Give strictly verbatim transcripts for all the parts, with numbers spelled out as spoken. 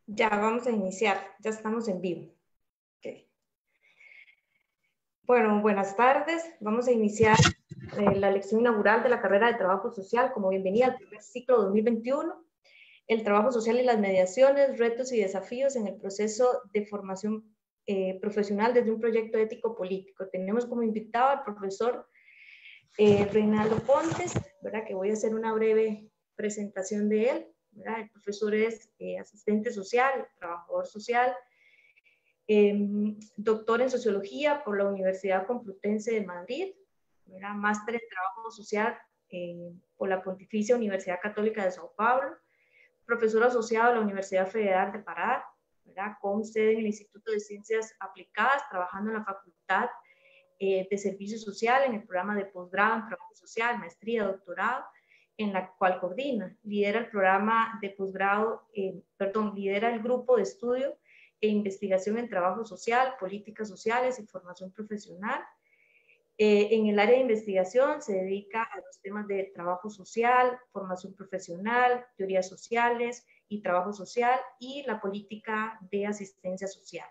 Ya vamos a iniciar, ya estamos en vivo. Okay. Bueno, buenas tardes. Vamos a iniciar eh, la lección inaugural de la carrera de Trabajo Social como bienvenida al primer ciclo dos mil veintiuno. El trabajo social y las mediaciones, retos y desafíos en el proceso de formación eh, profesional desde un proyecto ético-político. Tenemos como invitado al profesor eh, Reinaldo Pontes, ¿verdad? Que voy a hacer una breve presentación de él. ¿Verdad? El profesor es eh, asistente social, trabajador social, eh, doctor en sociología por la Universidad Complutense de Madrid, ¿verdad? Máster en trabajo social eh, por la Pontificia Universidad Católica de Sao Paulo, profesor asociado a la Universidad Federal de Pará, ¿verdad? Con sede en el Instituto de Ciencias Aplicadas, trabajando en la Facultad eh, de Servicio Social, en el programa de posgrado en trabajo social, maestría, doctorado, en la cual coordina. Lidera el programa de posgrado, eh, perdón, lidera el grupo de estudio e investigación en trabajo social, políticas sociales y formación profesional. Eh, en el área de investigación se dedica a los temas de trabajo social, formación profesional, teorías sociales y trabajo social y la política de asistencia social.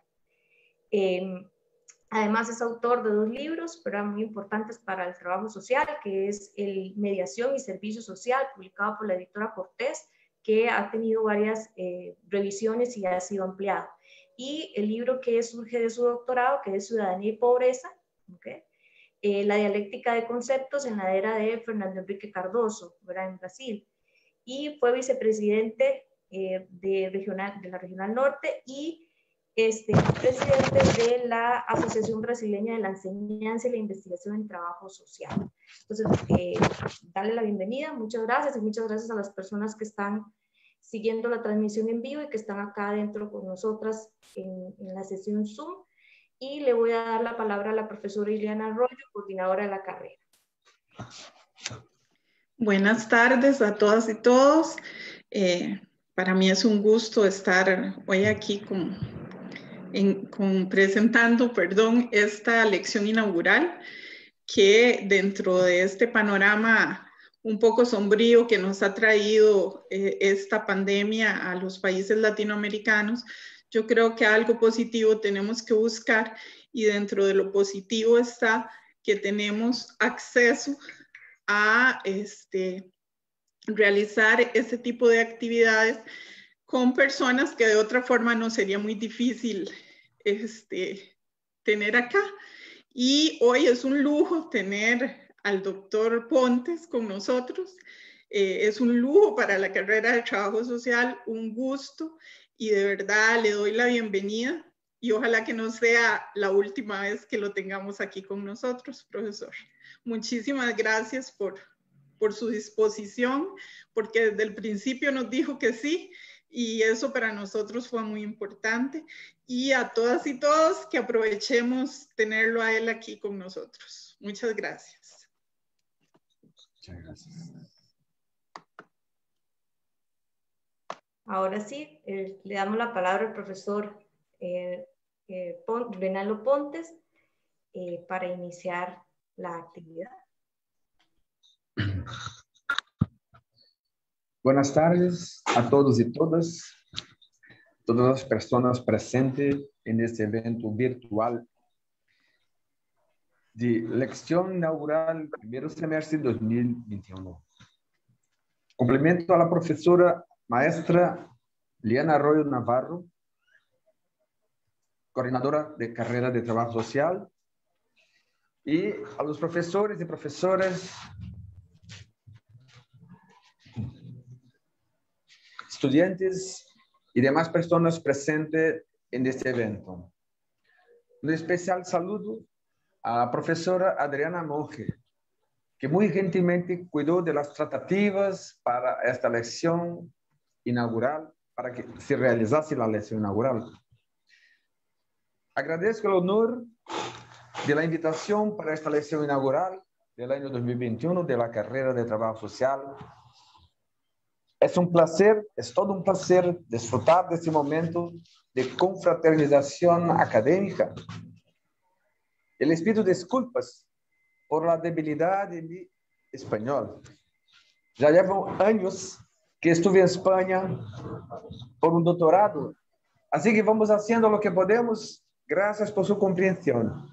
Eh, Además es autor de dos libros, pero muy importantes para el trabajo social, que es el Mediación y Servicio Social, publicado por la editora Cortés, que ha tenido varias eh, revisiones y ha sido ampliado. Y el libro que surge de su doctorado, que es Ciudadanía y Pobreza, ¿okay? eh, la dialéctica de conceptos en la era de Fernando Henrique Cardoso, ¿verdad? En Brasil. Y fue vicepresidente eh, de, regional, de la Regional Norte y Este, presidente de la Asociación Brasileña de la Enseñanza y la Investigación en Trabajo Social. Entonces, eh, darle la bienvenida, muchas gracias y muchas gracias a las personas que están siguiendo la transmisión en vivo y que están acá adentro con nosotras en, en la sesión Zoom. Y le voy a dar la palabra a la profesora Ileana Arroyo, coordinadora de la carrera. Buenas tardes a todas y todos. Eh, para mí es un gusto estar hoy aquí con En, con, presentando perdón, esta lección inaugural que dentro de este panorama un poco sombrío que nos ha traído eh, esta pandemia a los países latinoamericanos, yo creo que algo positivo tenemos que buscar y dentro de lo positivo está que tenemos acceso a este, realizar ese tipo de actividades con personas que de otra forma no sería muy difícil este, tener acá. Y hoy es un lujo tener al doctor Pontes con nosotros. Eh, es un lujo para la carrera de trabajo social, un gusto y de verdad le doy la bienvenida y ojalá que no sea la última vez que lo tengamos aquí con nosotros, profesor. Muchísimas gracias por, por su disposición, porque desde el principio nos dijo que sí, y eso para nosotros fue muy importante. Y a todas y todos que aprovechemos tenerlo a él aquí con nosotros. Muchas gracias. Muchas gracias. Ahora sí, eh, le damos la palabra al profesor eh, eh, Pon, Reinaldo Pontes eh, para iniciar la actividad. Buenas tardes a todos y todas, todas las personas presentes en este evento virtual de lección inaugural primer semestre de dos mil veintiuno. Complemento a la profesora maestra Liana Arroyo Navarro, coordinadora de carrera de trabajo social, y a los profesores y profesoras, estudiantes y demás personas presentes en este evento. Un especial saludo a la profesora Adriana Monge, que muy gentilmente cuidó de las tratativas para esta lección inaugural, para que se realizase la lección inaugural. Agradezco el honor de la invitación para esta lección inaugural del año dos mil veintiuno de la carrera de trabajo social. Es un placer, es todo un placer disfrutar de este momento de confraternización académica. Y les pido disculpas por la debilidad de mi español. Ya llevo años que estuve en España por un doctorado Así que vamos haciendo lo que podemos. Gracias por su comprensión.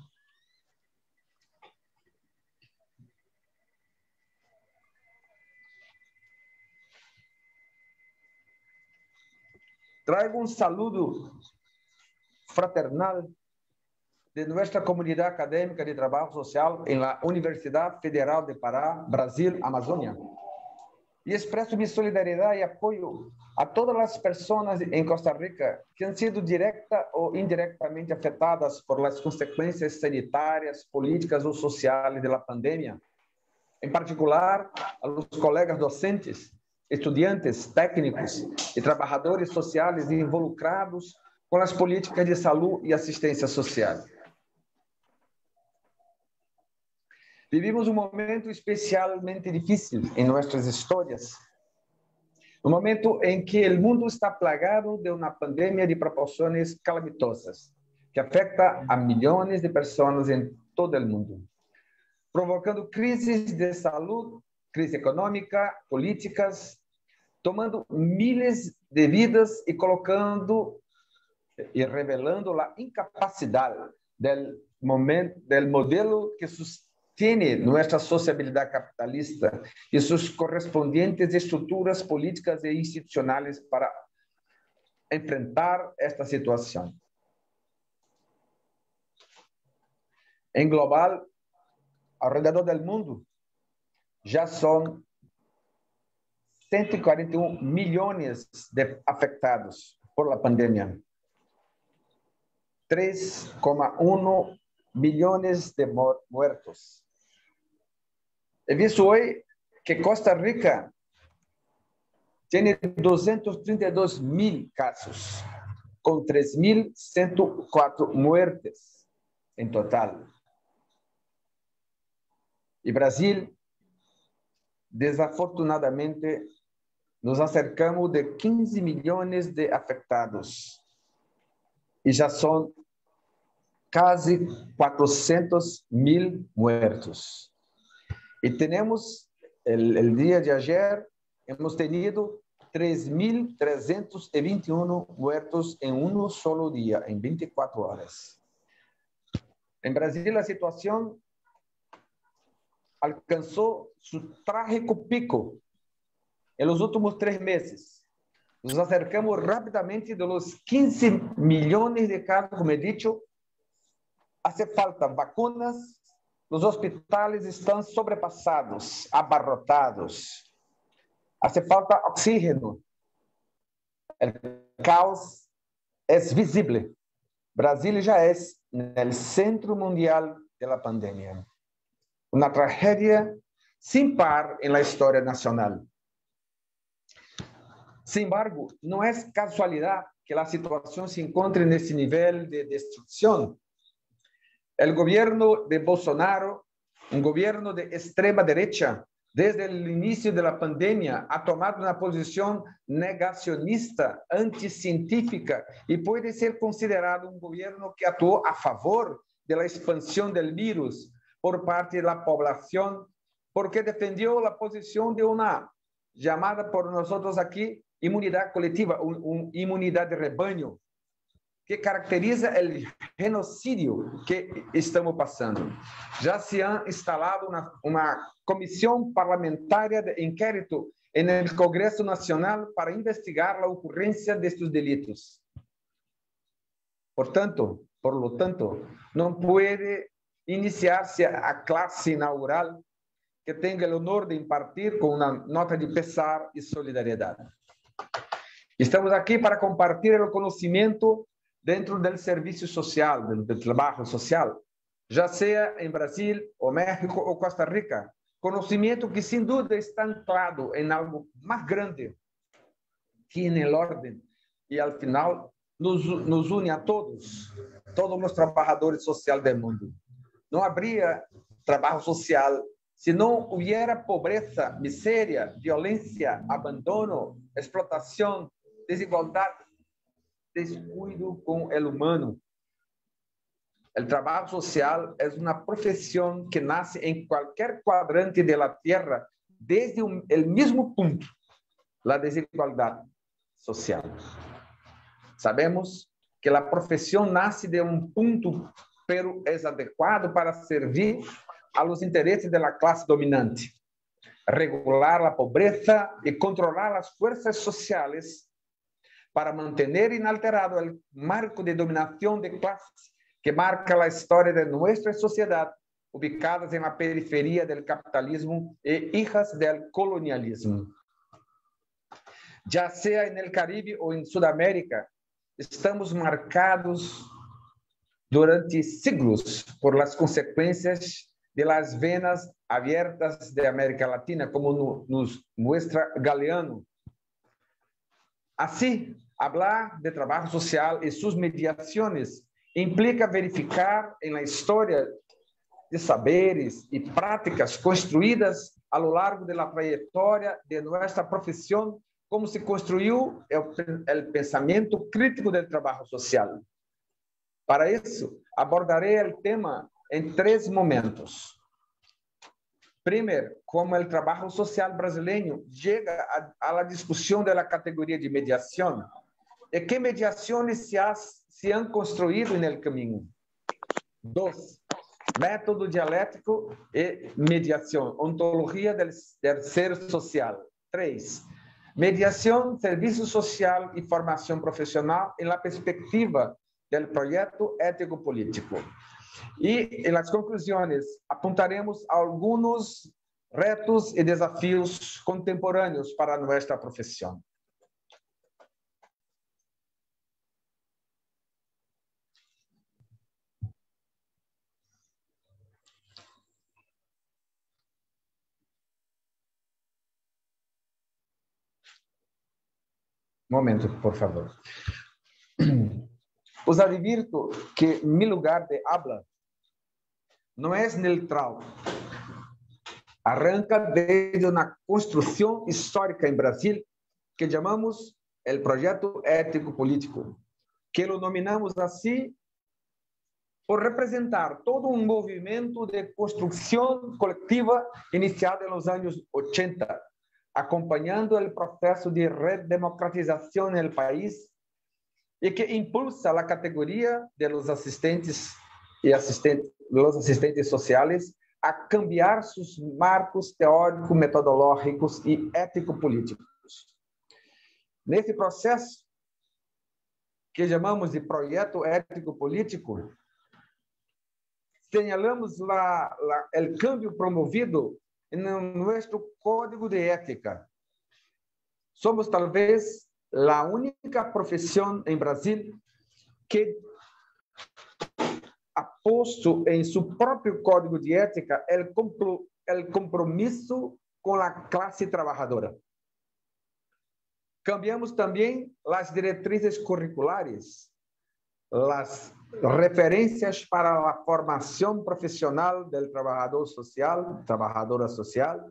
Traigo un saludo fraternal de nuestra comunidad académica de trabajo social en la Universidad Federal de Pará, Brasil, Amazonia. Y expreso mi solidaridad y apoyo a todas las personas en Costa Rica que han sido directa o indirectamente afectadas por las consecuencias sanitarias, políticas o sociales de la pandemia. En particular, a los colegas docentes, estudiantes, técnicos y trabajadores sociales involucrados con las políticas de salud y asistencia social. Vivimos un momento especialmente difícil en nuestras historias. Un momento en que el mundo está plagado de una pandemia de proporciones calamitosas, que afecta a millones de personas en todo el mundo, provocando crisis de salud, crisis económica, políticas, tomando miles de vidas y colocando y revelando la incapacidad del, momento, del modelo que sostiene nuestra sociabilidad capitalista y sus correspondientes estructuras políticas e institucionales para enfrentar esta situación. En global, alrededor del mundo, ya son ciento cuarenta y uno millones de afectados por la pandemia. tres coma uno millones de muertos. He visto hoy que Costa Rica tiene doscientos treinta y dos mil casos, con tres mil ciento cuatro muertes en total. Y Brasil, desafortunadamente, nos acercamos de quince millones de afectados y ya son casi cuatrocientos mil muertos. Y tenemos, el, el día de ayer, hemos tenido tres mil trescientos veintiuno muertos en un solo día, en veinticuatro horas. En Brasil, la situación alcanzó su trágico pico en los últimos tres meses. Nos acercamos rápidamente de los quince millones de casos, como he dicho. Hace falta vacunas, los hospitales están sobrepasados, abarrotados. Hace falta oxígeno. El caos es visible. Brasil ya es el centro mundial de la pandemia. Una tragedia sin par en la historia nacional. Sin embargo, no es casualidad que la situación se encuentre en ese nivel de destrucción. El gobierno de Bolsonaro, un gobierno de extrema derecha, desde el inicio de la pandemia ha tomado una posición negacionista, anticientífica y puede ser considerado un gobierno que actuó a favor de la expansión del virus por parte de la población, porque defendió la posición de una llamada por nosotros aquí inmunidad colectiva, un, un inmunidad de rebaño, que caracteriza el genocidio que estamos pasando. Ya se ha instalado una, una comisión parlamentaria de inquérito en el Congreso Nacional para investigar la ocurrencia de estos delitos. Por tanto, por lo tanto, no puede iniciarse a clase inaugural que tenga el honor de impartir con una nota de pesar y solidaridad. Estamos aquí para compartir el conocimiento dentro del servicio social, del, del trabajo social, ya sea en Brasil o México o Costa Rica. Conocimiento que sin duda está anclado en algo más grande, tiene el orden y al final nos, nos une a todos, todos los trabajadores sociales del mundo. No habría trabajo social si no hubiera pobreza, miseria, violencia, abandono, explotación, desigualdad, descuido con el humano. El trabajo social es una profesión que nace en cualquier cuadrante de la tierra desde un, el mismo punto, la desigualdad social. Sabemos que a profissão nasce de um ponto, pero é adequado para servir a los interesses da classe dominante, regular a pobreza e controlar as forças sociais para manter inalterado o marco de dominação de classe que marca a história de nossa sociedade, ubicadas na periferia do capitalismo e hijas do colonialismo. Já seja no Caribe ou em Sudamérica, estamos marcados durante siglos por las consecuencias de las venas abiertas de América Latina, como no, nos muestra Galeano. Así, hablar de trabajo social y sus mediaciones implica verificar en la historia de saberes y prácticas construidas a lo largo de la trayectoria de nuestra profesión, cómo se construyó el, el pensamiento crítico del trabajo social. Para isso, abordarei o tema em três momentos. Primeiro, como o trabalho social brasileiro chega à discussão da categoria de mediação e que mediações se, has, se han construído no caminho. Dois, método dialético e mediação, ontologia do, do ser social. Três, mediação, serviço social e formação profissional em la perspectiva del proyecto ético-político. Y en las conclusiones apuntaremos a algunos retos y desafíos contemporáneos para nuestra profesión. Momento, por favor. Os advirto que mi lugar de habla não é neutral. Arranca desde uma construção histórica em Brasil que chamamos o projeto ético-político, que lo nominamos assim por representar todo um movimento de construção coletiva iniciado nos anos ochenta, acompanhando o processo de redemocratização no país e que impulsa a categoria de los assistentes e assistentes, los assistentes sociais a cambiar seus marcos teóricos, metodológicos e ético-políticos. Nesse processo, que chamamos de projeto ético-político, señalamos la, la, el cambio promovido en nuestro código de ética. Somos talvez la única profesión en Brasil que ha puesto en su propio código de ética el, compro, el compromiso con la clase trabajadora. Cambiamos también las directrices curriculares, las referencias para la formación profesional del trabajador social, trabajadora social,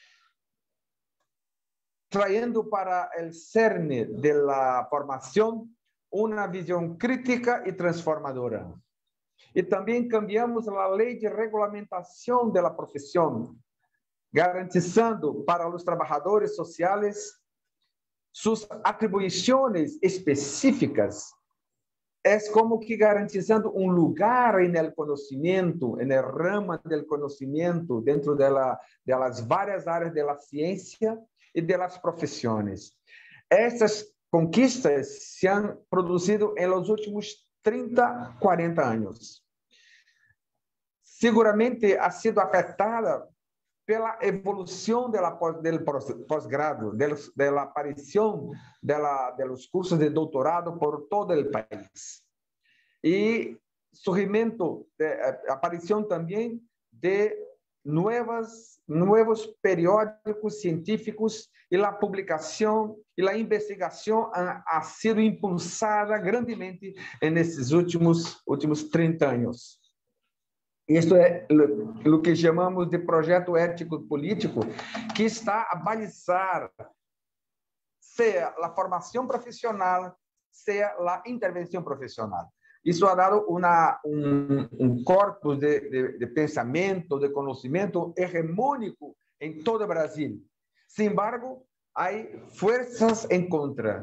trayendo para el cerne de la formación una visión crítica y transformadora. Y también cambiamos la ley de regulamentación de la profesión, garantizando para los trabajadores sociales sus atribuições específicas. É como que garantizando um lugar no conhecimento, na rama do conhecimento, dentro dela, das várias áreas da ciência e das profissões. Essas conquistas se han produzido nos últimos trinta, quarenta anos. Seguramente ha sido afetada pela evolução do pós-grado, da aparição dos cursos de doutorado por todo o país. E surgimento, aparição também de novas, novos periódicos científicos e a publicação e a investigação ha, ha sido impulsada grandemente nesses últimos, últimos trinta anos. Isto é o que chamamos de projeto ético-político, que está a balizar seja a formação profissional, seja a intervenção profissional. Isso ha dado uma, um, um corpus de, de, de pensamento, de conhecimento hegemônico em todo o Brasil. Sin embargo, há forças em contra,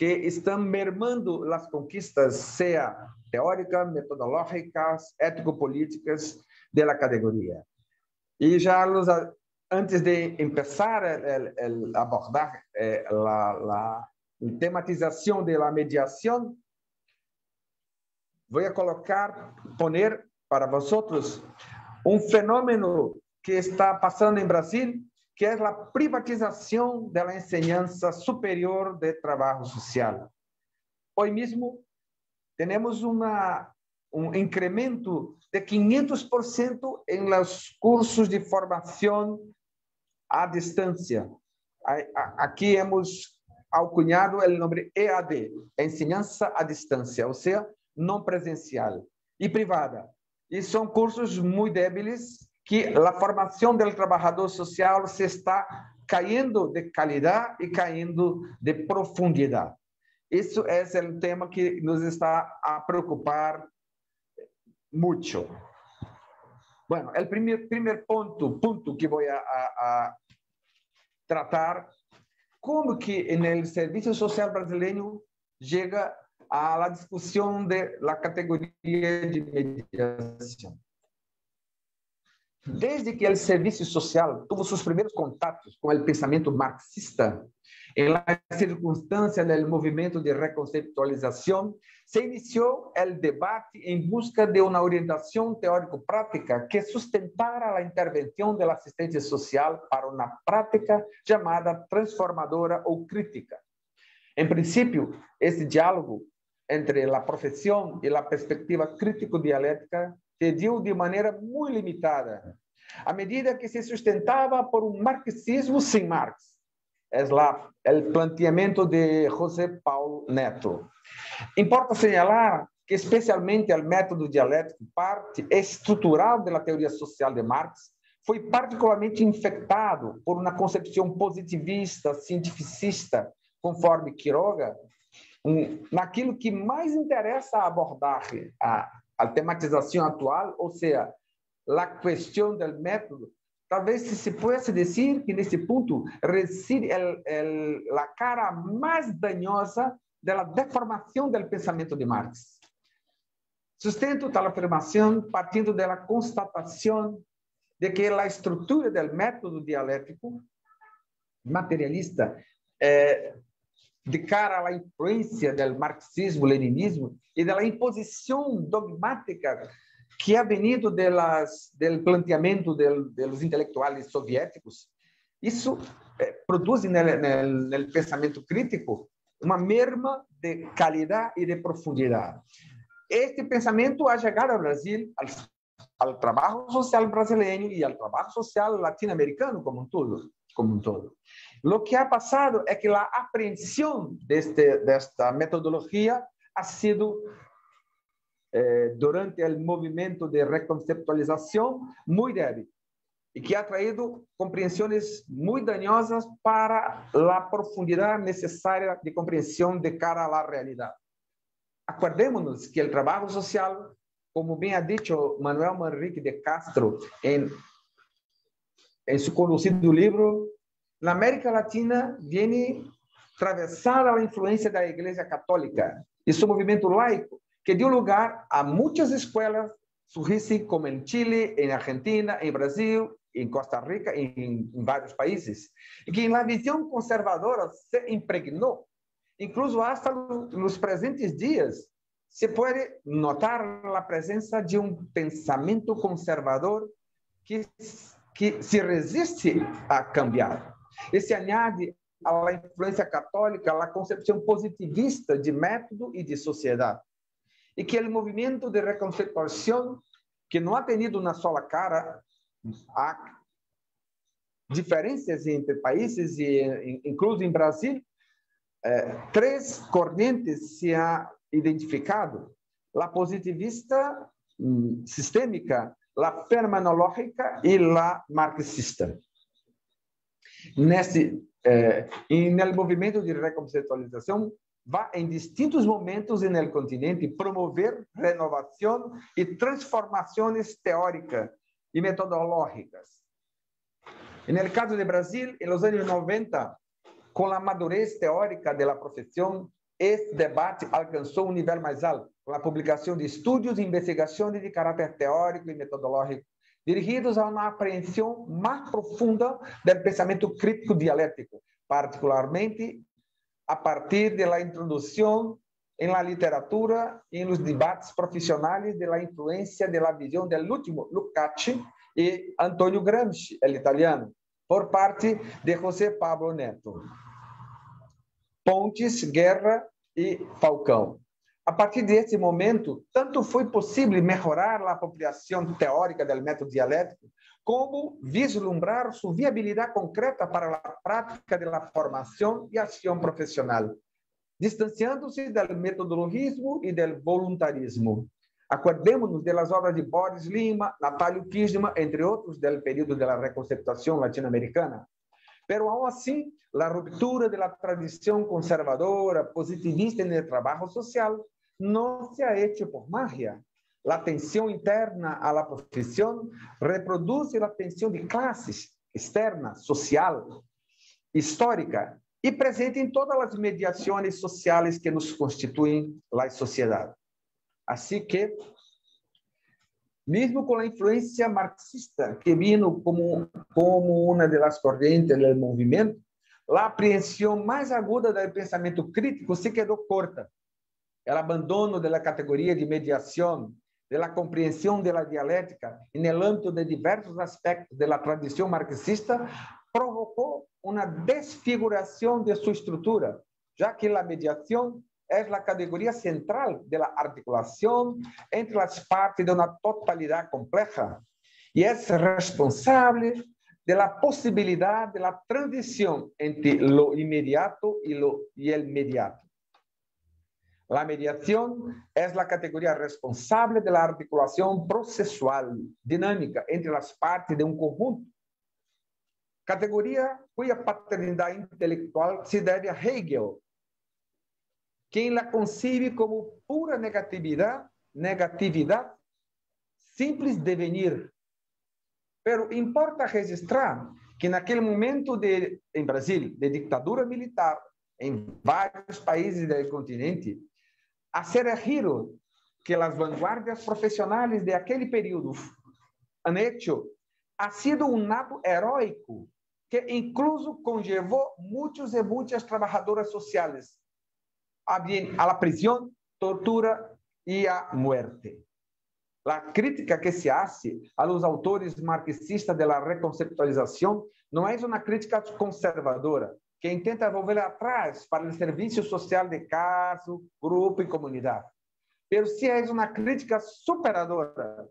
que están mermando las conquistas, sea teóricas, metodológicas, ético-políticas de la categoría. Y ya los, antes de empezar el, el abordar eh, la, la tematización de la mediación, voy a colocar, poner para vosotros un fenómeno que está pasando en Brasil, que es la privatización de la enseñanza superior de trabajo social. Hoy mismo tenemos una, un incremento de quinientos por ciento en los cursos de formación a distancia. Aquí hemos acuñado el nombre E A D, enseñanza a distancia, o sea, no presencial y privada. Y son cursos muy débiles que la formación del trabajador social se está cayendo de calidad y cayendo de profundidad. Eso es el tema que nos está a preocupar mucho. Bueno, el primer, primer punto, punto que voy a, a, a tratar, cómo que en el servicio social brasileño llega a la discusión de la categoría de mediación. Desde que el servicio social tuvo sus primeros contactos con el pensamiento marxista, en la circunstancia del movimiento de reconceptualización, se inició el debate en busca de una orientación teórico-práctica que sustentara la intervención del asistente social para una práctica llamada transformadora o crítica. En principio, ese diálogo entre la profesión y la perspectiva crítico-dialéctica se dio de manera muy limitada, a medida que se sustentaba por un marxismo sin Marx. Es la, el planteamiento de José Paulo Neto. Importa señalar que especialmente el método dialéctico, parte estrutural de la teoría social de Marx, foi particularmente infectado por uma concepção positivista, cientificista, conforme Quiroga, um, naquilo que mais interessa abordar a, a tematização atual, ou seja, a questão do método. Talvez se pudesse dizer que nesse ponto reside el, el, a cara mais danosa da deformação do pensamento de Marx. Sustento tal afirmação partindo da constatação de que a estrutura do método dialético materialista eh, de cara à influência do marxismo-leninismo e da imposição dogmática que ha venido de las, del planteamiento de, de los intelectuales soviéticos, isso eh, produz no pensamento crítico uma merma de qualidade e de profundidade. Este pensamento ha chegado ao Brasil, al, al trabalho social brasileiro e ao trabalho social latino-americano como um todo. Como um todo. Lo que ha passado é que a apreensão deste, desta metodologia ha sido Eh, durante o movimento de reconceptualização muito débil e que ha traído compreensões muito danosas para a profundidade necessária de compreensão de cara à realidade. Acordémonos que o trabalho social, como bem ha dicho Manuel Manrique de Castro em, em seu conhecido livro, na América Latina viene atravessada a influência da Igreja Católica e seu movimento laico, que dio lugar a muitas escolas surgirem como em Chile, em Argentina, em Brasil, em Costa Rica, em, em vários países, e que na visão conservadora se impregnou, incluso hasta nos presentes dias, se pode notar a presença de um pensamento conservador que, que se resiste a cambiar. E se añade à influência católica a concepção positivista de método e de sociedade. E que o movimento de reconceptualização, que não ha tenido uma sola cara, há diferenças entre países, e incluso em Brasil, eh, três correntes se ha identificado: a positivista hum, sistêmica, a fenomenológica e a marxista. Nesse, eh, e no movimento de reconceptualização, vai em distintos momentos no continente promover renovação e transformações teóricas e metodológicas. No caso do Brasil, em los anos noventa, com a madurez teórica da profissão esse debate alcançou um nível mais alto, com a publicação de estudos e investigações de caráter teórico e metodológico, dirigidos a uma apreensão mais profunda do pensamento crítico dialético, particularmente a partir da introdução em la literatura e nos debates profissionais da influência da visão do último Lukács e Antonio Gramsci, el italiano, por parte de José Pablo Neto. Pontes, Guerra e Falcão. A partir desse momento, tanto foi possível melhorar a apropriação teórica do método dialético, como vislumbrar sua viabilidade concreta para a prática da formação e ação profissional, distanciando-se do metodologismo e do voluntarismo. Acordemos-nos das obras de Boris Lima, Natalio Kirchner, entre outros, do período da reconceptação latino-americana. Pero, aún assim, a ruptura da tradição conservadora, positivista no trabalho social, não se ha hecho por magia. A tensão interna à la profissão reproduz a tensão de classes, externa, social, histórica, e presente em todas as mediações sociais que nos constituem a sociedade. Assim que, mesmo com a influência marxista que vino como, como uma das correntes do movimento, a apreensão mais aguda do pensamento crítico se quedou corta. O abandono da categoria de mediação, da compreensão da dialética, no âmbito de diversos aspectos da tradição marxista, provocou uma desfiguração de sua estrutura, já que a mediação é a categoria central da articulação entre as partes de uma totalidade complexa e é responsável da possibilidade da transição entre o imediato e o mediato. A mediação é a categoria responsável da articulação processual dinâmica entre as partes de um conjunto. Categoria cuja paternidade intelectual se deve a Hegel, quem la concibe como pura negatividade, negatividade, simples devenir. Pero importa registrar que naquele momento de, em Brasil, de ditadura militar, em vários países do continente, a ser giro que as vanguardias profissionais de aquele período han hecho ha sido um ato heróico que incluso conllevou muitos e muitas trabalhadoras sociais a, bien, a la prisión, tortura y a muerte. La crítica que se hace a los autores marxistas de la reconceptualización no es una crítica conservadora que intenta volver atrás para el servicio social de caso, grupo y comunidad, pero sí es una crítica superadora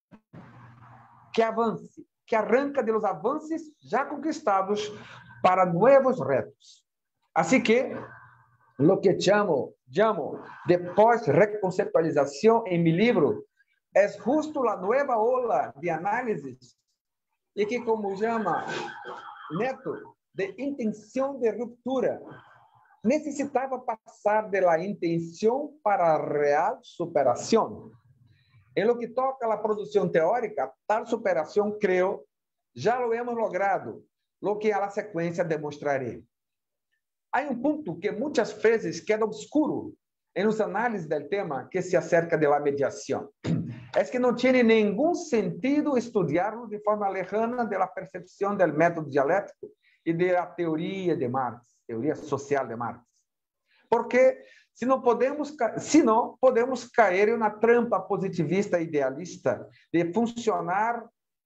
que avance, que arranca de los avances ya conquistados para nuevos retos. Así que lo que llamo, llamo de pós-reconceptualización en mi libro es justo la nueva ola de análisis y que, como llama Neto, de intención de ruptura, necesitaba pasar de la intención para la real superación. En lo que toca a la producción teórica, tal superación, creo, ya lo hemos logrado, lo que a la secuencia demostraré. Há um ponto que muitas vezes queda obscuro em los análises do tema que se acerca de la mediação. É que não tem nenhum sentido estudá-lo de forma lejana da percepção do método dialético e da teoria de Marx, teoria social de Marx. Porque se não podemos, se não podemos cair em uma trampa positivista idealista de funcionar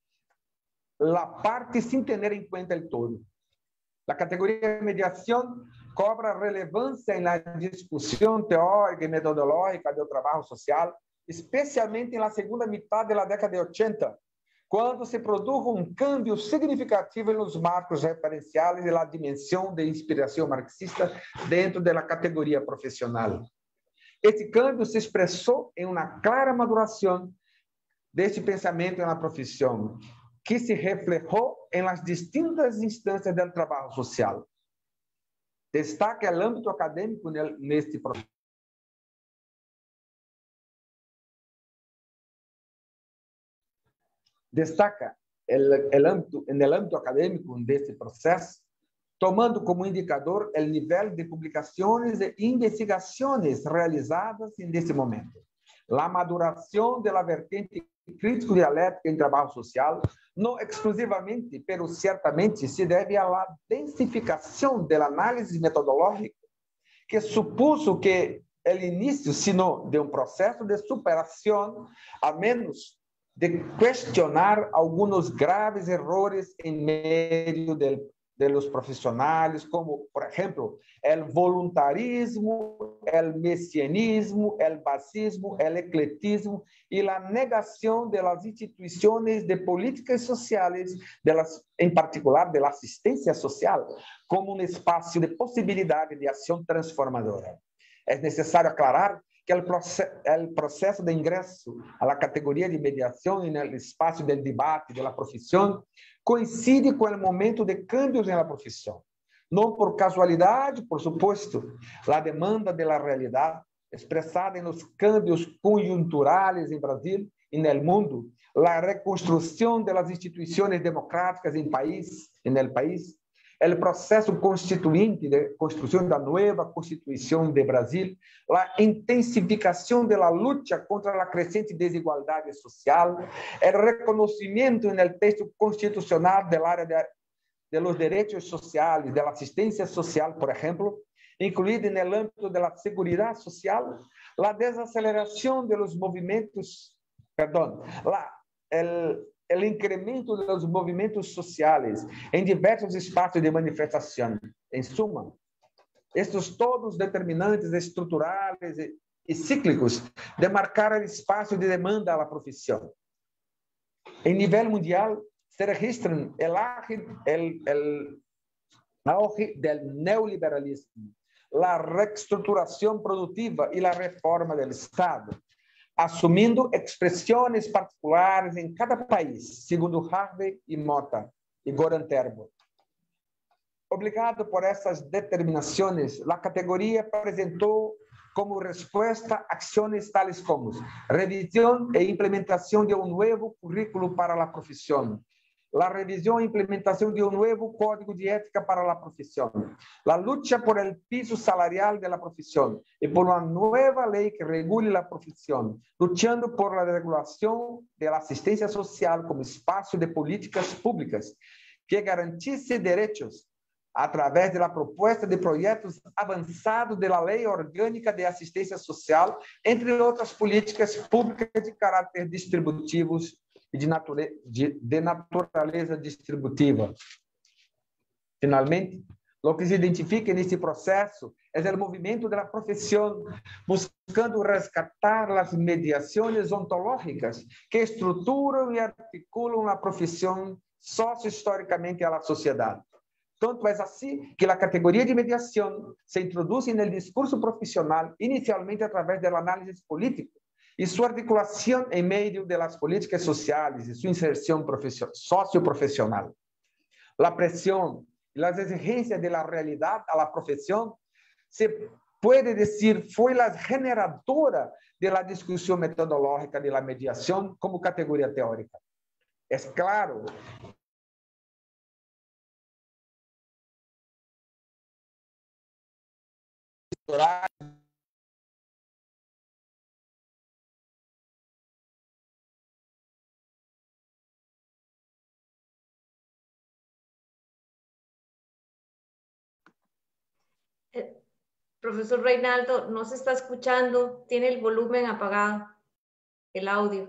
a parte sem ter em conta o todo. A categoria de mediação cobra relevância na discussão teórica e metodológica do trabalho social, especialmente na segunda metade da década de oitenta, quando se produz um câmbio significativo nos marcos referenciais e na dimensão de inspiração marxista dentro da categoria profissional. Esse câmbio se expressou em uma clara maduração deste pensamento na profissão, que se reflejou em las distintas instâncias do trabalho social. Destaca o âmbito acadêmico neste processo. Destaca el, el ámbito, en el ámbito acadêmico deste processo tomando como indicador o nível de publicações e investigações realizadas nesse momento. A maduração da vertente crítico-dialética em trabalho social, não exclusivamente, pero certamente se deve à densificação da análise metodológica, que supuso que o início, sino de um processo de superação, a menos de questionar alguns graves errores em meio del de los profissionais, como, por exemplo, o voluntarismo, o messianismo, o basismo, o ecletismo e a negação das instituições de políticas sociais, delas, em particular, da assistência social, como um espaço de possibilidade de ação transformadora. É necessário aclarar que o processo, o processo de ingresso à categoria de mediação no espaço do debate da profissão coincide com o momento de cambios na profissão. Não por casualidade, por supuesto, a demanda da realidade expressada nos cambios conjunturais em Brasil e no mundo, a reconstrução das instituições democráticas em país, no país, o processo constituinte de construção da nova Constituição de Brasil, a intensificação da luta contra a crescente desigualdade social, o reconhecimento no texto constitucional da área de, de los direitos sociais, da assistência social, por exemplo, incluída no âmbito da seguridade social, a desaceleração dos movimentos, perdão, la, el, o incremento dos movimentos sociais em diversos espaços de manifestação. Em suma, estes todos determinantes estruturais e, e cíclicos demarcaram o espaço de demanda à profissão. Em nível mundial, se registram o auge do neoliberalismo, a reestruturação produtiva e a reforma do Estado, assumindo expressões particulares em cada país, segundo Harvey e Mota e Goran Terbo. Obrigado por essas determinações, a categoria apresentou como resposta ações tales como revisão e implementação de um novo currículo para a profissão, a revisão e implementação de um novo código de ética para a profissão, a luta por el piso salarial de la profissão e por uma nova lei que regule a profissão, lutando por a regulação da assistência social como espaço de políticas públicas que garantisse direitos através da proposta de projetos avançados da Lei Orgânica de Assistência Social, entre outras políticas públicas de caráter distributivos e de, nature... de, de natureza distributiva. Finalmente, o que se identifica nesse processo é o movimento da profissão, buscando resgatar as mediações ontológicas que estruturam e articulam a profissão socio-historicamente à sociedade. Tanto é assim que a categoria de mediação se introduz no discurso profissional inicialmente através da análise política e sua articulação em meio das políticas sociais e sua inserção socioprofissional. A pressão e as exigências da realidade à profissão se pode dizer foi a generadora da discussão metodológica da mediação como categoria teórica. É claro Eh, profesor Reinaldo, no se está escuchando, tiene el volumen apagado, el audio.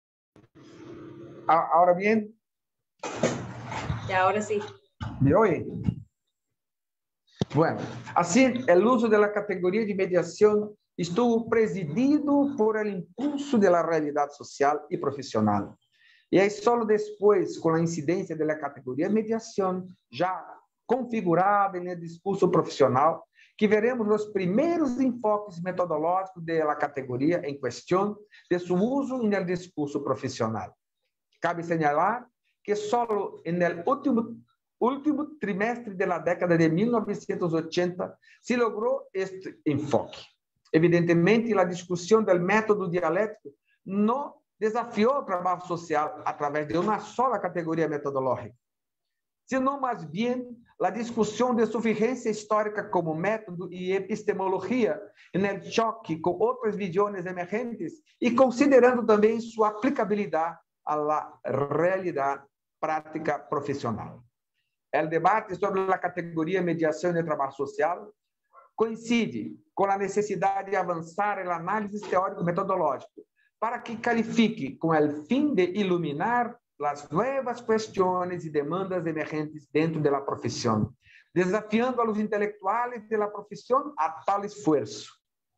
Ahora bien. Y ahora sí. ¿Me oye? Bueno, assim, o uso da categoria de mediação estuvo presidido por el impulso da realidade social e profissional. E aí, só depois, com a incidência da categoria de mediação já configurada no discurso profissional, que veremos os primeiros enfoques metodológicos da categoria em questão de seu uso no discurso profissional. Cabe señalar que só no último último trimestre da década de mil novecentos e ochenta se logrou este enfoque. Evidentemente, a discussão do método dialético não desafiou o trabalho social através de uma só categoria metodológica, sino más bien la discusión de su vigencia histórica como método y epistemología en el choque con otras visiones emergentes y considerando también su aplicabilidad a la realidad práctica profesional. El debate sobre la categoría mediación de trabajo social coincide con la necesidad de avanzar el análisis teórico-metodológico para que califique con el fin de iluminar las nuevas cuestiones y demandas emergentes dentro de la profesión, desafiando a los intelectuales de la profesión a tal esfuerzo.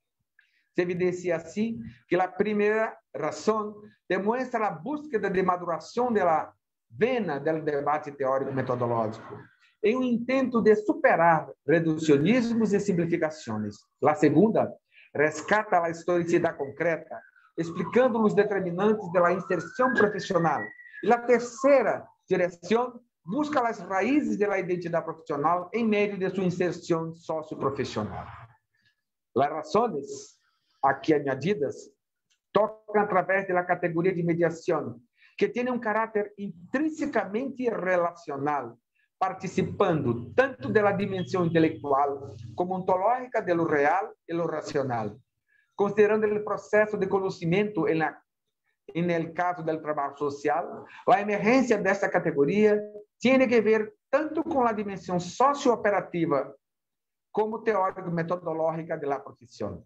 Se evidencia así que la primera razón demuestra la búsqueda de maduración de la vena del debate teórico-metodológico, en un intento de superar reduccionismos y simplificaciones. La segunda rescata la historicidad concreta, explicando los determinantes de la inserción profesional. Y la tercera dirección busca las raíces de la identidad profesional en medio de su inserción socioprofesional. Las razones aquí añadidas tocan a través de la categoría de mediación, que tiene un carácter intrínsecamente relacional, participando tanto de la dimensión intelectual como ontológica de lo real y lo racional, considerando el proceso de conocimiento en la en el caso del trabajo social, la emergencia de esta categoría tiene que ver tanto con la dimensión sociooperativa como teórico-metodológica de la profesión.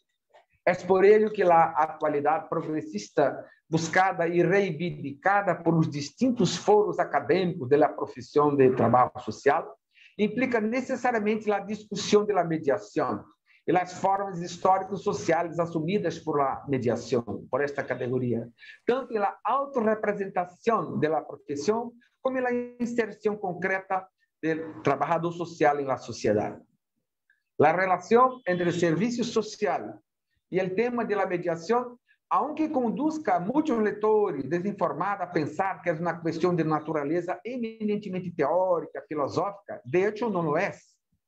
Es por ello que la actualidad progresista buscada y reivindicada por los distintos foros académicos de la profesión de trabajo social implica necesariamente la discusión de la mediación y las formas históricos sociales asumidas por la mediación, por esta categoría, tanto en la autorrepresentación de la profesión como en la inserción concreta del trabajador social en la sociedad. La relación entre el servicio social y el tema de la mediación, aunque conduzca a muchos lectores desinformados a pensar que es una cuestión de naturaleza eminentemente teórica, filosófica, de hecho no lo es.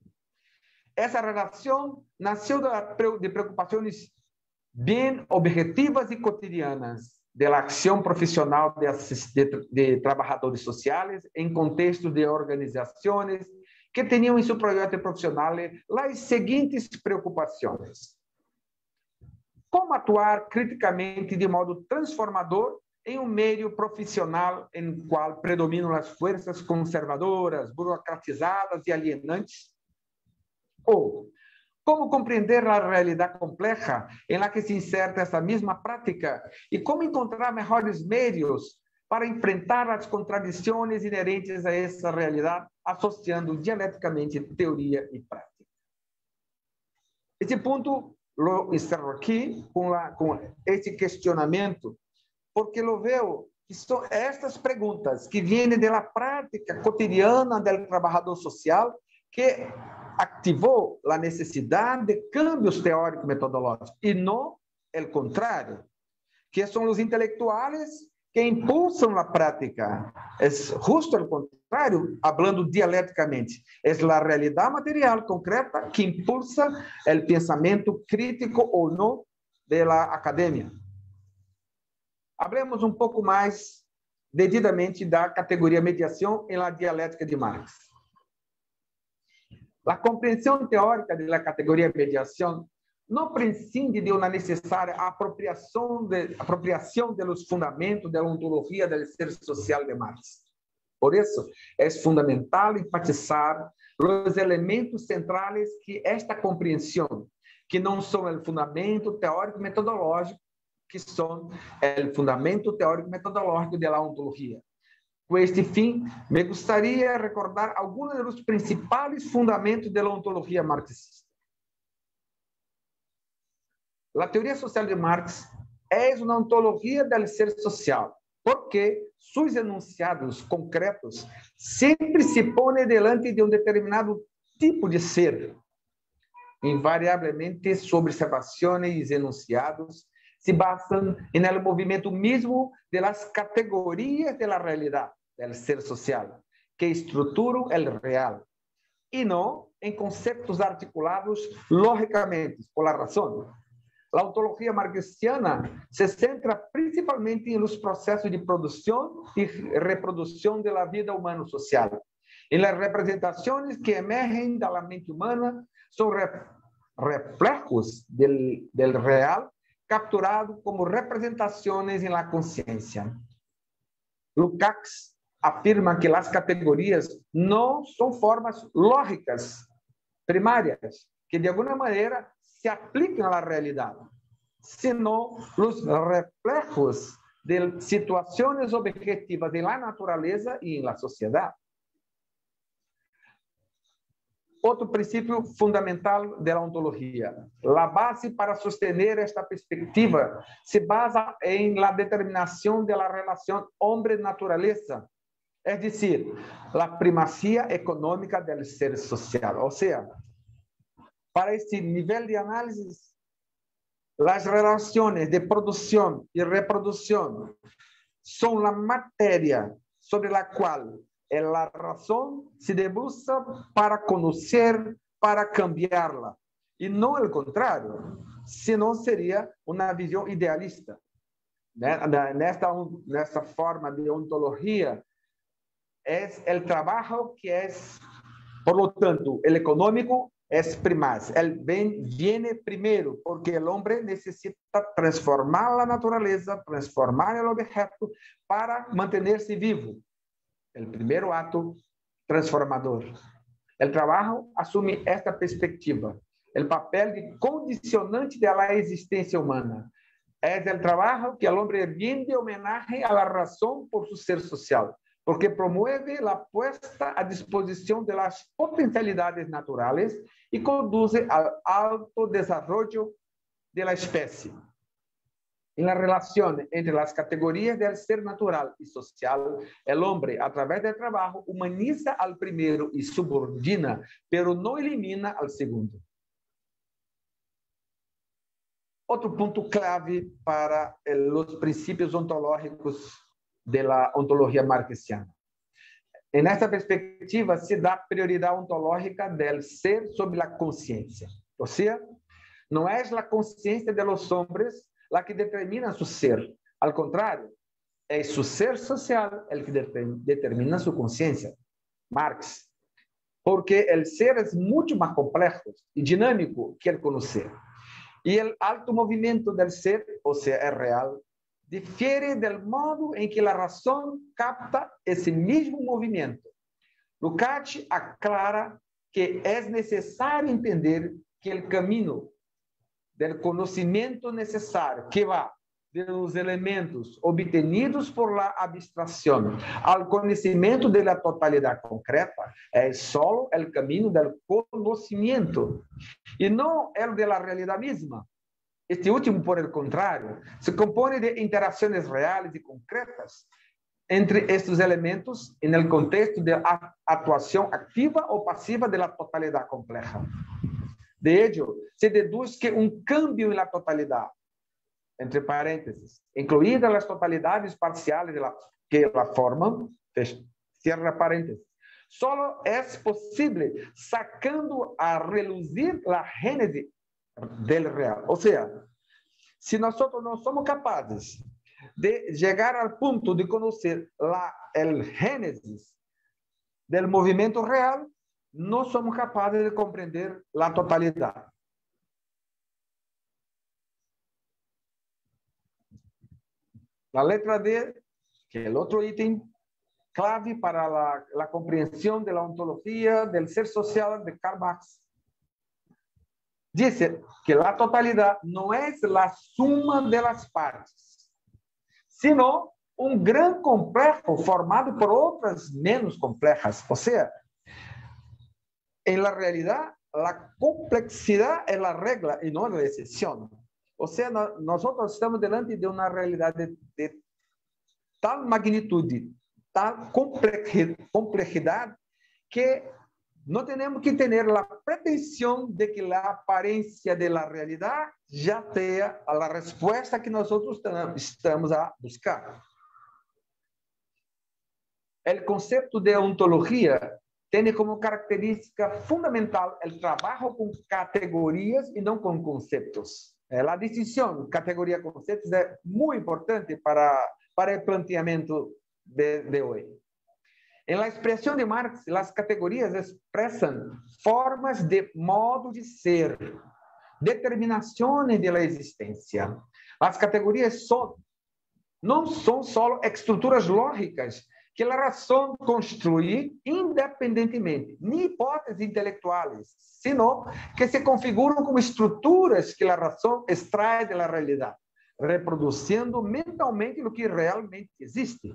Essa relação nasceu de preocupações bem objetivas e cotidianas da ação profissional de, de, de trabalhadores sociais em contexto de organizações que tinham em seu projeto profissional as seguintes preocupações. Como atuar criticamente de modo transformador em um meio profissional em qual predominam as forças conservadoras, burocratizadas e alienantes? Ou, como compreender a realidade complexa em la que se inserta essa mesma prática e como encontrar melhores meios para enfrentar as contradições inerentes a essa realidade, associando dialeticamente teoria e prática. Esse ponto lo encerro aqui com, la, com esse questionamento, porque lo veo que são estas perguntas que vêm da prática cotidiana do trabalhador social que activou a necessidade de cambios teóricos metodológicos e não o contrário, que são os intelectuais que impulsam a prática. É justo o contrário, falando dialeticamente. É a realidade material concreta que impulsa o pensamento crítico ou não da academia. Hablemos um pouco mais devidamente da categoria mediação em la dialética de Marx. A compreensão teórica da categoria mediação não prescinde de uma necessária apropriação de apropriação dos fundamentos da ontologia do ser social de Marx. Por isso, é fundamental enfatizar os elementos centrais que esta compreensão, que não são o fundamento teórico metodológico, que são o fundamento teórico metodológico da ontologia. Com este fim, me gostaria de recordar alguns dos principais fundamentos da ontologia marxista. A teoria social de Marx é uma ontologia do ser social, porque seus enunciados concretos sempre se põem diante de um determinado tipo de ser. Invariavelmente, suas observações e enunciados se basam no movimento mesmo das categorias da realidade, do ser social, que estruturam o real, e não em conceitos articulados logicamente por a razão. A ontologia marxiana se centra principalmente nos processos de produção e reprodução da vida humana social, En las representaciones que emergen de la mente humana son re reflejos del, del real capturado como representaciones en la conciencia. Lukács afirma que las categorías no son formas lógicas primarias que de alguna manera se aplican a la realidad, sino los reflejos de situaciones objetivas en la naturaleza y en la sociedad. Otro principio fundamental de la ontología. La base para sostener esta perspectiva se basa en la determinación de la relación hombre-naturaleza, es decir, la primacía económica del ser social. O sea, para este nivel de análisis, las relaciones de producción y reproducción son la materia sobre la cual la razón se debruza para conocer, para cambiarla. Y no el contrario, sino sería una visión idealista. En esta, en esta forma de ontología, es el trabajo que es, por lo tanto, el económico es primaz. El bien viene primero, porque el hombre necesita transformar la naturaleza, transformar el objeto para mantenerse vivo. El primer acto transformador. El trabajo asume esta perspectiva. El papel de condicionante de la existencia humana. Es el trabajo que el hombre rinde homenaje a la razón por su ser social, porque promueve la puesta a disposición de las potencialidades naturales y conduce al alto desarrollo de la especie. En la relación entre las categorías del ser natural y social, el hombre, a través del trabajo, humaniza al primero y subordina, pero no elimina al segundo. Otro punto clave para los principios ontológicos de la ontología marquesiana. En esta perspectiva se da prioridad ontológica del ser sobre la conciencia. O sea, no es la conciencia de los hombres la que determina su ser. Al contrario, es su ser social el que determina su conciencia. Marx. Porque el ser es mucho más complejo y dinámico que el conocer. Y el alto movimiento del ser, o sea, es real, difiere del modo en que la razón capta ese mismo movimiento. Lukács aclara que es necesario entender que el camino del conocimiento necesario que va de los elementos obtenidos por la abstracción al conocimiento de la totalidad concreta es solo el camino del conocimiento y no el de la realidad misma. Este último, por el contrario, se compone de interacciones reales y concretas entre estos elementos en el contexto de actuación activa o pasiva de la totalidad compleja. De ello, se deduce que un cambio en la totalidad, entre paréntesis, incluidas las totalidades parciales de la, que la forman, cierra paréntesis, solo es posible sacando a relucir la génesis del real. O sea, si nosotros no somos capaces de llegar al punto de conocer la, el génesis del movimiento real, no somos capaces de comprender la totalidad. La letra D, que es el otro ítem clave para la, la comprensión de la ontología del ser social de Karl Marx, dice que la totalidad no es la suma de las partes, sino un gran complejo formado por otras menos complejas. O sea, en la realidad, la complejidad es la regla y no la excepción. O sea, no, nosotros estamos delante de una realidad de, de tal magnitud, tal complejidad, que no tenemos que tener la pretensión de que la apariencia de la realidad ya sea la respuesta que nosotros estamos a buscar. El concepto de ontología tiene como característica fundamental el trabajo con categorías y no con conceptos. La distinción categoría-conceptos es muy importante para, para el planteamiento de, de hoy. En la expresión de Marx, las categorías expresan formas de modo de ser, determinaciones de la existencia. Las categorías son, no son solo estructuras lógicas que la razón construye independentemente, ni hipótesis intelectuales, sino que se configuran como estructuras que la razón extrae de la realidad, reproduciendo mentalmente lo que realmente existe.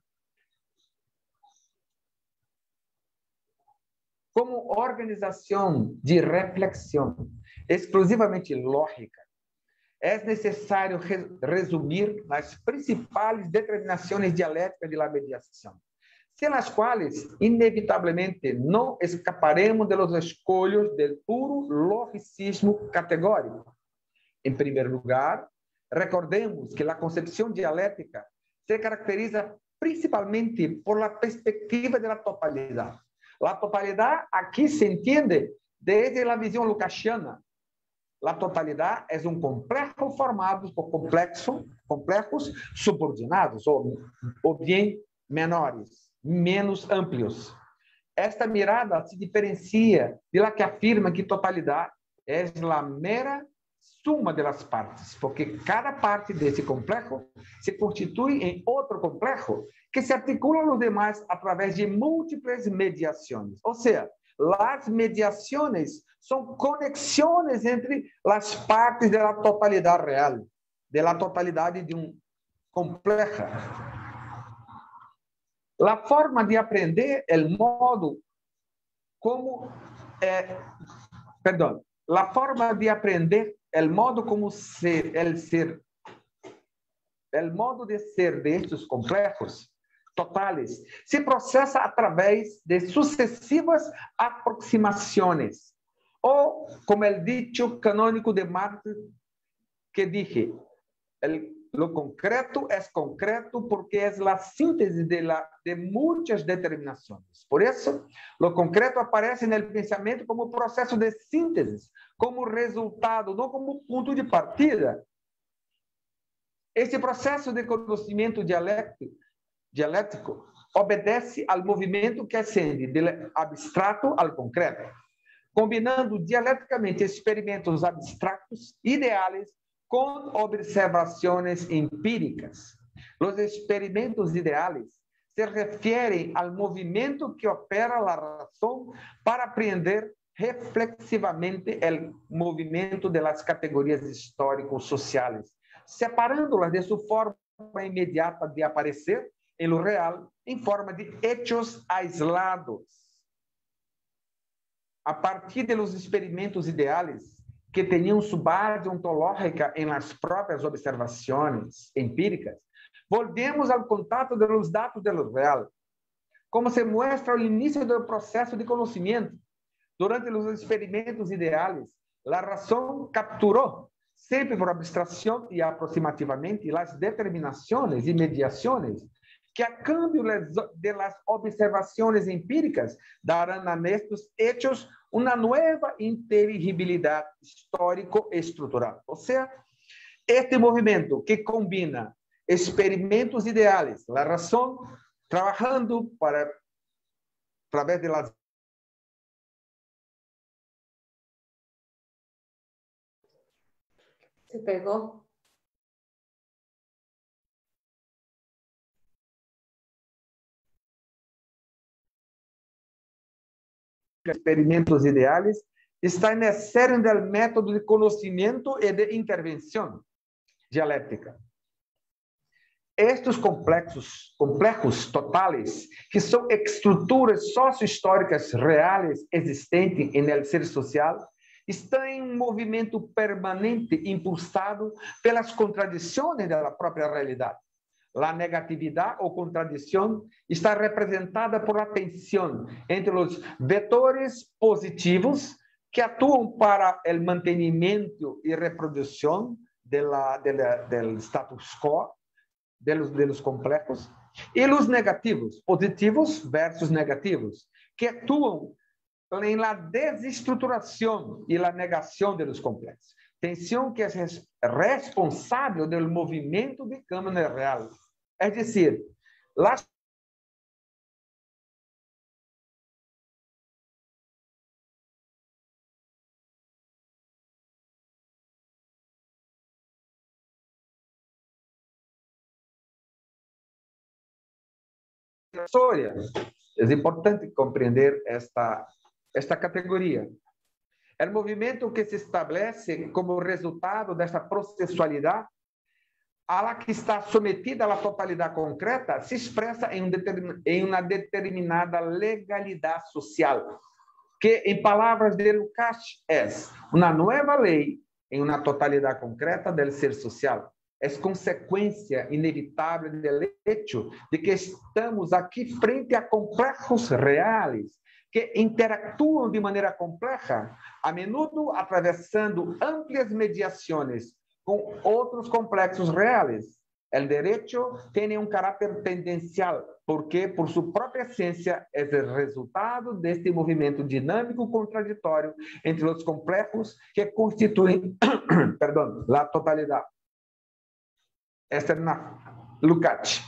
Como organización de reflexión exclusivamente lógica, es necesario resumir las principales determinaciones dialécticas de la mediación, sin las cuales inevitablemente no escaparemos de los escollos del puro logicismo categórico. En primer lugar, recordemos que la concepción dialéctica se caracteriza principalmente por la perspectiva de la totalidad. La totalidad aquí se entiende desde la visión lucasiana. La totalidad es un complejo formado por complexo, complejos subordinados o, o bien menores, menos amplios. Esta mirada se diferencia de la que afirma que totalidad es la mera suma de las partes, porque cada parte de ese complejo se constituye en otro complejo que se articula a los demás a través de múltiples mediaciones. O sea, las mediaciones son conexiones entre las partes de la totalidad real, de la totalidad de un compleja. La forma de aprender, el modo como, eh, perdón, la forma de aprender, el modo como ser, el ser, el modo de ser de estos complejos totales se procesa a través de sucesivas aproximaciones, o como el dicho canónico de Marx que dije, el, lo concreto es concreto porque es la síntesis de, la, de muchas determinaciones. Por eso, lo concreto aparece en el pensamiento como proceso de síntesis, como resultado, no como punto de partida. Este processo de conhecimento dialético, dialético obedece ao movimento que ascende do abstrato ao concreto, combinando dialeticamente experimentos abstratos, ideais, com observações empíricas. Os experimentos ideais se referem ao movimento que opera a razão para aprender reflexivamente o movimento das categorias histórico-sociais, separando-las de sua forma imediata de aparecer em lo real, em forma de hechos aislados. A partir de los experimentos ideais, que tinham sua base ontológica em las próprias observações empíricas, volvemos ao contato de los dados de lo real, como se muestra ao início do processo de conhecimento. Durante os experimentos ideais, a razão capturou, sempre por abstração e aproximativamente, as determinações e mediações que, a cambio de las observações empíricas, darão a estes hechos uma nova inteligibilidade histórico-estrutural. Ou seja, este movimento que combina experimentos ideais, a razão trabalhando para, a través de las Se pegó. Experimentos ideais está en el cerne del método de conocimiento y de intervención dialéctica. Estes complexos, complejos totales, que são estruturas sociohistóricas reais existentes no ser social, estão em um movimento permanente impulsado pelas contradições da própria realidade. A negatividade ou contradição está representada por a tensão entre os vetores positivos que atuam para o mantenimento e reprodução do status quo, de los, de los complejos, e os negativos, positivos versus negativos, que atuam em la desestruturação e la negação de los complexos. Tensão que é responsável do movimento de câmara real. É dizer, las historia. Es importante comprender esta, esta categoría. El movimiento que se establece como resultado de esta procesualidad a la que está sometida la totalidad concreta se expresa en, un determin, en una determinada legalidad social, que en palabras de Lukács es una nueva ley en una totalidad concreta del ser social. Es consecuencia inevitable del hecho de que estamos aquí frente a complejos reales que interactúan de manera compleja, a menudo atravesando amplias mediaciones con otros complejos reales. El derecho tiene un carácter tendencial porque, por su propia esencia, es el resultado de este movimiento dinámico contradictorio entre los complejos que constituyen perdón, la totalidad. Esta es una Lukács.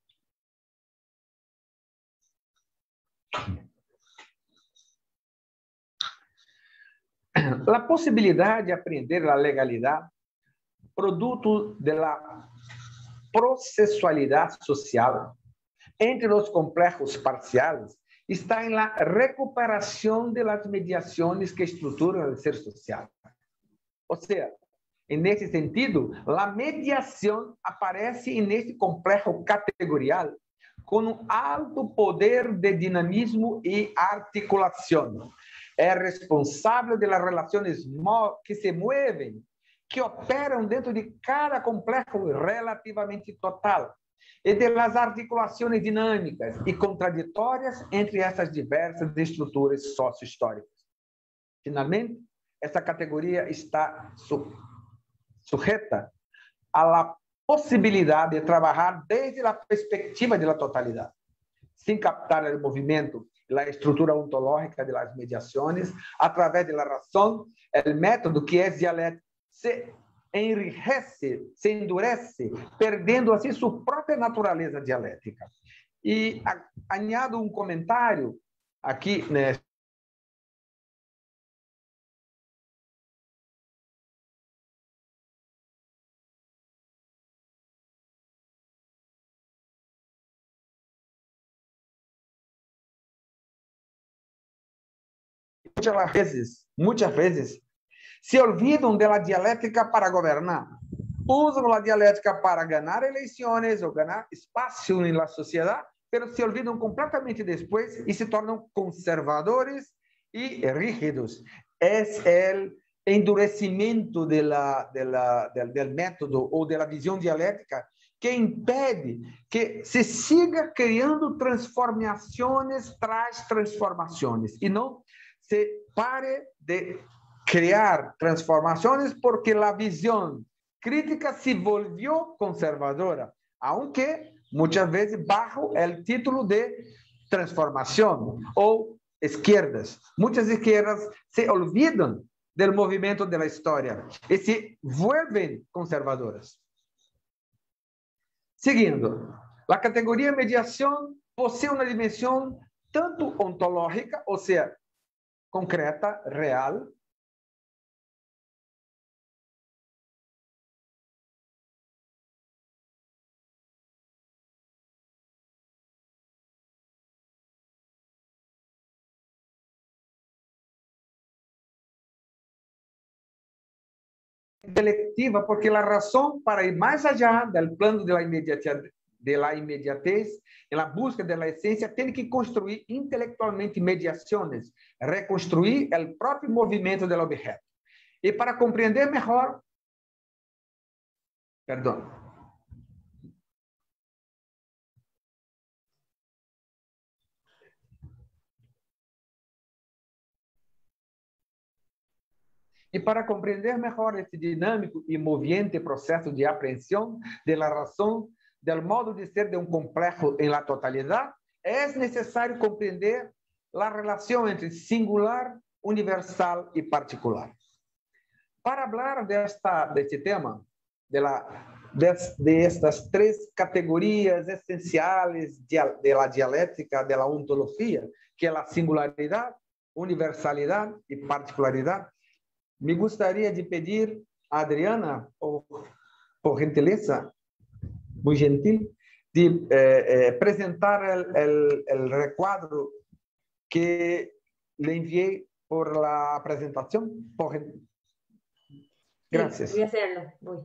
La posibilidad de aprender la legalidad, producto de la procesualidad social entre los complejos parciales, está en la recuperación de las mediaciones que estructuran el ser social. O sea, en ese sentido, la mediación aparece en este complejo categorial con un alto poder de dinamismo y articulación. Es responsable de las relaciones que se mueven, que operan dentro de cada complejo relativamente total, y de las articulaciones dinámicas y contradictorias entre estas diversas estructuras sociohistóricas. Finalmente, esta categoría está su, sujeta a la posibilidad de trabajar desde la perspectiva de la totalidad, sin captar el movimiento, la estructura ontológica de las mediaciones, a través de la razón, el método que es dialéctico, se enriquece, se endurece, perdendo assim sua própria natureza dialética. E a, añado um comentário aqui, né? Muitas vezes, muitas vezes, se olvidam da dialética para governar. Usam a dialética para ganhar eleições ou ganhar espaço na sociedade, mas se olvidam completamente depois e se tornam conservadores e rígidos. É o endurecimento de la, de la, del, del método ou da visão dialética que impede que se siga criando transformações tras transformações e não se pare de criar transformações porque a visão crítica se volvió conservadora, aunque muitas vezes bajo o título de transformação ou esquerdas. Muitas esquerdas se olvidam do movimento da história e se vuelven conservadoras. Seguindo, a categoria mediação possui uma dimensão tanto ontológica, ou seja, concreta, real, intelectiva, porque a razão para ir mais allá do plano de la inmediatez, de la inmediatez en la busca de la esencia, tem que construir intelectualmente mediações, reconstruir o próprio movimento do objeto. E para compreender melhor, perdão, E para compreender melhor esse dinâmico e moviente processo de apreensão da razão, do modo de ser de um complexo em la totalidade, é necessário compreender a relação entre singular, universal e particular. Para falar desta deste tema, de, la, de, de estas três categorias essenciais de, de la dialética, de la ontologia, que é a singularidade, universalidade e particularidade, me gostaria de pedir a Adriana, por, por gentileza, muito gentil, de eh, eh, presentar el, el, el recuadro que le envié por la presentación. Por... Gracias. Sí, voy a hacerlo. Voy.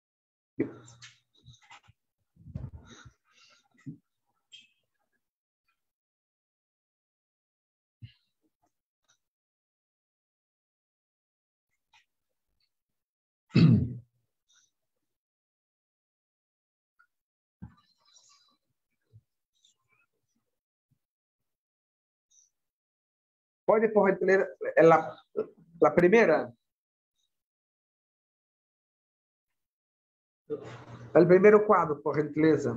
Pode, por gentileza, la, la primera. El primeiro quadro, por gentileza.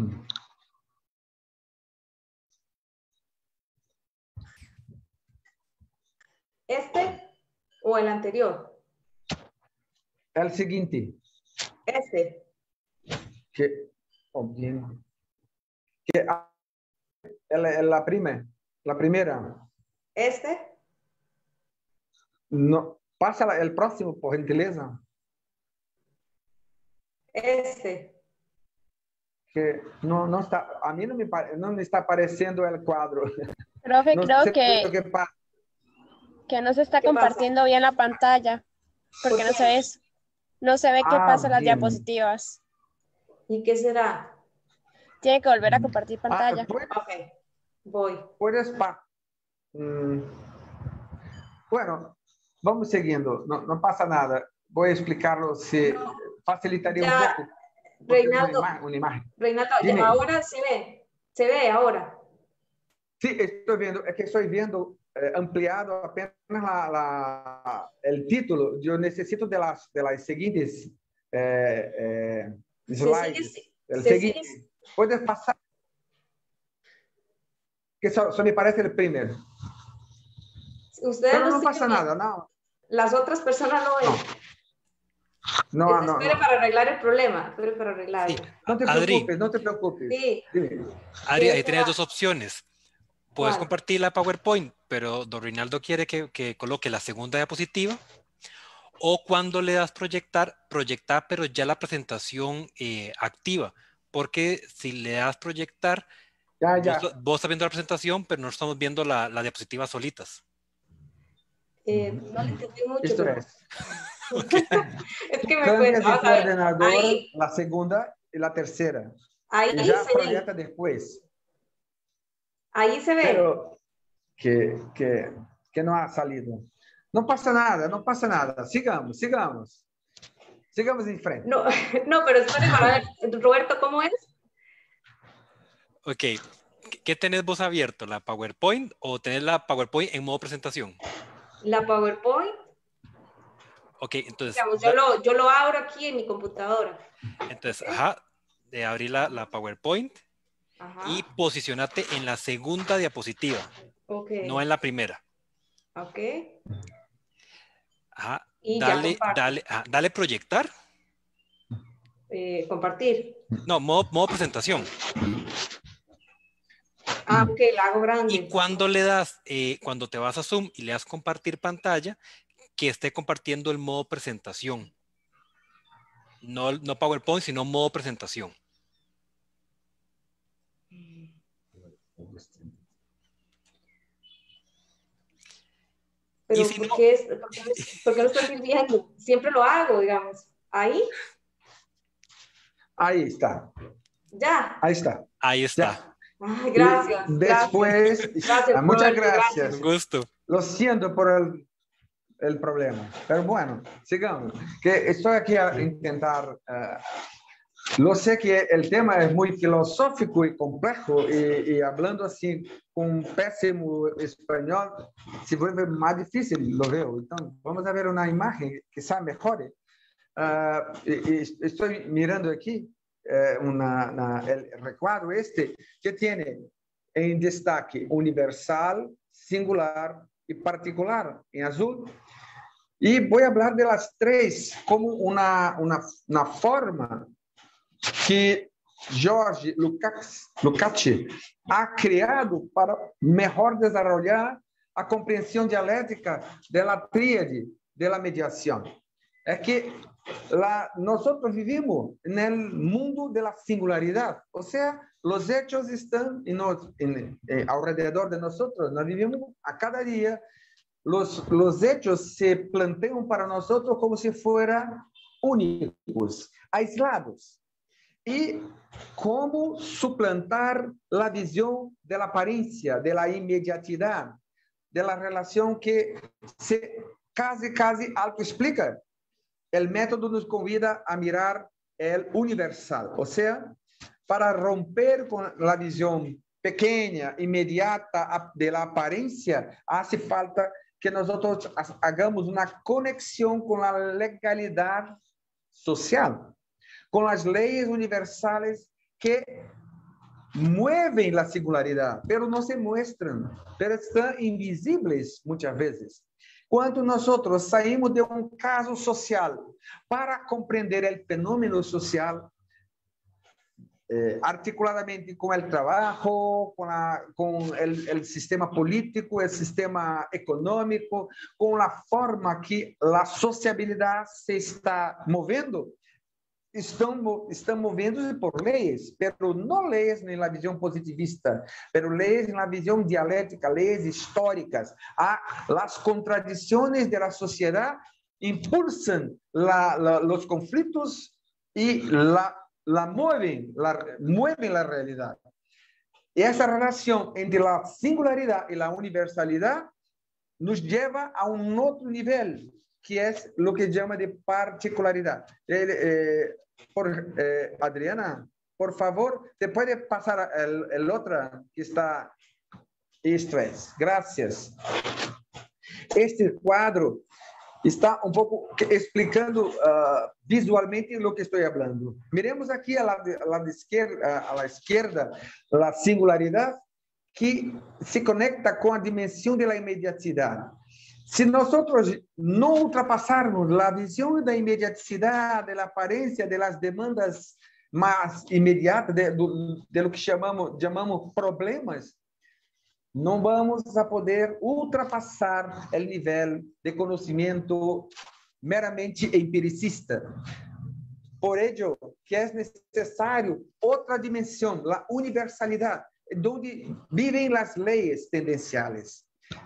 ¿Este o el anterior? El siguiente. Este. Que, oh, bien. Que, la, la, prima, la primera. ¿Este? No, pasa el próximo, por gentileza. Este. Que no, no está, a mí no me, no me está apareciendo el cuadro. Profe, no creo sé que, qué pasa. que no se está ¿Qué compartiendo pasa? bien la pantalla, porque ¿Por no qué? se ve, no se ve qué Ah, pasa en las bien. diapositivas. ¿Y qué será? Tiene que volver a compartir pantalla. Ah, ¿puedes, Ok, voy. puedes pa mm. Bueno, vamos siguiendo, no, no pasa nada. Voy a explicarlo si No, facilitaría ya, un poco. Reinaldo, Una, ima una imagen. Reinaldo, Dime. ya, ahora se ve, se ve ahora. Sí, estoy viendo, es que estoy viendo eh, ampliado apenas la, la, el título. Yo necesito de las, de las siguientes eh, eh, slides. sigue, el se siguiente. sigue. ¿Puedes pasar? Que eso, eso me parece el primero. Ustedes Pero lo no siguen pasa viendo. nada, no. Las otras personas no ven. No, no, no. Espere no. para arreglar el problema. Espere para arreglarlo. Sí. No te Adri, preocupes, no te preocupes. Sí. Dime. Adri, ahí ¿Qué tienes será? dos opciones. Puedes ¿Cuál? compartir la PowerPoint, pero don Reinaldo quiere que, que coloque la segunda diapositiva. O cuando le das proyectar, proyectar, pero ya la presentación eh, activa. Porque si le das proyectar, Ya, ya. vos, vos estás viendo la presentación, pero no estamos viendo la, la diapositiva solitas. Eh, no le entendí mucho. Esto Pero... es. Okay. Es que me Cambias cuesta. de Vamos a ver. coordenador, Ahí, la segunda y la tercera. ahí Y ya se proyecta ve. después. Ahí se ve. Pero que, que, que no ha salido. No pasa nada, no pasa nada. Sigamos, sigamos. Sigamos en frente. No, no, pero espere para ver. Roberto, ¿cómo es? Ok. ¿Qué tenés vos abierto? ¿La PowerPoint o tenés la PowerPoint en modo presentación? La PowerPoint. Ok, entonces... Digamos, yo, lo, yo lo abro aquí en mi computadora. Entonces, ajá, de abrir la, la PowerPoint. Ajá. Y posicionate en la segunda diapositiva, Okay. no en la primera. Ok. Ajá. Y Dale, ya comparto. dale, ajá, dale proyectar. Eh, compartir. No, modo, modo presentación. Ah, ok, la hago grande. Y cuando le das, eh, cuando te vas a Zoom y le das compartir pantalla, que esté compartiendo el modo presentación. No, no PowerPoint, sino modo presentación. Pero Y si ¿por, no- qué es, por, qué, por qué lo estoy viendo? Siempre lo hago, digamos. Ahí, Ahí está. ya. Ahí está. Ahí está. Ya. Ay, gracias. Y después, Gracias. Gracias, ah, muchas Roberto, gracias. Un gusto. Lo siento por el, el problema. Pero bueno, sigamos. Que estoy aquí a intentar... Uh, lo sé que el tema es muy filosófico y complejo y, y hablando así con un pésimo español se vuelve más difícil, lo veo. Entonces, vamos a ver una imagen que sea mejor. Uh, y, y estoy mirando aquí uh, una, una, el recuadro este que tiene en destaque universal, singular y particular en azul. Y voy a hablar de las tres como una, una, una forma que Jorge Lukács ha creado para mejor desarrollar a compreensão dialética da tríade da mediação. É que la, nosotros vivimos en el mundo de la singularidad, o sea, los hechos están en nos, en, eh, alrededor de nosotros, nos vivimos a cada día, los, los hechos se plantean para nosotros como si fueran únicos, aislados. Y cómo suplantar la visión de la apariencia, de la inmediatidad, de la relación que se casi, casi autoexplica. El método nos convida a mirar el universal, o sea, para romper con la visión pequeña, inmediata de la apariencia, hace falta que nosotros hagamos una conexión con la legalidad social, con las leyes universales que mueven la singularidad, pero no se muestran, pero están invisibles muchas veces. Cuando nosotros saímos de un caso social para comprender el fenómeno social, eh, articuladamente con el trabajo, con, la, con el, el sistema político, el sistema económico, con la forma que la sociabilidad se está moviendo, están, están moviéndose por leyes, pero no leyes en la visión positivista, pero leyes en la visión dialéctica, leyes históricas. Ah, las contradicciones de la sociedad impulsan la, la, los conflictos y la, la, mueven, la mueven la realidad. Y esa relación entre la singularidad y la universalidad nos lleva a un otro nivel, que es lo que llama de particularidad. Eh, eh, por, eh, Adriana, por favor, ¿te puede pasar el, el otro que está? Esto es, gracias. Este cuadro está un poco explicando uh, visualmente lo que estoy hablando. Miremos aquí a la, a la izquierda, a la izquierda, la singularidad que se conecta con la dimensión de la inmediatidad. Si nosotros no ultrapasarmos la visión de inmediaticidad, de la apariencia, de las demandas más inmediatas, de, de lo que llamamos, llamamos problemas, no vamos a poder ultrapasar el nivel de conocimiento meramente empiricista. Por ello, que es necesario otra dimensión, la universalidad, donde viven las leyes tendenciales.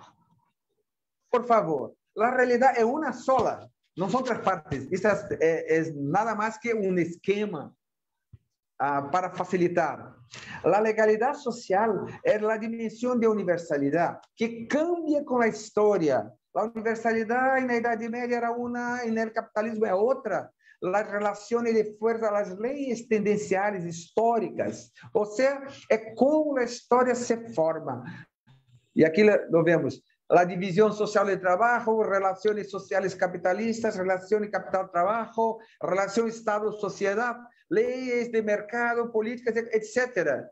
Por favor, la realidad es una sola, no son tres partes. Esto es, es, es nada más que un esquema uh, para facilitar. La legalidad social es la dimensión de universalidad que cambia con la historia. La universalidad en la Edad Media era una, en el capitalismo es otra. Las relaciones de fuerza, las leyes tendenciales históricas. O sea, es como la historia se forma. Y aquí lo vemos. La división social del trabajo, relaciones sociales capitalistas, relaciones capital-trabajo, relación Estado-sociedad, leyes de mercado, políticas, etcétera.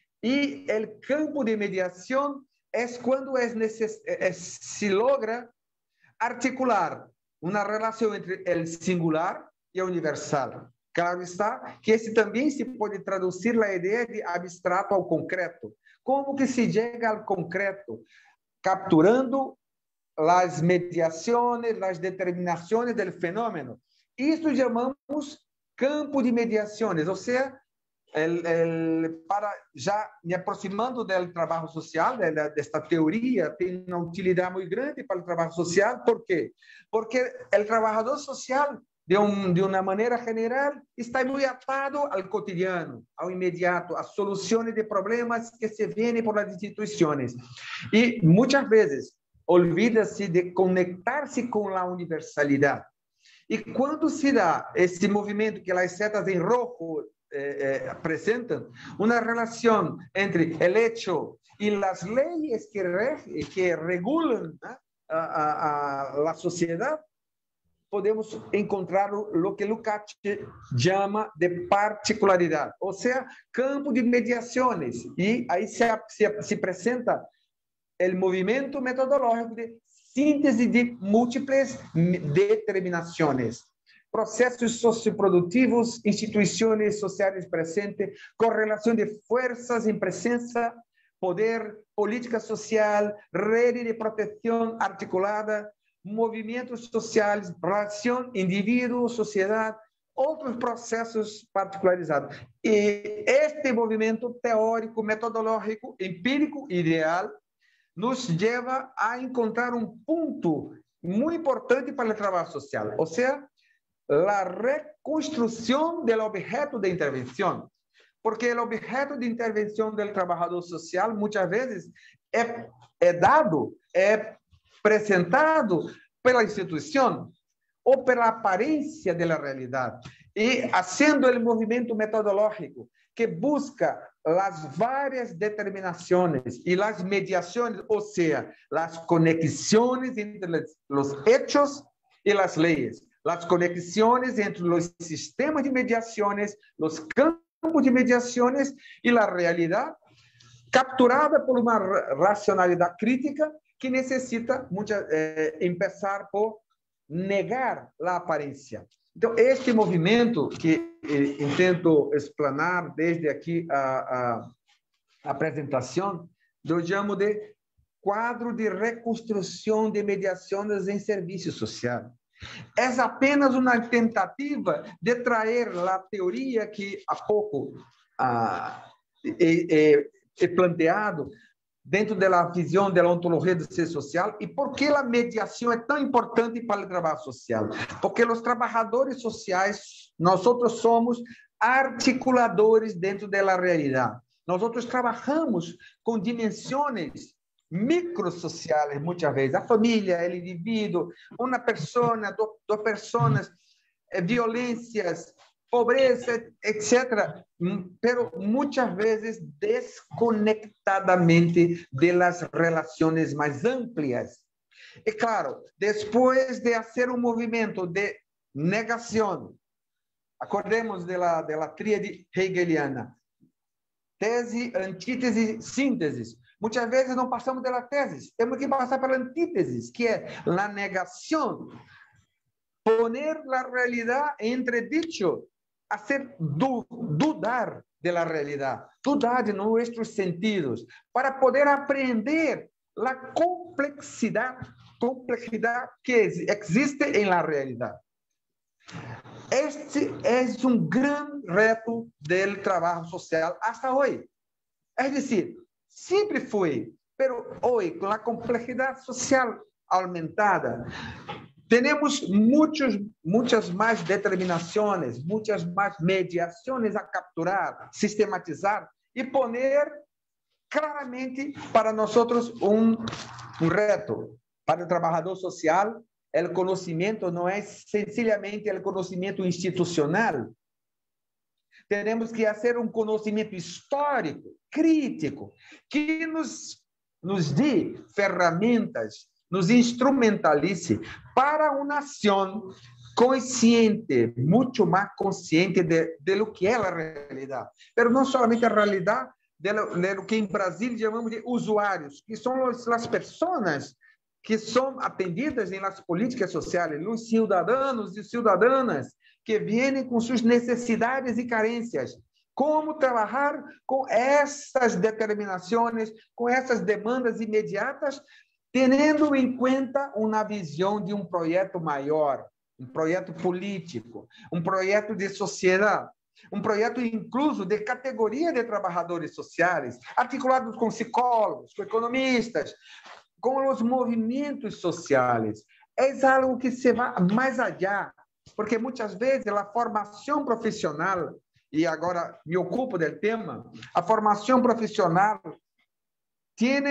Y el campo de mediación es cuando es neces es, se logra articular una relación entre el singular y el universal. Claro está que ese también se puede traducir la idea de abstrato al concreto. ¿Cómo que se llega al concreto? Capturando las mediaciones, las determinaciones del fenómeno. Esto llamamos campo de mediaciones, o sea, el, el, para ya me aproximando del trabajo social, de, de esta teoría, tiene una utilidad muy grande para el trabajo social. ¿Por qué? Porque el trabajador social, de, un, de una manera general, está muy atado al cotidiano, al inmediato, a soluciones de problemas que se vienen por las instituciones. Y muchas veces olvídase de conectarse con la universalidad. Y cuando se da ese movimiento que las setas en rojo eh, eh, presentan, una relación entre el hecho y las leyes que, re, que regulan ¿eh? a, a, a la sociedad, podemos encontrar lo que Lukács llama de particularidad, o sea, campo de mediaciones. Y ahí se, se, se presenta el movimiento metodológico de síntesis de múltiples determinaciones, procesos socioproductivos, instituciones sociales presentes, correlación de fuerzas en presencia, poder, política social, red de protección articulada, movimentos sociais, relação indivíduo-sociedade, outros processos particularizados. E este movimento teórico, metodológico, empírico, ideal, nos leva a encontrar um ponto muito importante para o trabalho social, ou seja, a reconstrução do objeto de intervenção. Porque o objeto de intervenção do trabalhador social, muitas vezes, é, é dado, é apresentado pela instituição ou pela aparência da realidade. E, sendo o movimento metodológico que busca as várias determinações e as mediações, ou seja, as conexões entre os hechos e as leis, as conexões entre os sistemas de mediações, os campos de mediações e a realidade, capturada por uma racionalidade crítica que necessita muita, eh, começar por negar a aparência. Então, este movimento que eh, intento explanar desde aqui a, a, a apresentação, eu chamo de quadro de reconstrução de mediações em serviço social. É apenas uma tentativa de trazer a teoria que há pouco ah, é, é, é planteado dentro da visão da ontologia do ser social. E por que a mediação é tão importante para o trabalho social? Porque os trabalhadores sociais, nós outros somos articuladores dentro da realidade. Nós outros trabalhamos com dimensões microsociais, muitas vezes. A família, o indivíduo, uma pessoa, duas pessoas, violências, pobreza, etcétera. Pero muitas vezes desconectadamente das relações mais amplas. E claro, depois de fazer um movimento de negação, acordemos da da tríade hegeliana, tese, antítese, síntese. Muitas vezes não passamos pela tese, temos que passar pela antítese, que é a negação, poner a realidade em entredicho, hacer du dudar da realidade, dudar de nossos sentidos, para poder aprender a complexidade, complexidade que existe em la realidade. Este é um grande reto do trabalho social hasta hoje. É decir, sempre foi, pero hoje, com a complexidade social aumentada, temos muitos, muitas mais determinações, muitas mais mediações a capturar, sistematizar e poner claramente para nós um, um reto. Para o trabalhador social, o conhecimento não é sencillamente o conhecimento institucional. Temos que fazer um conhecimento histórico, crítico, que nos, nos dê ferramentas, nos instrumentalize para uma nação consciente, muito mais consciente de, de lo que é a realidade. Mas não somente a realidade de lo, de lo que em Brasil chamamos de usuários, que são as pessoas que são atendidas em las políticas sociais, os cidadãos e cidadãs que vêm com suas necessidades e carências. Como trabalhar com essas determinações, com essas demandas imediatas, tendo em conta uma visão de um projeto maior, um projeto político, um projeto de sociedade, um projeto incluso de categoria de trabalhadores sociais, articulados com psicólogos, com economistas, com os movimentos sociais. É algo que se vai mais allá, porque muitas vezes a formação profissional, e agora me ocupo do tema, a formação profissional tem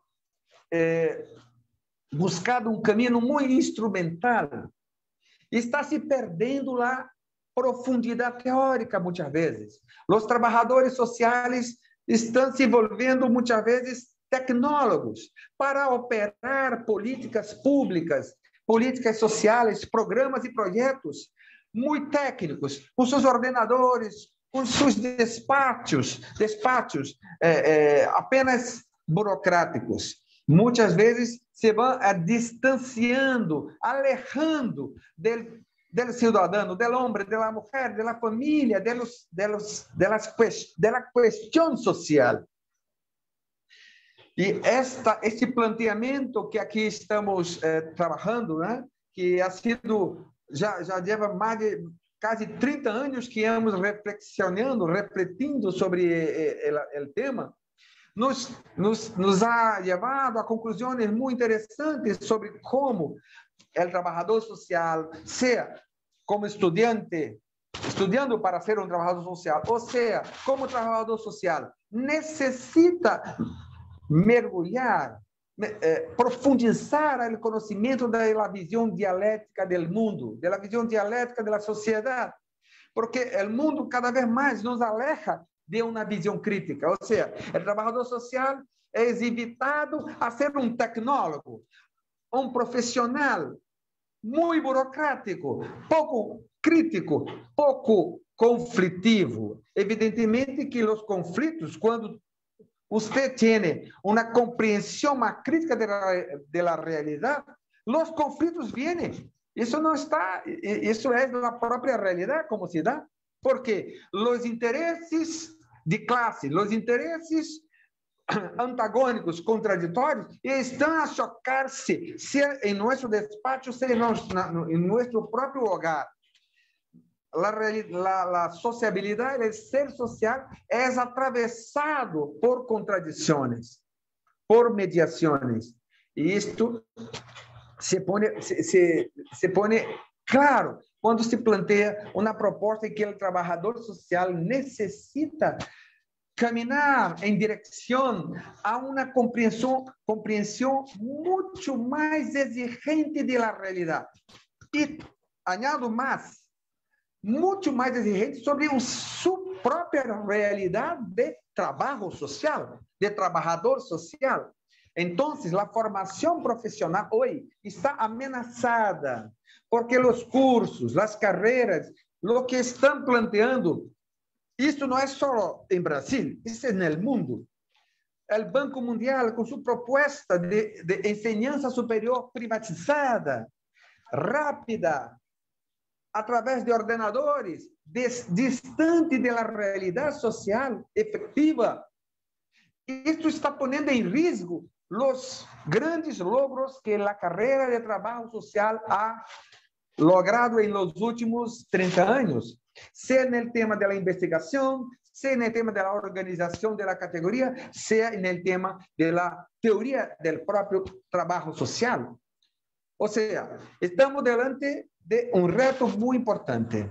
eh, buscado um caminho muito instrumental, e está se perdendo a profundidade teórica muitas vezes. Os trabalhadores sociais estão se envolvendo muitas vezes tecnólogos para operar políticas públicas, políticas sociais, programas e projetos muito técnicos, com seus ordenadores, com seus despachos, despachos é, é, apenas burocráticos. Muitas vezes se vão distanciando, alejando del, del cidadão, del homem, da mulher, da família, de los, de los, de las, de la questão social. E esta, este planteamento que aqui estamos eh, trabalhando, né, que ha sido, já, já leva mais de quase trinta anos que estamos reflexionando, refletindo sobre o tema, nos, nos, nos ha levado a conclusões muito interessantes sobre como o trabalhador social, seja como estudante, estudando para ser um trabalhador social, ou seja, como trabalhador social, necessita mergulhar, eh, profundizar o conhecimento da visão dialética do mundo, da visão dialética da sociedade, porque o mundo cada vez mais nos aleja de uma visão crítica, ou seja, o trabalhador social é invitado a ser um tecnólogo, um profissional muito burocrático, pouco crítico, pouco conflitivo. Evidentemente que os conflitos, quando você tem uma compreensão mais crítica da realidade, os conflitos vêm. Isso não está, isso é na própria realidade como se dá, porque os interesses de classe, os interesses antagônicos, contraditórios, estão a chocar-se, se em nosso despacho, se em nosso próprio hogar. La, la, la sociabilidade, o ser social, é atravessado por contradições, por mediações. E isto se põe, se, se, se põe claro quando se planteia uma proposta em que o trabalhador social necessita caminhar em direção a uma compreensão, compreensão muito mais exigente da realidade. E, añado mais, muito mais exigente sobre a sua própria realidade de trabalho social, de trabalhador social. Então, a formação profissional hoje está ameaçada, porque os cursos, as carreiras, o que estão planteando, isso não é só em Brasil, isso é no mundo. O Banco Mundial, com sua proposta de, de enseñanza superior privatizada, rápida, através de ordenadores, des, distante da realidade social efetiva. Isso está pondo em risco os grandes logros que a carreira de trabalho social ha logrado em los últimos trinta anos, seja no tema da investigação, seja no tema da organização da categoria, seja no tema da teoria do próprio trabalho social. Ou seja, estamos diante de um reto muito importante.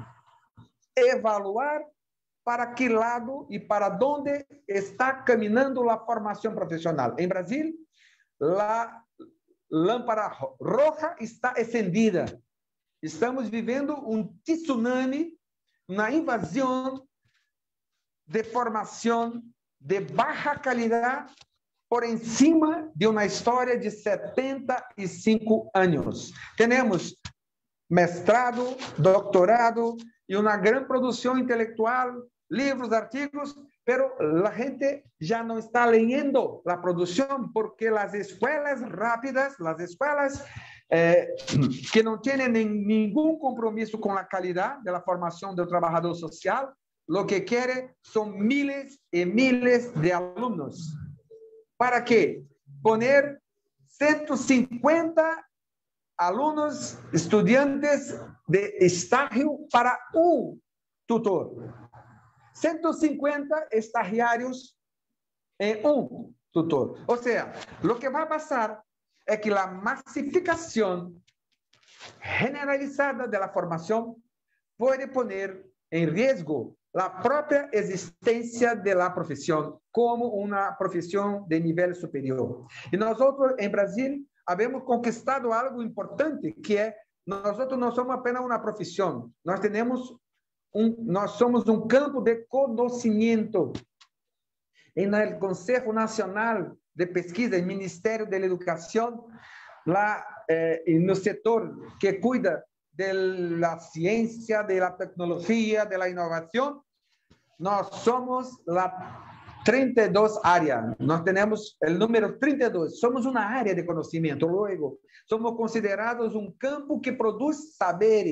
Evaluar para que lado e para onde está caminhando a formação profissional. Em Brasil, a lâmpada roja está acendida. Estamos vivendo um tsunami, uma invasão de formação de baixa qualidade por cima de uma história de setenta e cinco anos. Temos mestrado, doutorado e uma grande produção intelectual, livros, artigos, pero a gente já não está lendo a produção porque as escolas rápidas, as escolas eh, que não têm nenhum compromisso com a qualidade da formação do trabalhador social, o que querem são miles e miles de alunos. Para quê? Poner ciento cincuenta alunos, estudiantes de estágio para um tutor. ciento cincuenta estagiários em um tutor. Ou seja, o que vai passar é que a massificação generalizada da formação pode poner em risco a própria existência da profissão como uma profissão de nível superior. E nós, em Brasil, havemos conquistado algo importante, que é, nós não somos apenas uma profissão, nós temos um, nós somos um campo de conhecimento. E no Conselho Nacional de Pesquisa e Ministério da Educação, lá eh, no setor que cuida da ciência, da tecnologia, da inovação, nós somos a trinta e duas área. Nós temos o número trinta e dois. Somos uma área de conhecimento. Logo, somos considerados um campo que produz saberes,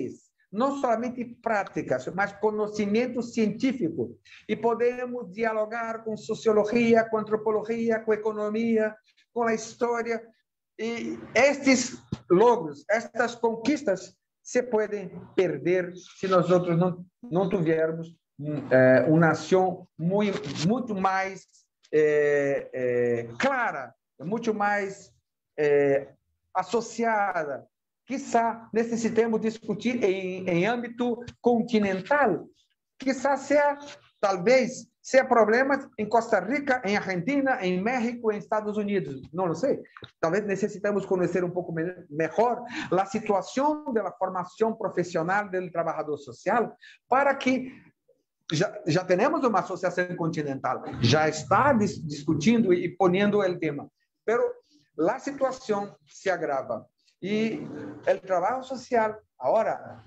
não somente práticas, mas conhecimento científico. E podemos dialogar com sociologia, com antropologia, com economia, com a história. E estes logros, estas conquistas, se podem perder se nós outros não, não tivermos é, uma nação muito, muito mais é, é, clara, muito mais é, associada. Quizá necessitemos discutir em, em âmbito continental. Quizá seja, talvez, seja problemas em Costa Rica, em Argentina, em México, em Estados Unidos. Não lo sei. Talvez necessitamos conhecer um pouco me melhor a situação da formação profissional do trabalhador social para que já, já temos uma associação continental, já está dis discutindo e ponendo o tema. Mas a situação se agrava. E o trabalho social, agora,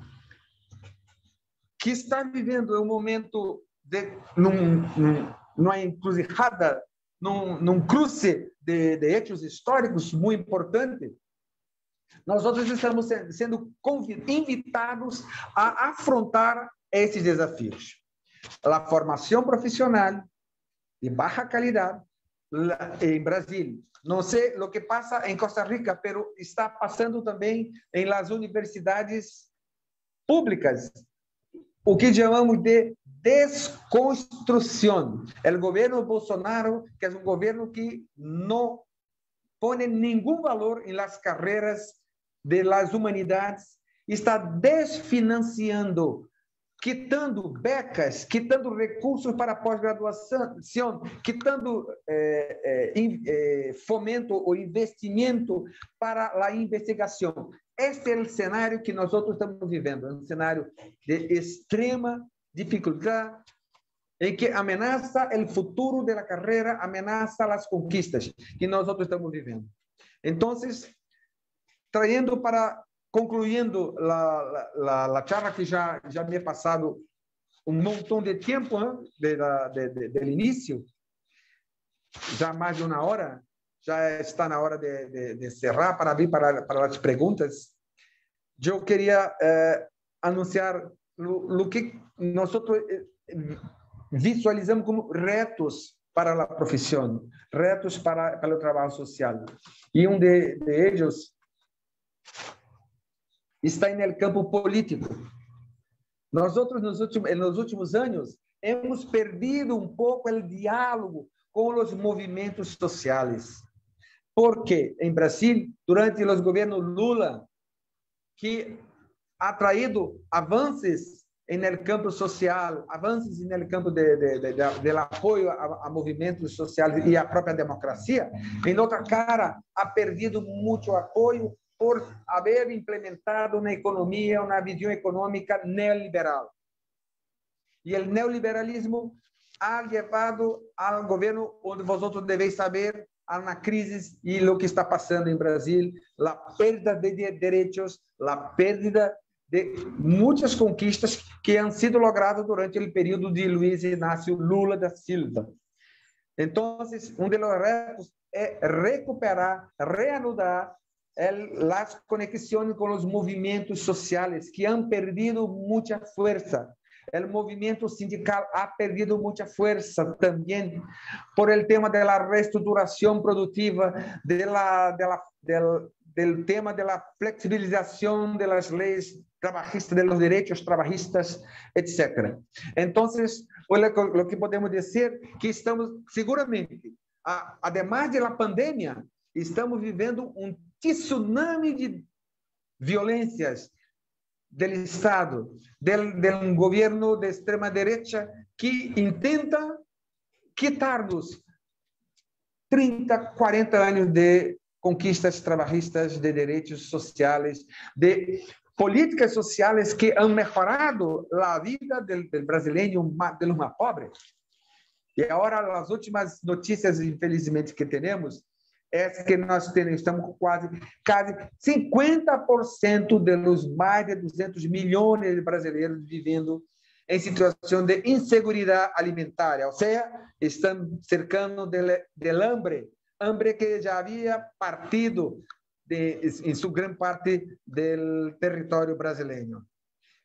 que está vivendo um momento de num, num, numa encruzilhada, num, num cruce de, de hechos históricos muito importante, nós outros estamos sendo invitados a afrontar esses desafios. A formação profissional de baixa qualidade em Brasil. Não sei o que passa em Costa Rica, mas está passando também em las universidades públicas, o que chamamos de desconstrução. O governo Bolsonaro, que é um governo que não põe nenhum valor em las carreiras de las humanidades, está desfinanciando, quitando becas, quitando recursos para pós-graduação, quitando eh, eh, fomento ou investimento para a investigação. Este é o cenário que nós outros estamos vivendo, um cenário de extrema dificuldade, em que ameaça o futuro da carreira, ameaça as conquistas que nós outros estamos vivendo. Então, trayendo para concluindo la, la, la charla que já já me he passado um montão de tempo, hein, de, de, de, del início, já mais de uma hora, já está na hora de, de, de cerrar para vir para, para as perguntas. Eu queria eh, anunciar o que nós visualizamos como retos para a profissão, retos para, para o trabalho social. E um de, de eles está no campo político. Nós outros, nos últimos, nos últimos anos, hemos perdido um pouco o diálogo com os movimentos sociais. Porque em Brasil, durante os governos Lula, que ha traído avanços no campo social, avanços no campo de, de, de, de, de apoio a, a movimentos sociais e a própria democracia, em outra cara, ha perdido muito apoio por haber implementado na economia uma visão econômica neoliberal. E o neoliberalismo ha levado ao governo, onde vosotros deveis saber, a uma crise e o que está passando em Brasil, a perda de direitos, a perda de muitas conquistas que han sido logradas durante o período de Luiz Inácio Lula da Silva. Então, um dos retos é recuperar, reanudar as conexões com os movimentos sociais que han perdido muita força. O movimento sindical ha perdido muita força também por el tema de la reestruturação produtiva, de la, de la, del, del tema de la flexibilização de las leis trabalhistas, de los derechos trabalhistas, etcétera. Então, o que podemos dizer que estamos, seguramente, a, además da pandemia, estamos vivendo um tsunami de violências do Estado, del, del governo de extrema-direita que intenta quitar-nos trinta, quarenta anos de conquistas trabalhistas, de direitos sociais, de políticas sociais que han melhorado a vida do, do brasileiro, de los mais pobres. E agora, as últimas notícias, infelizmente, que temos, é que nós temos, estamos com quase, quase cinquenta por cento dos mais de duzentos milhões de brasileiros vivendo em situação de insegurança alimentar, ou seja, estão cercando de, de hambre, hambre que já havia partido de, em sua grande parte do território brasileiro.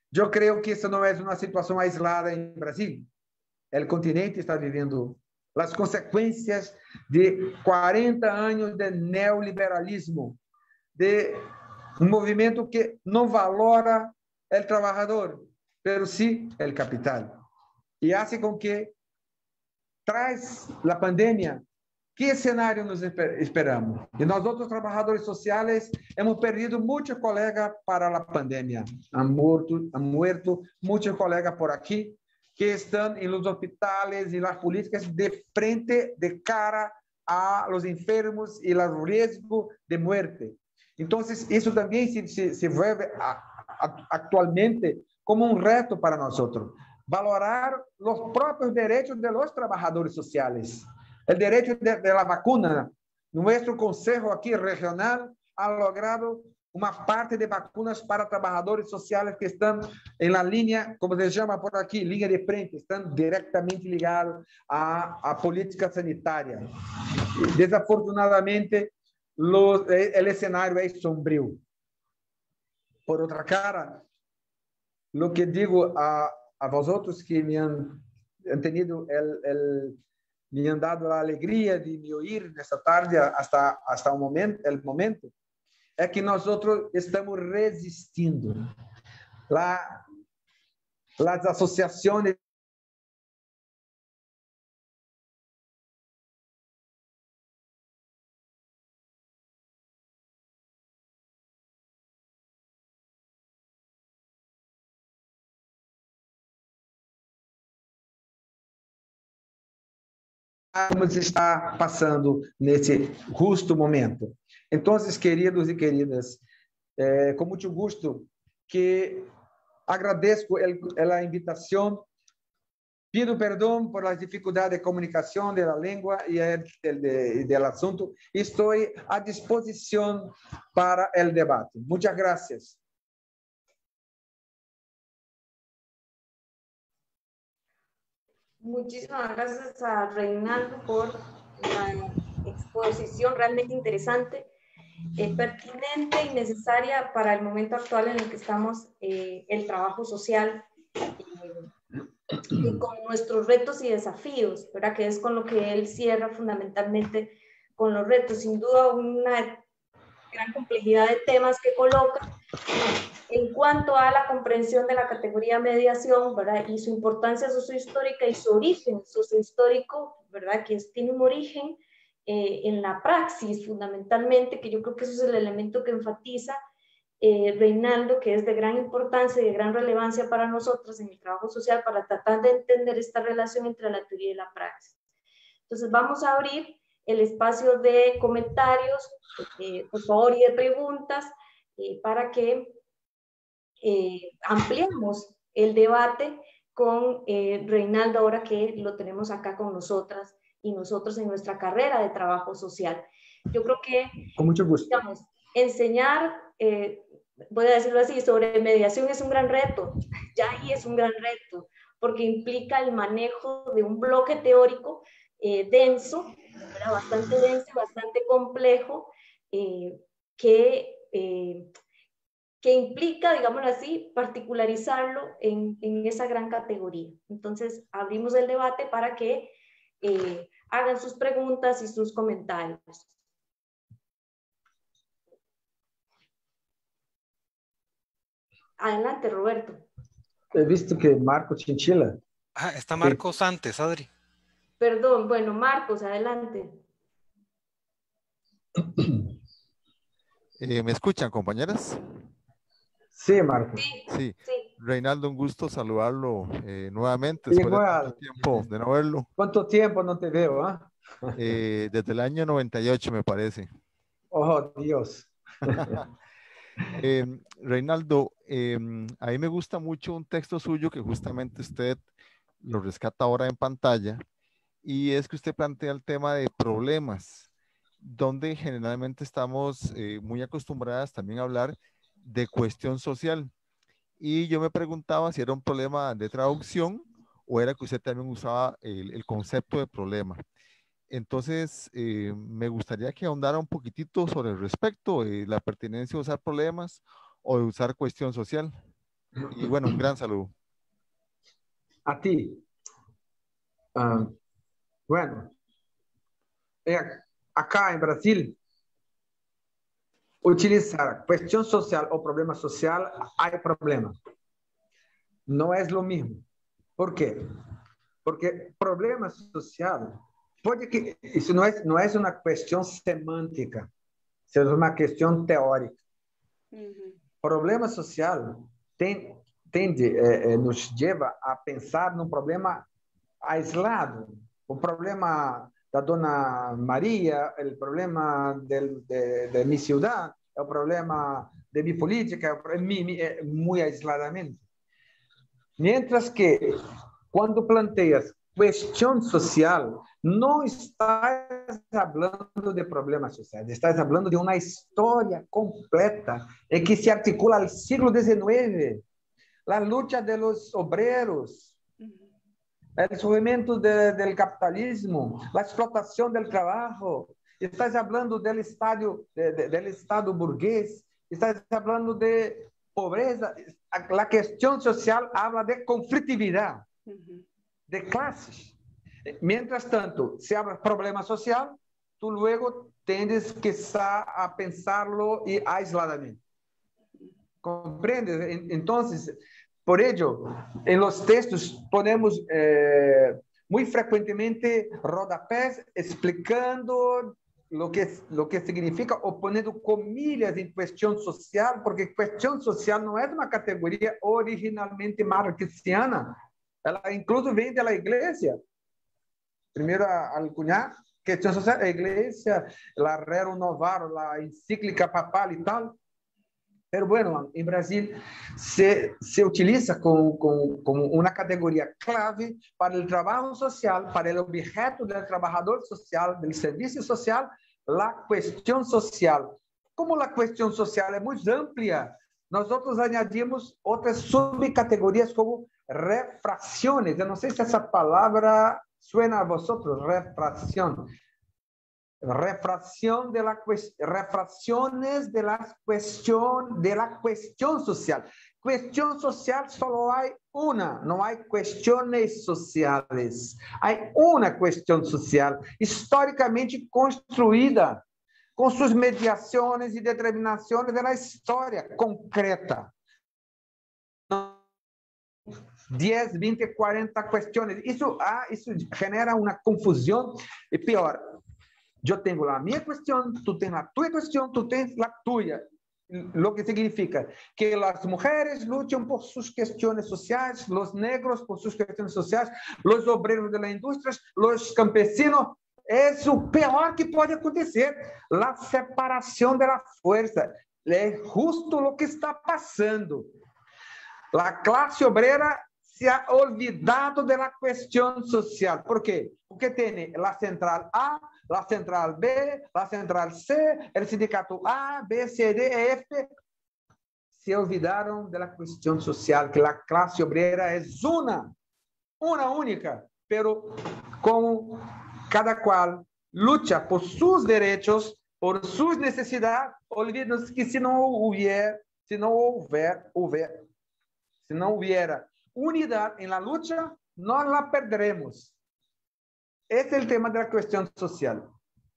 Yo creo que eso no es una situación aislada en Brasil. El continente está viviendo las consecuencias de cuarenta años de neoliberalismo, de un movimiento que no valora el trabajador, pero sí el capital. Y hace con que, tras la pandemia, ¿qué escenario nos esperamos? Y nosotros, trabajadores sociales, hemos perdido muchos colegas para la pandemia. Han muerto, han muerto muchos colegas por aquí que están en los hospitales y las políticas de frente, de cara a los enfermos y el riesgo de muerte. Entonces, eso también se, se, se vuelve a, a, actualmente como un reto para nosotros. Valorar los propios derechos de los trabajadores sociales. El derecho de, de la vacuna. Nuestro consejo aquí regional ha logrado una parte de vacunas para trabajadores sociales que están en la línea, como se llama por aquí, línea de frente, están directamente ligados a, a política sanitaria. Desafortunadamente, los, el escenario es sombrío. Por otra cara, lo que digo a, a vosotros que me han, han tenido el, el me han dado la alegría de me oír esta tarde hasta, hasta el, momento, el momento, es que nosotros estamos resistiendo. La, las asociaciones como se está passando nesse justo momento. Então, queridos e queridas, eh, com muito gosto que agradeço a invitação, pido perdão por as dificuldades de comunicação da língua e do assunto. Estou à disposição para o debate. Muitas graças. Muchísimas gracias a Reinaldo por la exposición realmente interesante, eh, pertinente y necesaria para el momento actual en el que estamos, eh, el trabajo social, eh, y con nuestros retos y desafíos, ¿verdad? Que es con lo que él cierra fundamentalmente, con los retos. Sin duda, una gran complejidad de temas que coloca. En cuanto a la comprensión de la categoría mediación, ¿verdad? Y su importancia sociohistórica y su origen sociohistórico, ¿verdad? Que es, tiene un origen eh, en la praxis fundamentalmente, que yo creo que eso es el elemento que enfatiza eh, Reinaldo, que es de gran importancia y de gran relevancia para nosotros en el trabajo social, para tratar de entender esta relación entre la teoría y la praxis. Entonces vamos a abrir el espacio de comentarios, eh, por favor, y de preguntas, eh, para que Eh, ampliamos el debate con eh, Reinaldo, ahora que lo tenemos acá con nosotras y nosotros en nuestra carrera de trabajo social. Yo creo que, con mucho gusto, digamos, enseñar, eh, voy a decirlo así, sobre mediación es un gran reto, ya ahí es un gran reto, porque implica el manejo de un bloque teórico eh, denso, ¿verdad? Bastante denso, bastante complejo, eh, que... Eh, que implica, digámoslo así, particularizarlo en, en esa gran categoría. Entonces, abrimos el debate para que eh, hagan sus preguntas y sus comentarios. Adelante, Roberto. He visto que Marcos Chinchilla. Ah, está Marcos que... antes, Adri. Perdón, bueno, Marcos, adelante. Eh, ¿Me escuchan, compañeras? Sí, Marcos. Sí, sí. sí. Reinaldo, un gusto saludarlo eh, nuevamente. Sí, después de tanto tiempo de no verlo. ¿Cuánto tiempo no te veo? ¿eh? Eh, desde el año noventa y ocho, me parece. Oh, Dios. eh, Reinaldo, eh, a mí me gusta mucho un texto suyo que justamente usted lo rescata ahora en pantalla, y es que usted plantea el tema de problemas, donde generalmente estamos eh, muy acostumbradas también a hablar de cuestión social. Y yo me preguntaba si era un problema de traducción o era que usted también usaba el, el concepto de problema. Entonces, eh, me gustaría que ahondara un poquitito sobre el respecto, eh, la pertinencia de usar problemas o de usar cuestión social. Y bueno, un gran saludo. A ti. Uh, bueno, é, acá em Brasil, utilizar questão social ou problema social, há problema. Não é o mesmo. Por quê? Porque problema social, pode que isso não é, não é uma questão semântica, isso é uma questão teórica. Uhum. Problema social tem, tende, é, é, nos leva a pensar num problema aislado. O problema da Dona Maria, o problema de, de, de minha cidade, é o problema de minha política, é, é, é muito aisladamente. Mientras que, quando planteias questão social, não estás falando de problemas sociais, estás falando de uma história completa em que se articula o século dezenove, a luta de los obreros, o surgimento de, do capitalismo, a explotação do trabalho. Estás falando do estado, de, de, del estado burguês, estás falando de pobreza. A questão social habla de conflitividade, de classes. Mientras tanto, se habla problema social, tu luego tendes que estar a pensarlo y aisladamente. ¿Comprendes? Entonces, por ello, en los textos ponemos eh, muy frecuentemente rodapés explicando lo que, lo que significa o poniendo comillas en cuestión social, porque cuestión social no es una categoría originalmente marxiana. Ela incluso vem da igreja. Primeiro, al cunhar questão social, a igreja, la renovar, la encíclica papal e tal. Pero, bueno, em Brasil, se, se utiliza como, como, como uma categoria clave para o trabalho social, para o objeto do trabalhador social, do serviço social, a questão social. Como a questão social é muito ampla, nós outros añadimos outras subcategorias como refrações. Eu não sei se essa palavra suena a vosotros, refração. Refração de la refrações de la cuestión de la cuestión social. Cuestión social solo hay una, no hay cuestiones sociales. Hay una cuestión social históricamente construída com suas mediações e determinações da história concreta. dez, vinte, quarenta questões. Isso, ah, isso genera uma confusão. E pior, eu tenho a minha questão, tu tens a tua questão, tu tens a tua. Lo que significa que as mulheres lutam por suas questões sociais, os negros por suas questões sociais, os obreiros da indústria, os campesinos. É o pior que pode acontecer. A separação da força. É justo o que está passando. A classe obreira se ha olvidado da questão social. Por quê? Porque tem a central A, a central B, a central C, o sindicato A, B, C, D, E, F. Se olvidaram da questão social, que a classe obreira é uma, uma única, pero como cada qual luta por seus direitos, por suas necessidades, olvidam-se que se não houver, se não houver, houver se não houver unidade em la luta, nós la perderemos. Esse é o tema da questão social.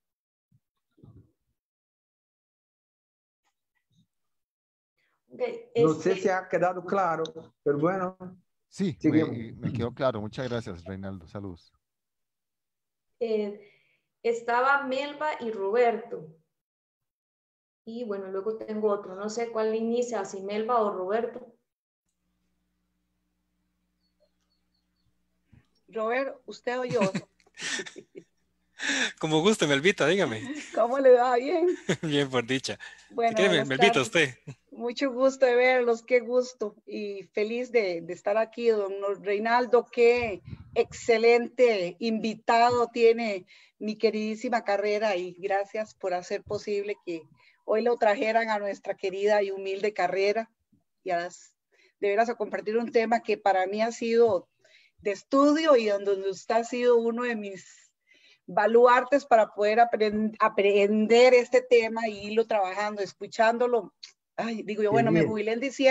Okay, não este... sei se ha quedado claro, pero bueno. Sí, me, me quedó claro. Muchas gracias, Reinaldo. Saludos. Eh, estaba Melba y Roberto. Y bueno, luego tengo otro. No sé cuál inicia, si Melba o Roberto. Robert, ¿usted o yo? Como guste, Melvita, dígame. ¿Cómo le va? ¿Bien? Bien, por dicha. Bueno, si quiere, Melvita, usted. Mucho gusto de verlos, qué gusto. Y feliz de, de estar aquí, don Reinaldo. Qué excelente invitado tiene mi queridísima carrera y gracias por hacer posible que hoy lo trajeran a nuestra querida y humilde carrera y a las, de veras a compartir un tema que para mí ha sido de estudio y donde usted ha sido uno de mis baluartes para poder aprend aprender este tema y irlo trabajando, escuchándolo. Ay, digo yo, bueno, me jubilé en diciembre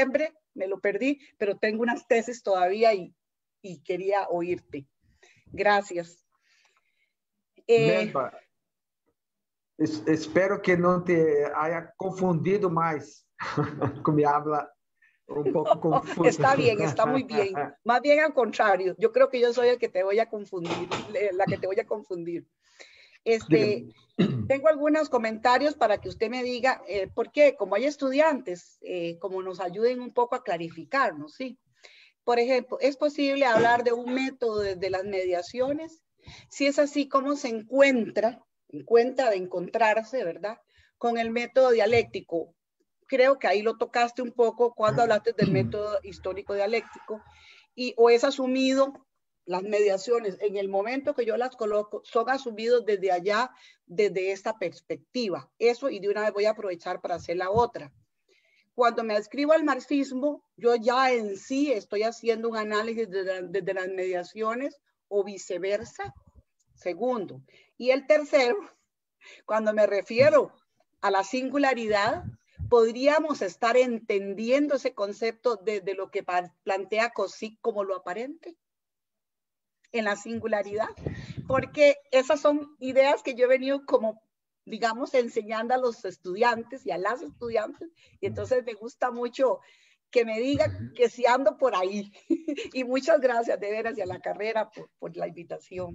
me lo perdí, pero tengo unas tesis todavía y, y quería oírte. Gracias. Eh, Melba, es, espero que no te haya confundido más con mi habla un poco confuso. Está bien, está muy bien. Más bien al contrario, yo creo que yo soy el que te voy a confundir, la que te voy a confundir. Este, tengo algunos comentarios para que usted me diga, eh, por qué, como hay estudiantes, eh, como nos ayuden un poco a clarificarnos, ¿sí? Por ejemplo, ¿es posible hablar de un método de, de las mediaciones? Si es así, ¿cómo se encuentra, encuentra de encontrarse, ¿verdad? Con el método dialéctico. Creo que ahí lo tocaste un poco cuando hablaste del método histórico dialéctico, y o es asumido, las mediaciones en el momento que yo las coloco son asumidos desde allá, desde esta perspectiva. Eso, y de una vez voy a aprovechar para hacer la otra. Cuando me adscribo al marxismo, yo ya en sí estoy haciendo un análisis desde, desde las mediaciones o viceversa. Segundo. Y el tercero, cuando me refiero a la singularidad, podríamos estar entendiendo ese concepto de, de lo que plantea Cosic como lo aparente en la singularidad, porque esas son ideas que yo he venido como, digamos, enseñando a los estudiantes y a las estudiantes, y entonces me gusta mucho que me digan que si ando por ahí. Y muchas gracias de veras y a la carrera por, por la invitación.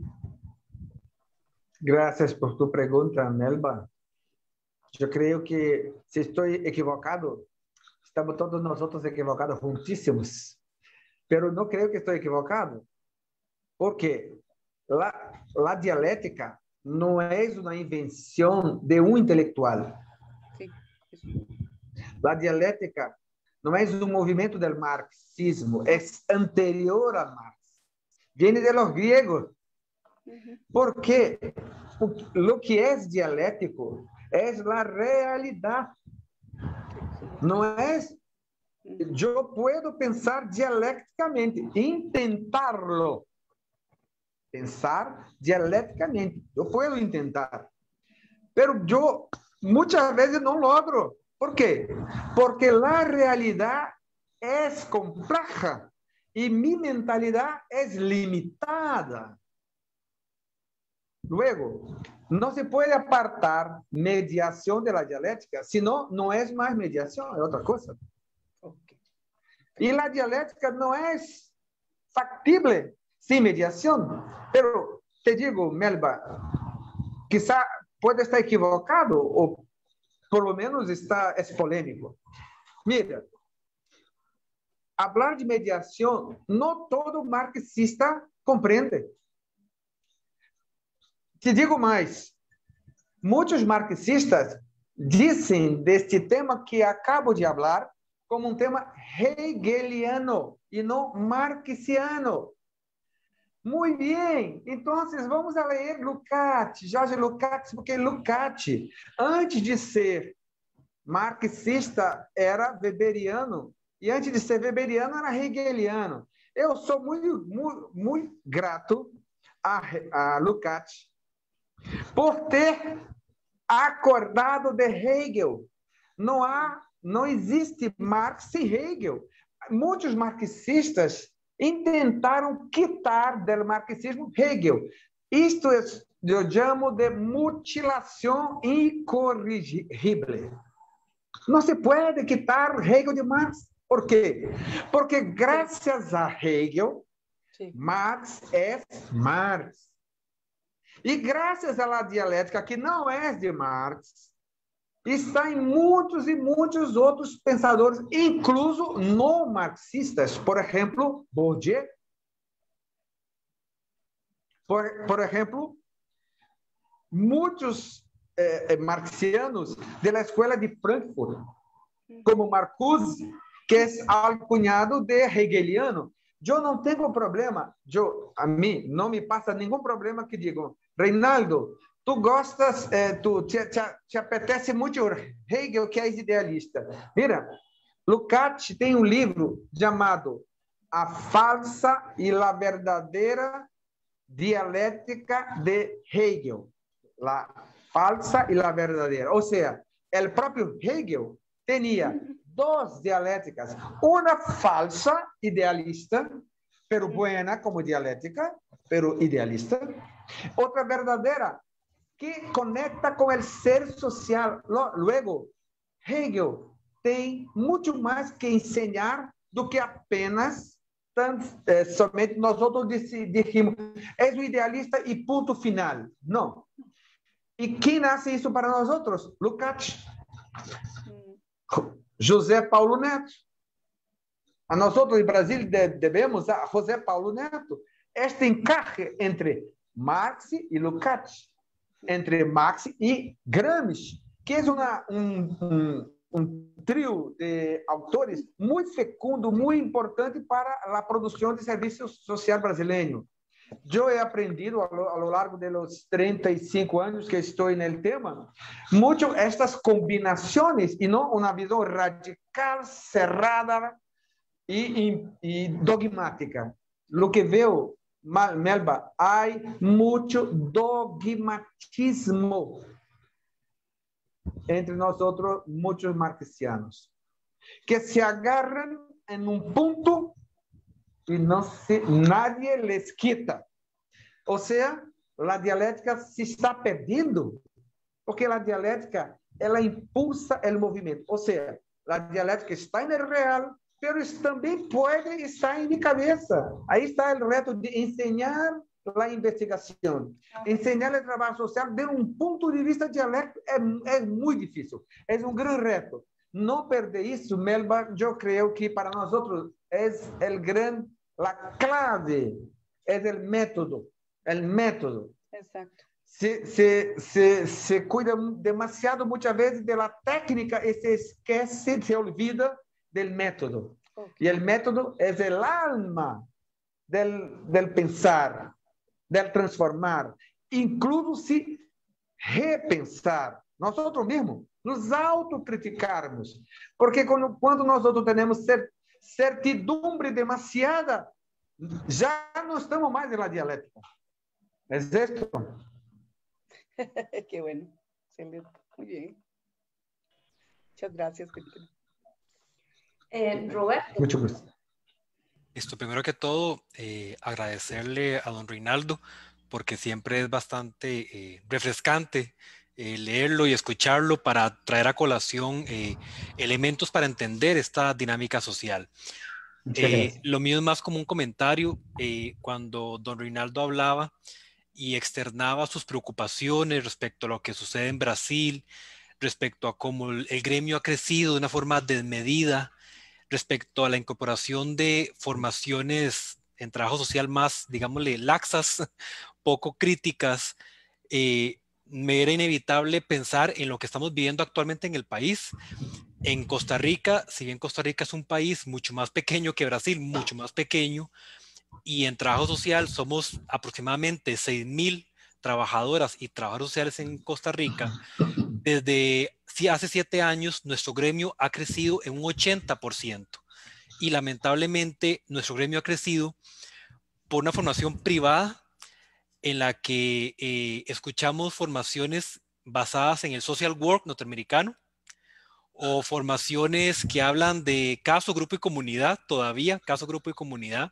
Gracias por tu pregunta, Melba. Yo creo que si estoy equivocado, estamos todos nosotros equivocados juntísimos, pero no creo que estoy equivocado, porque la, la dialéctica no es una invención de un intelectual. Sí. La dialética no es un movimiento del marxismo, es anterior a Marx. Viene de los griegos. ¿Por qué? Porque lo que es dialéctico es la realidad. No es... Yo puedo pensar dialécticamente, intentarlo. Pensar dialécticamente. Yo puedo intentar. Pero yo muchas veces no logro. ¿Por qué? Porque la realidad es compleja y mi mentalidad es limitada. Luego, no se puede apartar mediación de la dialéctica, sino no es más mediación, es otra cosa. Okay. Y la dialéctica no es factible sin mediación. Pero te digo, Melba, quizá puede estar equivocado o por lo menos está, es polémico. Mira, hablar de mediación, no todo marxista comprende. Te digo mais, muitos marxistas dizem deste tema que acabo de falar como um tema hegeliano e não marxiano. Muito bem, então vamos a ler Lukács, Jorge Lukács, porque Lukács, antes de ser marxista, era weberiano, e antes de ser weberiano, era hegeliano. Eu sou muito, muito, muito grato a, a Lukács por ter acordado de Hegel. Não há, não existe Marx sem Hegel. Muitos marxistas intentaram quitar do marxismo Hegel. Isto é, eu chamo de mutilação incorrigível. Não se pode quitar Hegel de Marx. Por quê? Porque graças a Hegel, Sim. Marx é Marx. E graças à dialética, que não é de Marx, está em muitos e muitos outros pensadores, incluso não marxistas. Por exemplo, Bourdieu. Por, por exemplo, muitos eh, marxianos da escola de Frankfurt, como Marcuse, que é alcunhado de hegeliano. Eu não tenho problema, eu, a mim não me passa nenhum problema que digam, Reinaldo, tu gostas, eh, tu te, te, te apetece muito Hegel, que é idealista. Mira, Lukács tem um livro chamado A Falsa e a Verdadeira Dialética de Hegel. La falsa e la verdadeira. Ou seja, o próprio Hegel tenía dos dialécticas, una falsa idealista, pero buena como dialéctica, pero idealista, otra verdadera, que conecta con el ser social. Luego, Hegel tem muito mais que ensinar do que apenas tan, eh, somente nós outros dijimos, és um idealista e ponto final. Não. E quem nasce isso para nós outros? Lukács. José Paulo Neto. A nós outros em Brasil devemos a José Paulo Neto este encaixe entre Marx e Lukács, entre Marx e Gramsci, que é uma, um, um, um trio de autores muito fecundo, muito importante para a produção de serviço social brasileiro. Eu he aprendido a lo, a lo largo de los trinta y cinco años que estoy en el tema, mucho estas combinaciones y no una visión radical, cerrada y, y, y dogmática. Lo que veo, Melba, hay mucho dogmatismo entre nosotros, muchos marxianos, que se agarran en un punto y no se, nadie les quita. O sea, la dialéctica se está perdiendo, porque la dialéctica, ela impulsa el movimiento. O sea, la dialéctica está en el real, pero también puede estar en mi cabeza. Ahí está el reto de enseñar la investigación. Enseñar el trabajo social de un punto de vista dialéctico es, es muy difícil. Es un gran reto. No perder eso, Melba, yo creo que para nosotros es el gran, la clave, es el método, el método. Exacto. Se, se, se, se cuida demasiado muchas veces de la técnica y se esquece, se olvida del método. Okay. Y el método es el alma del, del pensar, del transformar, incluso si repensar. Nosotros mismos nos autocriticarmos, porque quando, quando nós outros temos certidumbre demasiada, já não estamos mais na dialética. ¿É esto? Qué bueno, excelente, muy bien. Muchas gracias, Quintero. Eh, Roberto. Mucho gusto. Esto, primero que todo, eh, agradecerle a don Reinaldo, porque siempre es bastante eh, refrescante eh, leerlo y escucharlo para traer a colación eh, elementos para entender esta dinámica social. Eh, lo mío es más como un comentario. Eh, cuando don Reinaldo hablaba y externaba sus preocupaciones respecto a lo que sucede en Brasil, respecto a cómo el, el gremio ha crecido de una forma desmedida, respecto a la incorporación de formaciones en trabajo social más, digámosle, laxas, poco críticas, eh, me era inevitable pensar en lo que estamos viviendo actualmente en el país. En Costa Rica, si bien Costa Rica es un país mucho más pequeño que Brasil, mucho más pequeño, y en trabajo social somos aproximadamente seis mil trabajadoras y trabajadores sociales en Costa Rica, desde hace siete años nuestro gremio ha crecido en un ochenta por ciento y lamentablemente nuestro gremio ha crecido por una formación privada en la que eh, escuchamos formaciones basadas en el social work norteamericano o formaciones que hablan de caso, grupo y comunidad, todavía caso, grupo y comunidad,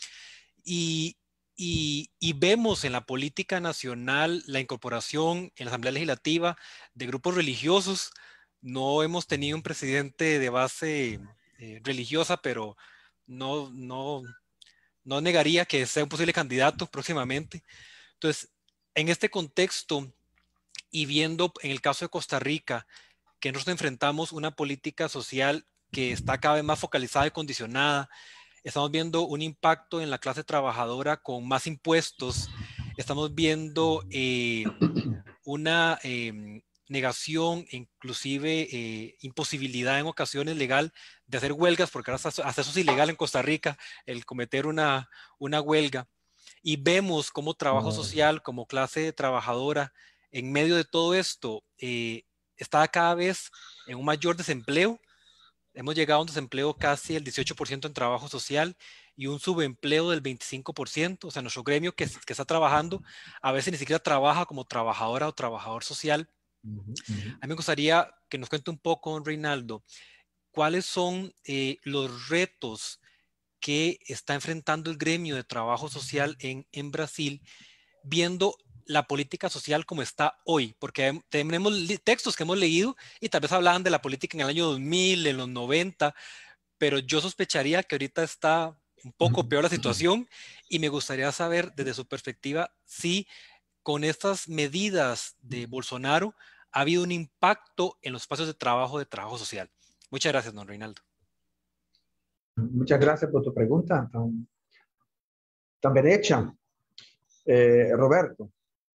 y Y, y vemos en la política nacional la incorporación en la Asamblea Legislativa de grupos religiosos. No hemos tenido un presidente de base eh, religiosa, pero no, no, no negaría que sea un posible candidato próximamente. Entonces, en este contexto y viendo en el caso de Costa Rica que nosotros enfrentamos una política social que está cada vez más focalizada y condicionada, estamos viendo un impacto en la clase trabajadora con más impuestos. Estamos viendo eh, una eh, negación, inclusive eh, imposibilidad en ocasiones legal de hacer huelgas, porque ahora hasta eso es ilegal en Costa Rica, el cometer una, una huelga. Y vemos cómo trabajo social, como clase trabajadora, en medio de todo esto, eh, está cada vez en un mayor desempleo. Hemos llegado a un desempleo casi el dieciocho por ciento en trabajo social y un subempleo del veinticinco por ciento. O sea, nuestro gremio que, que está trabajando a veces ni siquiera trabaja como trabajadora o trabajador social. A mí me gustaría que nos cuente un poco, Reinaldo, cuáles son eh, los retos que está enfrentando el gremio de trabajo social en, en Brasil, viendo la política social como está hoy, porque tenemos textos que hemos leído y tal vez hablaban de la política en el año dos mil, en los noventa, pero yo sospecharía que ahorita está un poco peor la situación y me gustaría saber desde su perspectiva si con estas medidas de Bolsonaro ha habido un impacto en los espacios de trabajo de trabajo social. Muchas gracias, don Reinaldo. Muchas gracias por tu pregunta tan, tan bien hecha, eh, Roberto.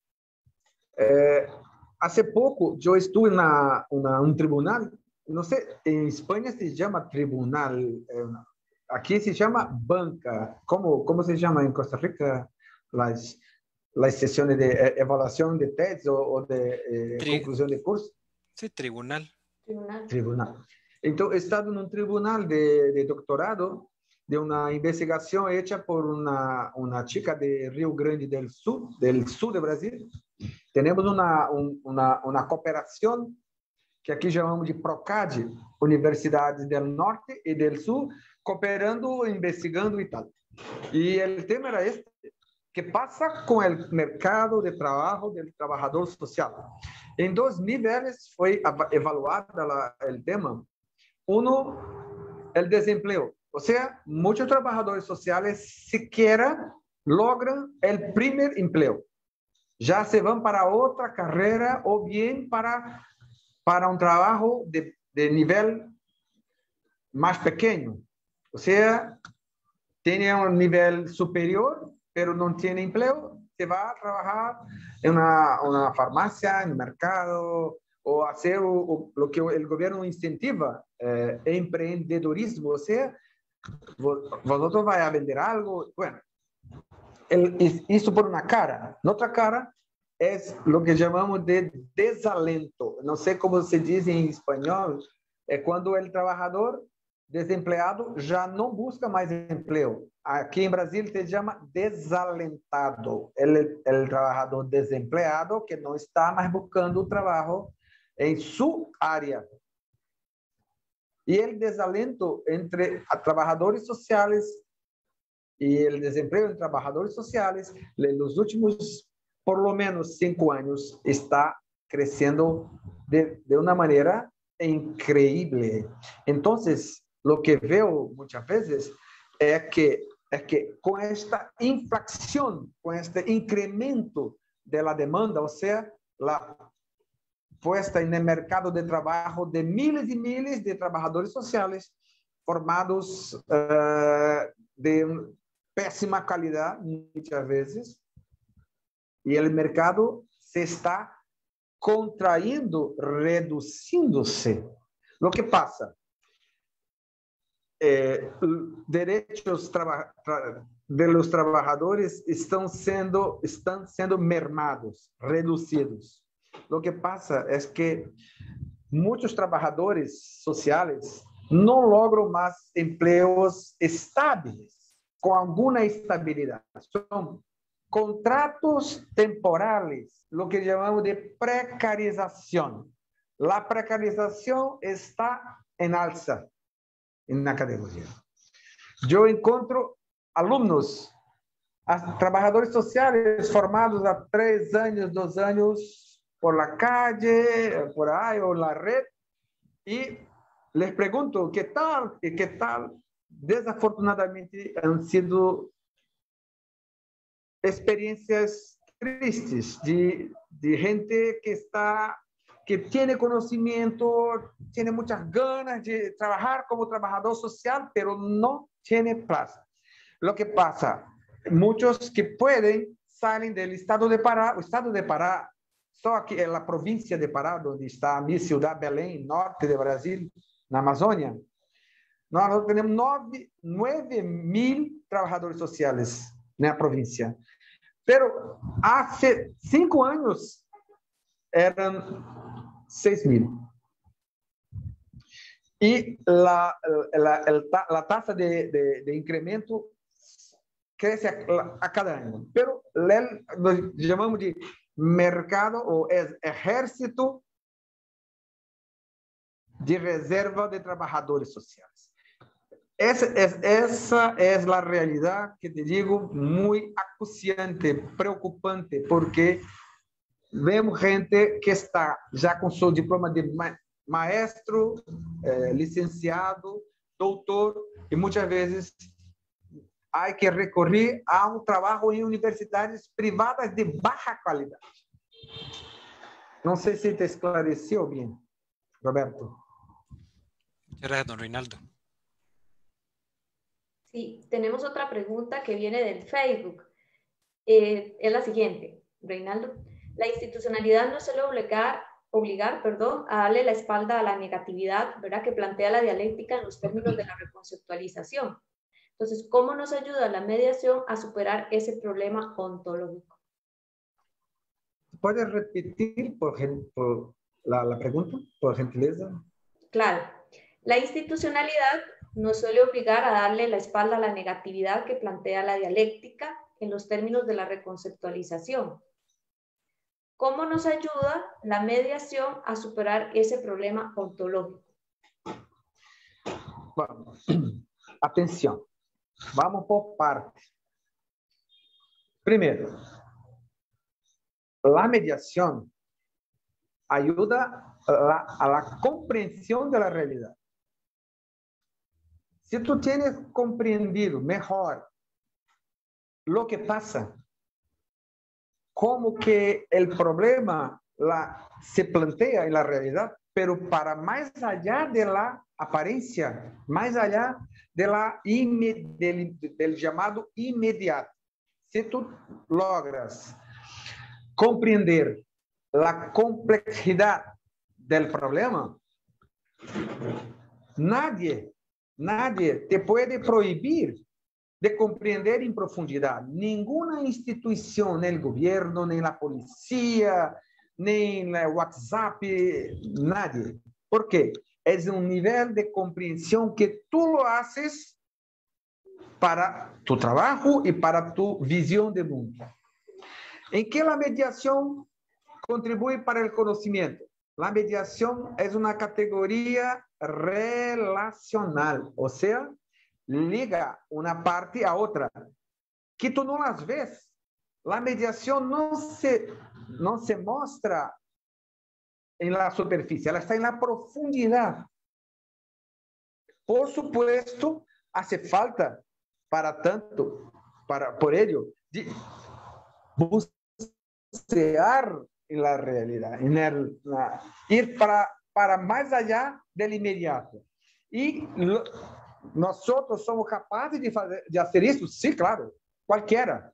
Eh, hace poco yo estuve en una, una, un tribunal, no sé, en España se llama tribunal, eh, aquí se llama banca. ¿Cómo, cómo se llama en Costa Rica las, las sesiones de eh, evaluación de tesis o, o de eh, Tri conclusión de curso? Sí, tribunal. Tribunal. Tribunal. Entonces, he estado en un tribunal de, de doctorado de una investigación hecha por una, una chica de Río Grande del Sur, del sur de Brasil. Tenemos una, un, una, una cooperación que aqui chamamos de PROCAD, Universidades del Norte e del Sur, cooperando, investigando e tal. E o tema era este, que passa com o mercado de trabalho do trabalhador social. Em dois níveis foi evaluado o tema. Um, o desemprego. Ou seja, muitos trabalhadores sociais sequer logram o primeiro emprego. Já se vão para outra carreira ou bem para, para um trabalho de, de nível mais pequeno. Ou seja, tem um nível superior, mas não tem emprego, se vai trabalhar em uma, uma farmácia, no mercado, ou fazer o, o, o que o governo incentiva, eh, empreendedorismo, ou seja, vosotros vais a vender algo. Bueno, el, isso por uma cara. Outra cara é o que chamamos de desalento. Não sei como se diz em espanhol. É quando o trabalhador desempregado já não busca mais emprego. Aqui em Brasil se chama desalentado. O trabalhador desempregado que não está mais buscando trabalho em sua área. E o desalento entre trabalhadores sociais e o desemprego entre trabalhadores sociais, nos últimos, por lo menos, cinco anos, está crescendo de, de uma maneira increíble. Então, o que veo muitas vezes é que, é que com esta inflação, com este incremento da demanda, ou seja, a puesta en el mercado de trabajo de miles y miles de trabajadores sociales formados uh, de pésima calidad muchas veces, y el mercado se está contrayendo, reduciéndose. Lo que pasa, eh, derechos traba, tra, de los trabajadores están siendo, están siendo mermados, reducidos. Lo que pasa es que muchos trabajadores sociales no logran más empleos estables, con alguna estabilidad. Son contratos temporales, lo que llamamos de precarización. La precarización está en alza en la academia. Yo encuentro alumnos, trabajadores sociales formados a tres años, dos años, por la calle, por ahí, o la red, y les pregunto, ¿qué tal? ¿Qué tal? Desafortunadamente han sido experiencias tristes de, de gente que está, que tiene conocimiento, tiene muchas ganas de trabajar como trabajador social, pero no tiene plaza. Lo que pasa, muchos que pueden salen del estado de Pará, o estado de Pará, só aqui é a província de Pará, onde está a minha cidade, Belém, norte de Brasil, na Amazônia. Nós temos nove mil trabalhadores sociais na província. Pero há cinco anos eram seis mil. E a, a, a taxa de, de, de incremento cresce a, a cada ano. Pero nós chamamos de mercado o exército de reserva de trabajadores sociales. Esa es, esa es la realidad que te digo muy acuciante, preocupante, porque vemos gente que está ya con su diploma de ma maestro, eh, licenciado, doutor, y muchas veces hay que recurrir a un trabajo en universidades privadas de baja calidad. No sé si te esclareció bien, Roberto. Muchas gracias, don Reinaldo. Sí, tenemos otra pregunta que viene del Facebook. Eh, es la siguiente, Reinaldo. La institucionalidad no suele obligar, obligar perdón, a darle la espalda a la negatividad, ¿verdad?, que plantea la dialéctica en los términos de la reconceptualización. Entonces, ¿cómo nos ayuda la mediación a superar ese problema ontológico? ¿Puedes repetir por, por la, la pregunta, por gentileza? Claro. La institucionalidad no suele obligar a darle la espalda a la negatividad que plantea la dialéctica en los términos de la reconceptualización. ¿Cómo nos ayuda la mediación a superar ese problema ontológico? Bueno, atención, vamos por partes. Primero, la mediación ayuda a la, a la comprensión de la realidad. Si tú tienes comprendido mejor lo que pasa, como que el problema la, se plantea en la realidad, pero para más allá de la apariencia, más allá de la del, del llamado inmediato. Si tú logras comprender la complejidad del problema, nadie, nadie te puede prohibir de comprender en profundidad. Ninguna institución, ni el gobierno, ni la policía, ni el WhatsApp, nadie. ¿Por qué? Es un nivel de comprensión que tú lo haces para tu trabajo y para tu visión de mundo. ¿En qué la mediación contribuye para el conocimiento? La mediación es una categoría relacional, o sea, liga una parte a otra, que tú no las ves. La mediación no se, no se muestra en la superficie, ela está en la profundidad. Por supuesto, hace falta para tanto, para, por ello, de bucear en la realidad, en el, la, ir para, para más allá del inmediato. Y lo, nosotros somos capaces de, fazer, de hacer isso? Sí, claro, cualquiera.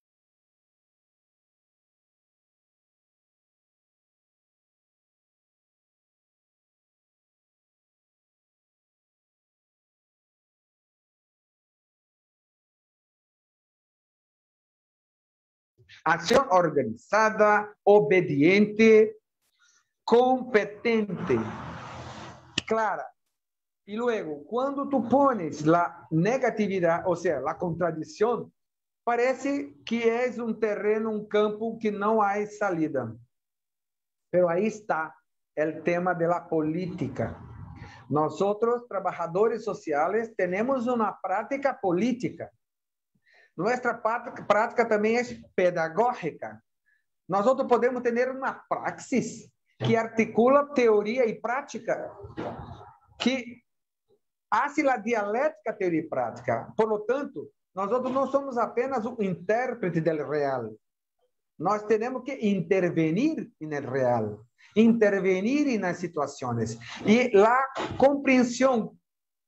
Acción organizada, obediente, competente, clara. Y luego, cuando tú pones la negatividad, o sea, la contradicción, parece que es un terreno, un campo que no hay salida. Pero ahí está el tema de la política. Nosotros, trabajadores sociales, tenemos una práctica política. Nuestra práctica también es pedagógica. Nosotros podemos tener una praxis que articula teoría y práctica, que hace la dialéctica teoría y práctica. Por lo tanto, nosotros no somos apenas un intérprete del real. Nós tenemos que intervenir en el real, intervenir en las situaciones. Y la comprensión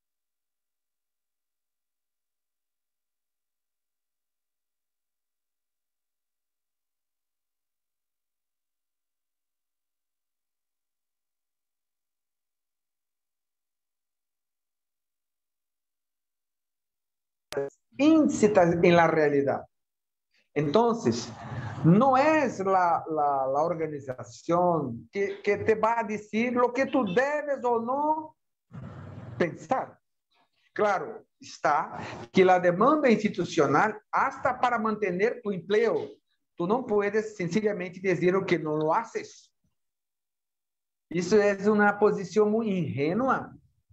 íncitas en la realidad. Entonces, no es la, la, la organización que, que te va a decir lo que tú debes o no pensar. Claro, está que la demanda institucional, hasta para mantener tu empleo, tú no puedes sencillamente decir que no lo haces. Isso é uma posição muito ingênua,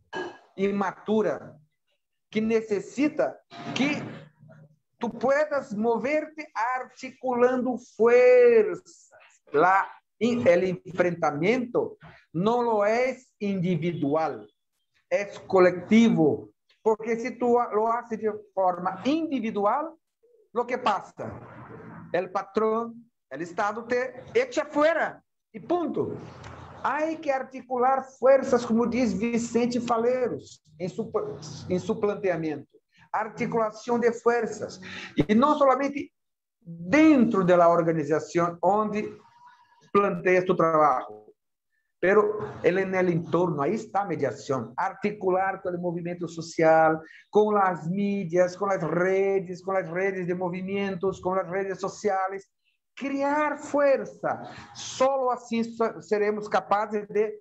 imatura, que necessita que tu puedas moverte articulando fuerzas. La, el enfrentamiento no lo es individual, es colectivo. Porque si tú lo haces de forma individual, lo que pasa, el patrón, el Estado te echa fuera y punto. Hay que articular fuerzas, como diz Vicente Faleiros em su, em su planteamiento. Articulação de fuerzas. E não somente dentro da organização onde planteia tu trabalho, pero ele no entorno, aí está a mediação. Articular com o movimento social, com as mídias, com as redes, com as redes de movimentos, com as redes sociais. Criar força. Só assim seremos capazes de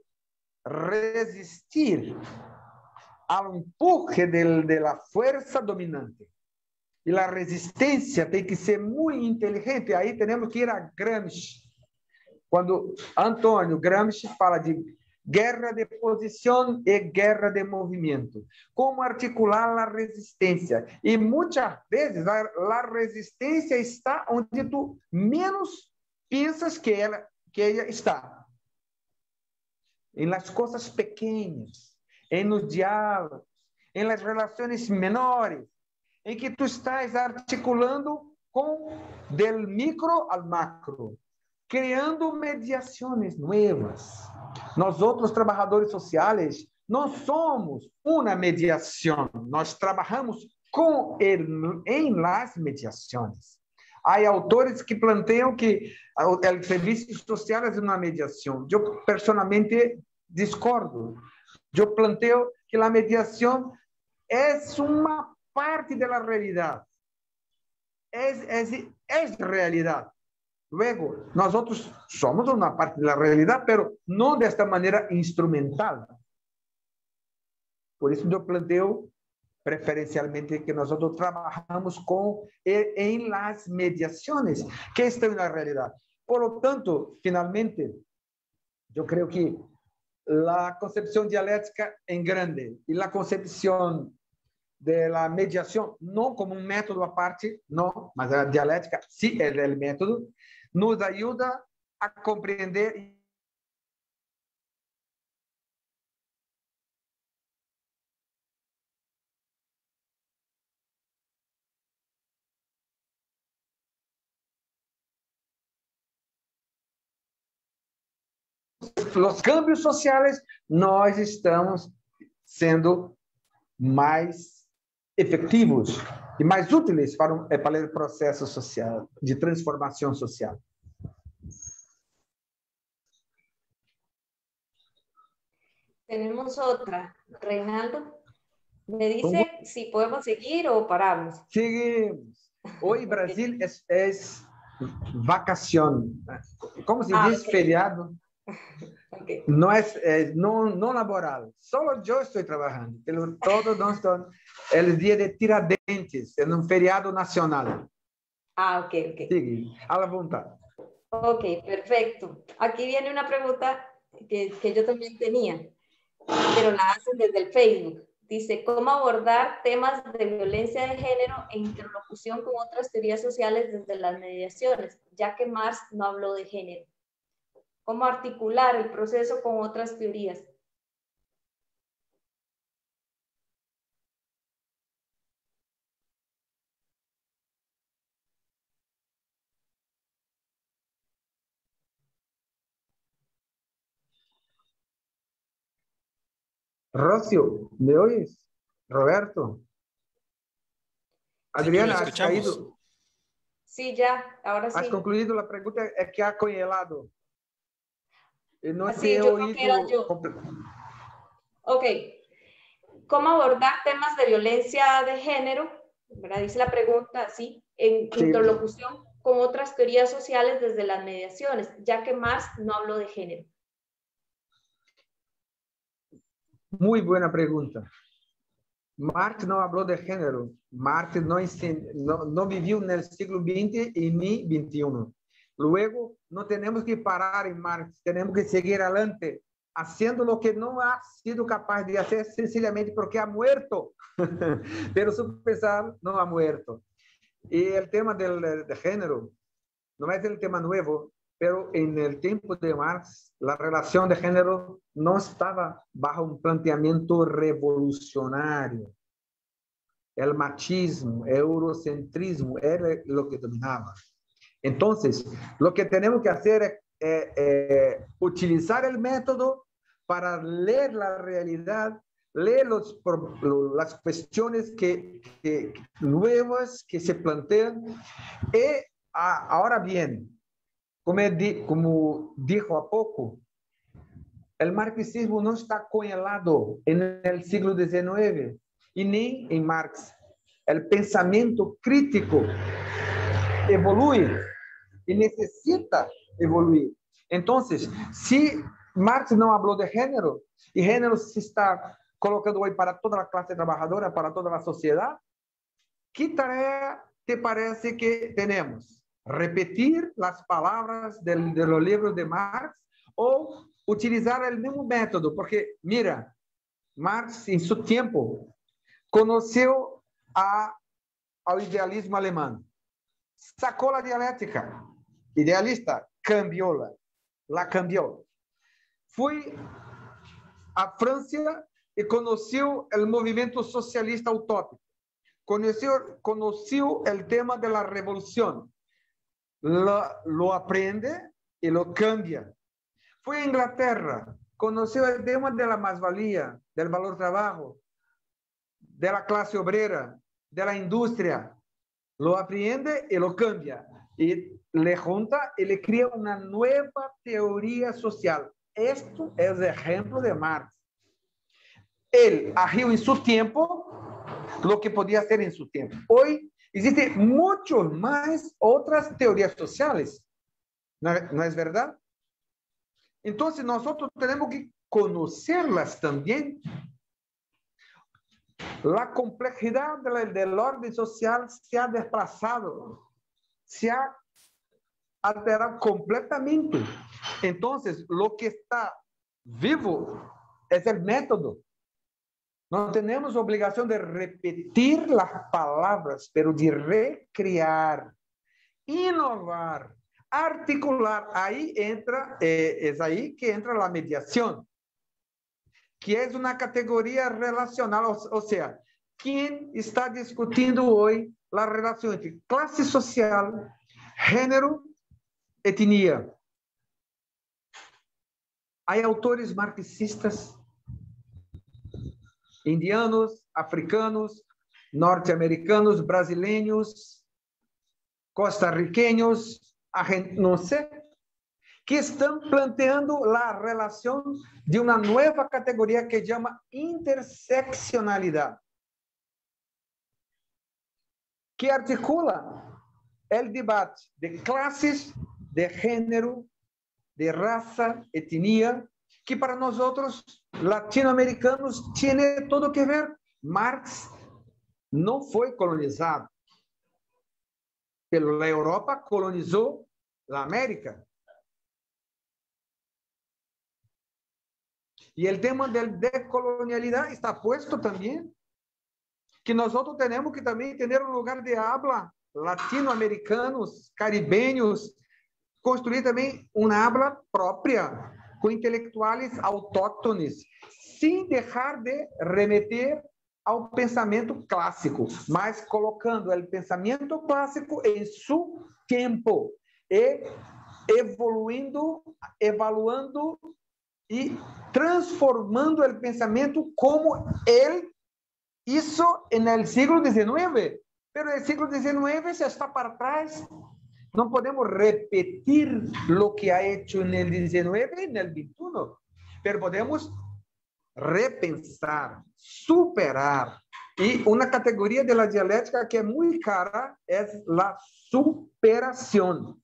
resistir ao empuje de, de la fuerza dominante. E a resistência tem que ser muito inteligente. Aí temos que ir a Gramsci. Quando Antônio Gramsci fala de guerra de posição e guerra de movimento. Como articular a resistência. E muitas vezes a, a resistência está onde tu menos pensas que ela, que ela está. Em las coisas pequenas, em nos diálogos, em las relações menores, em que tu estás articulando com del micro al macro, criando mediações novas. Nós outros trabalhadores sociais não somos uma mediação, nós trabalhamos com ele em las mediações. Há autores que planteiam que o serviço social é uma mediação. Eu personalmente discordo. Eu planteo que a mediação é uma parte da realidade. É, é, é realidade. Luego, nós outros somos uma parte da realidade, mas não desta maneira instrumental. Por isso, eu planteo preferencialmente que nós outros trabalhamos com em las mediações que estão na realidade. Por lo tanto, finalmente, eu creio que a concepção dialética em grande e a concepção da mediação, não como um método à parte, não, mas a dialética, sim, é o método, nos ajuda a compreender os cambios sociais, nós estamos sendo mais efetivos e mais úteis para, um, para o processo social, de transformação social. Tenemos otra. Reinaldo, me dice ¿Cómo? Si podemos seguir o paramos. Seguimos. Hoy Brasil es, es vacación. ¿Cómo se ah, dice? Okay. Feriado. Okay. No es, es no, no laboral. Solo yo estoy trabajando. Pero todos no están. El día de Tiradentes, en un feriado nacional. Ah, ok, ok. Sigue, a la voluntad. Ok, perfecto. Aquí viene una pregunta que, que yo también tenía, pero la hacen desde el Facebook. Dice, ¿cómo abordar temas de violencia de género e interlocución con otras teorías sociales desde las mediaciones, ya que Marx no habló de género? ¿Cómo articular el proceso con otras teorías? Rocio, ¿me oyes? Roberto. Adriana, sí, ¿has caído? Sí, ya, ahora sí. ¿Has concluido la pregunta? Es que ha congelado. No sí, te he yo oído. Creo que era yo. Ok. ¿Cómo abordar temas de violencia de género? ¿Verdad? Dice la pregunta, sí, en sí. interlocución con otras teorías sociales desde las mediaciones, ya que Marx no habló de género. Muy buena pregunta. Marx no habló de género. Marx no, no, no vivió en el siglo veinte y ni veintiuno. Luego, no tenemos que parar en Marx, tenemos que seguir adelante haciendo lo que no ha sido capaz de hacer sencillamente porque ha muerto. Pero su pesar no ha muerto. Y el tema del de género no es el tema nuevo, pero en el tiempo de Marx la relación de género no estaba bajo un planteamiento revolucionario. El machismo, el eurocentrismo era lo que dominaba. Entonces, lo que tenemos que hacer es eh, eh, utilizar el método para leer la realidad, leer los, las cuestiones que, que, nuevas que se plantean. Y a, ahora bien, como, di, como dijo a poco, el marxismo no está congelado en el siglo diecinueve y ni en Marx. El pensamiento crítico evoluye y necesita evoluir. Entonces, si Marx no habló de género y género se está colocando hoy para toda la clase trabajadora, para toda la sociedad, ¿qué tarea te parece que tenemos? ¿Repetir las palabras del, de los libros de Marx o utilizar el mismo método? Porque, mira, Marx en su tiempo conoció a, al idealismo alemán, sacó la dialéctica, idealista, cambióla, la cambió. Fue a Francia y conoció el movimiento socialista utópico, conoció, conoció el tema de la revolución, lo, lo aprende y lo cambia. Fue a Inglaterra, conoció el tema de la más-valía, del valor trabajo, de la clase obrera, de la industria, lo aprende y lo cambia. Y le junta y le crea una nueva teoría social. Esto es el ejemplo de Marx. Él agió en su tiempo lo que podía hacer en su tiempo. Hoy existen muchas más otras teorías sociales. ¿No, no es verdad? Entonces nosotros tenemos que conocerlas también. La complejidad del, del orden social se ha desplazado, se ha alterado completamente. Entonces, lo que está vivo es el método. No tenemos obligación de repetir las palabras, pero de recrear, innovar, articular. Ahí entra, eh, es ahí que entra la mediación, que es una categoría relacional, o, o sea, ¿quién está discutiendo hoy la relación entre clase social, género, etnia? Hay autores marxistas, indianos, africanos, norteamericanos, brasileños, costarriqueños, no sé, que están planteando la relación de una nueva categoría que llama interseccionalidad, que articula el debate de clases, de género, de raza, etnia, que para nosotros latinoamericanos tiene todo que ver. Marx no fue colonizado, pero la Europa colonizó la América. Y el tema de decolonialidad está puesto también, que nosotros tenemos que también tener un lugar de habla, latinoamericanos, caribeños, construir también una habla propia, con intelectuales autóctones, sin dejar de remeter ao pensamento clássico, mas colocando o pensamento clássico em seu tempo e evoluindo, evaluando e transformando o pensamento como ele hizo en el siglo diecinueve. Pero el siglo diecinueve se está para atrás. No podemos repetir lo que ha hecho en el diecinueve y en el veintiuno, pero podemos repensar, superar. Y una categoría de la dialéctica que es muy cara es la superación,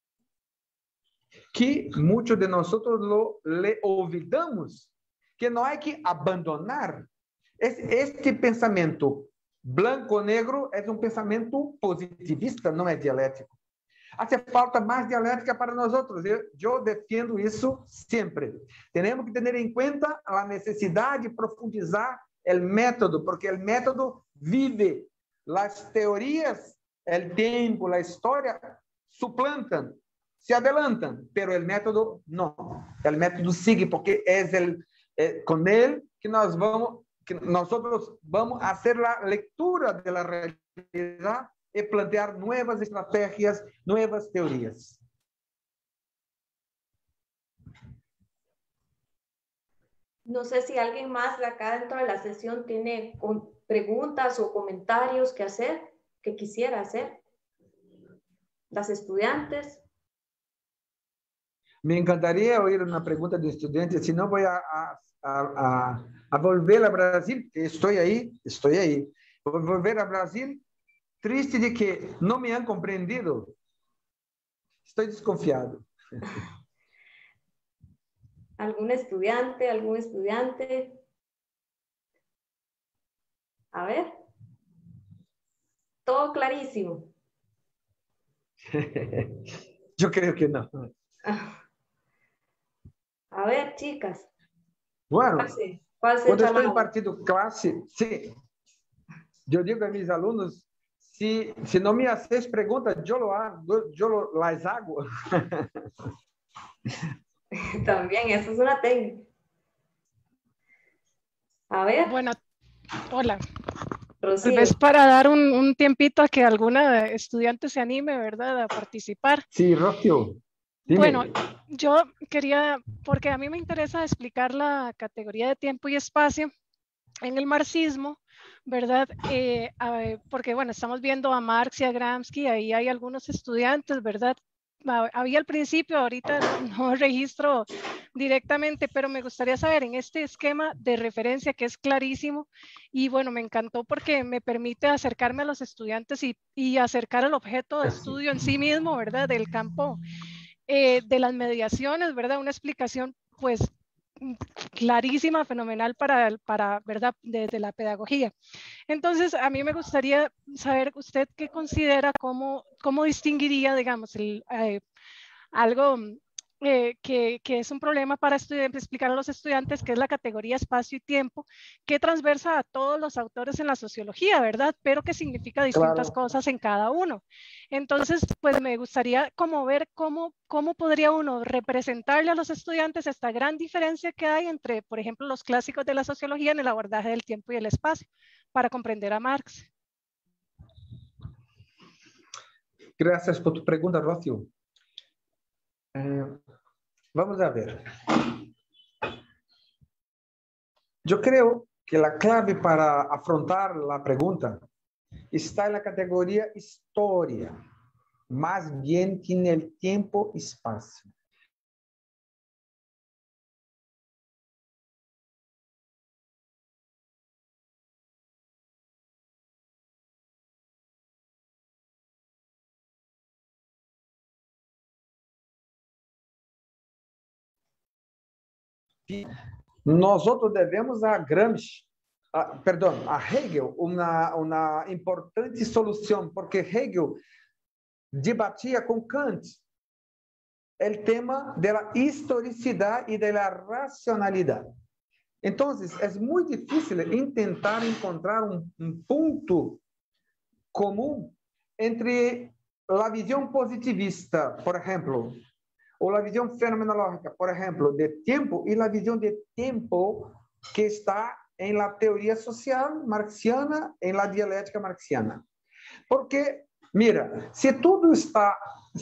que muchos de nosotros lo le olvidamos, que no hay que abandonar. Es, este pensamiento blanco-negro es un pensamiento positivista, no es dialéctico. Hace falta más dialéctica para nosotros. Yo, yo defiendo eso siempre. Tenemos que tener en cuenta la necesidad de profundizar el método, porque el método vive. Las teorías, el tiempo, la historia suplantan, se adelantan, pero el método no. El método sigue, porque es el, eh, con él que nos vamos, que nosotros vamos a hacer la lectura de la realidad y plantear nuevas estrategias, nuevas teorías. No sé si alguien más de acá dentro de la sesión tiene preguntas o comentarios que hacer, que quisiera hacer. Las estudiantes. Me encantaría oír una pregunta de estudiantes, si no voy a, a, a, a volver a Brasil, estoy ahí, estoy ahí. Voy a volver a Brasil triste de que no me han comprendido. Estoy desconfiado. ¿Algún estudiante? ¿Algún estudiante? A ver. Todo clarísimo. Yo creo que no. A ver, chicas. Bueno, Pase, pase cuando estoy la... en partido clase, sí, yo digo a mis alumnos, si, si no me haces preguntas, yo lo hago, yo lo, las hago. También, eso es una técnica. A ver. Bueno, hola. Rocío. Tal vez para dar un, un tiempito a que alguna estudiante se anime, ¿verdad?, a participar. Sí, Rocío. Dime. Bueno, yo quería, porque a mí me interesa explicar la categoría de tiempo y espacio en el marxismo, ¿verdad? Eh, a, porque, bueno, estamos viendo a Marx y a Gramsci, ahí hay algunos estudiantes, ¿verdad? Había al principio, ahorita no, no registro directamente, pero me gustaría saber en este esquema de referencia que es clarísimo y bueno, me encantó porque me permite acercarme a los estudiantes y, y acercar el objeto de estudio en sí mismo, ¿verdad? Del campo eh, de las mediaciones, ¿verdad? Una explicación pues clarísima, fenomenal para, para ¿verdad? Desde la pedagogía. Entonces, a mí me gustaría saber usted qué considera, cómo, cómo distinguiría, digamos, el, eh, algo eh, que, que es un problema para explicar a los estudiantes, que es la categoría espacio y tiempo, que transversa a todos los autores en la sociología, ¿verdad? Pero que significa distintas claro. cosas en cada uno. Entonces, pues me gustaría como ver cómo, cómo podría uno representarle a los estudiantes esta gran diferencia que hay entre, por ejemplo, los clásicos de la sociología en el abordaje del tiempo y el espacio, para comprender a Marx. Gracias por tu pregunta, Rocío. Eh, vamos a ver. Yo creo que la clave para afrontar la pregunta está en la categoría historia, más bien que en el tiempo-espacio. Nosotros debemos a Gramsci, a, perdón, a Hegel una, una importante solución, porque Hegel debatía con Kant el tema de la historicidad y de la racionalidad. Entonces, es muy difícil intentar encontrar un, un punto común entre la visión positivista, por ejemplo, o la visión fenomenológica, por ejemplo, de tiempo, y la visión de tiempo que está en la teoría social marxiana, en la dialéctica marxiana. Porque, mira, si todo está...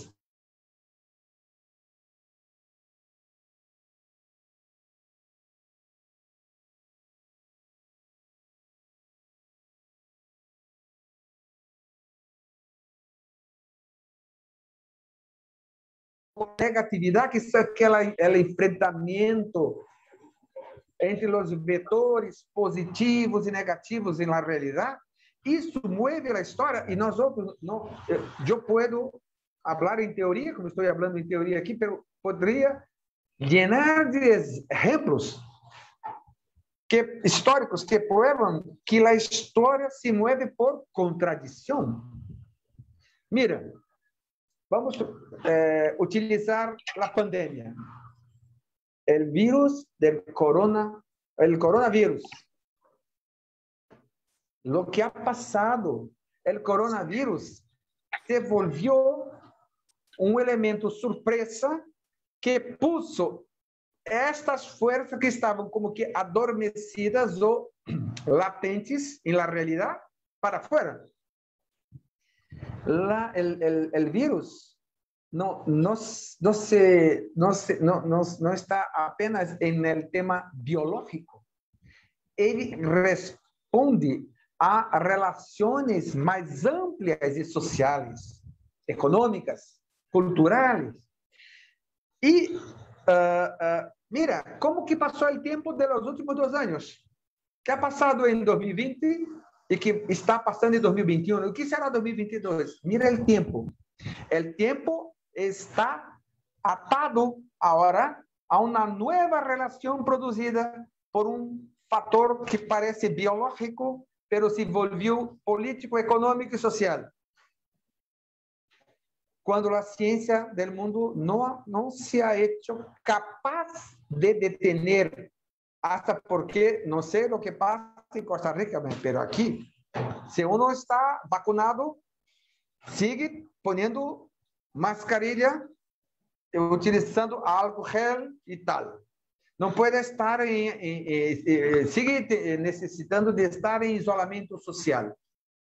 negatividad, que es aquela, el enfrentamiento entre los vetores positivos y negativos en la realidad, eso mueve la historia y nosotros, no, yo puedo hablar en teoría, como estoy hablando en teoría aquí, pero podría llenar de ejemplos que, históricos que prueban que la historia se mueve por contradicción. Mira, vamos a utilizar la pandemia. El virus del corona, el coronavirus. Lo que ha pasado, el coronavirus se volvió un elemento sorpresa que puso estas fuerzas que estaban como que adormecidas o latentes en la realidad para afuera. La, el, el, el virus no, no, no, se, no, se, no, no, no está apenas en el tema biológico. Él responde a relaciones más amplias y sociales, económicas, culturales. Y uh, uh, mira, ¿cómo que pasó el tiempo de los últimos dos años? ¿Qué ha pasado en dos mil veinte y que está pasando en dos mil veintiuno? ¿Y qué será dos mil veintidós? Mira el tiempo. El tiempo está atado ahora a una nueva relación producida por un factor que parece biológico, pero se volvió político, económico y social. Cuando la ciencia del mundo no, no se ha hecho capaz de detener, hasta porque no sé lo que pasa en Costa Rica, pero aquí, si uno está vacunado, sigue poniendo mascarilla, utilizando algo gel y tal. No puede estar en, en, en, en sigue necesitando de estar en isolamento social.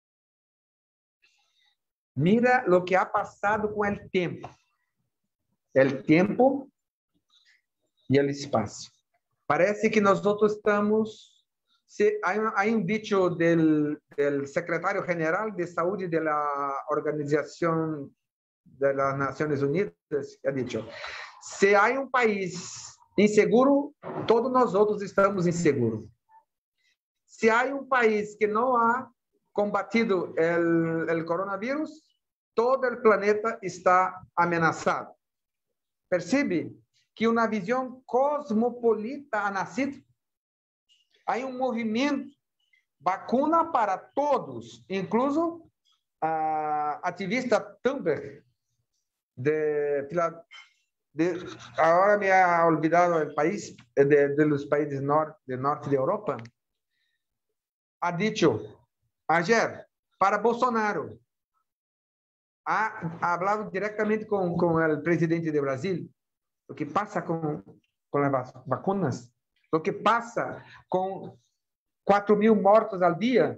Mira lo que ha pasado con el tiempo. El tiempo y el espacio. Parece que nosotros estamos... Se, hay, hay un dicho del, del secretario general de salud de la Organización de las Naciones Unidas, que ha dicho, si hay un país inseguro, todos nosotros estamos inseguros. Si hay un país que no ha combatido el, el coronavirus, todo el planeta está amenazado. Percibe que una visión cosmopolita ha nacido. Hay un movimiento, vacuna para todos, incluso a uh, activista Thunberg, de, de, ahora me ha olvidado el país, de, de los países nor, del norte de Europa, ha dicho ayer para Bolsonaro, ha, ha hablado directamente con, con el presidente de Brasil, lo que pasa con, con las vacunas, lo que pasa con cuatro mil muertos al día.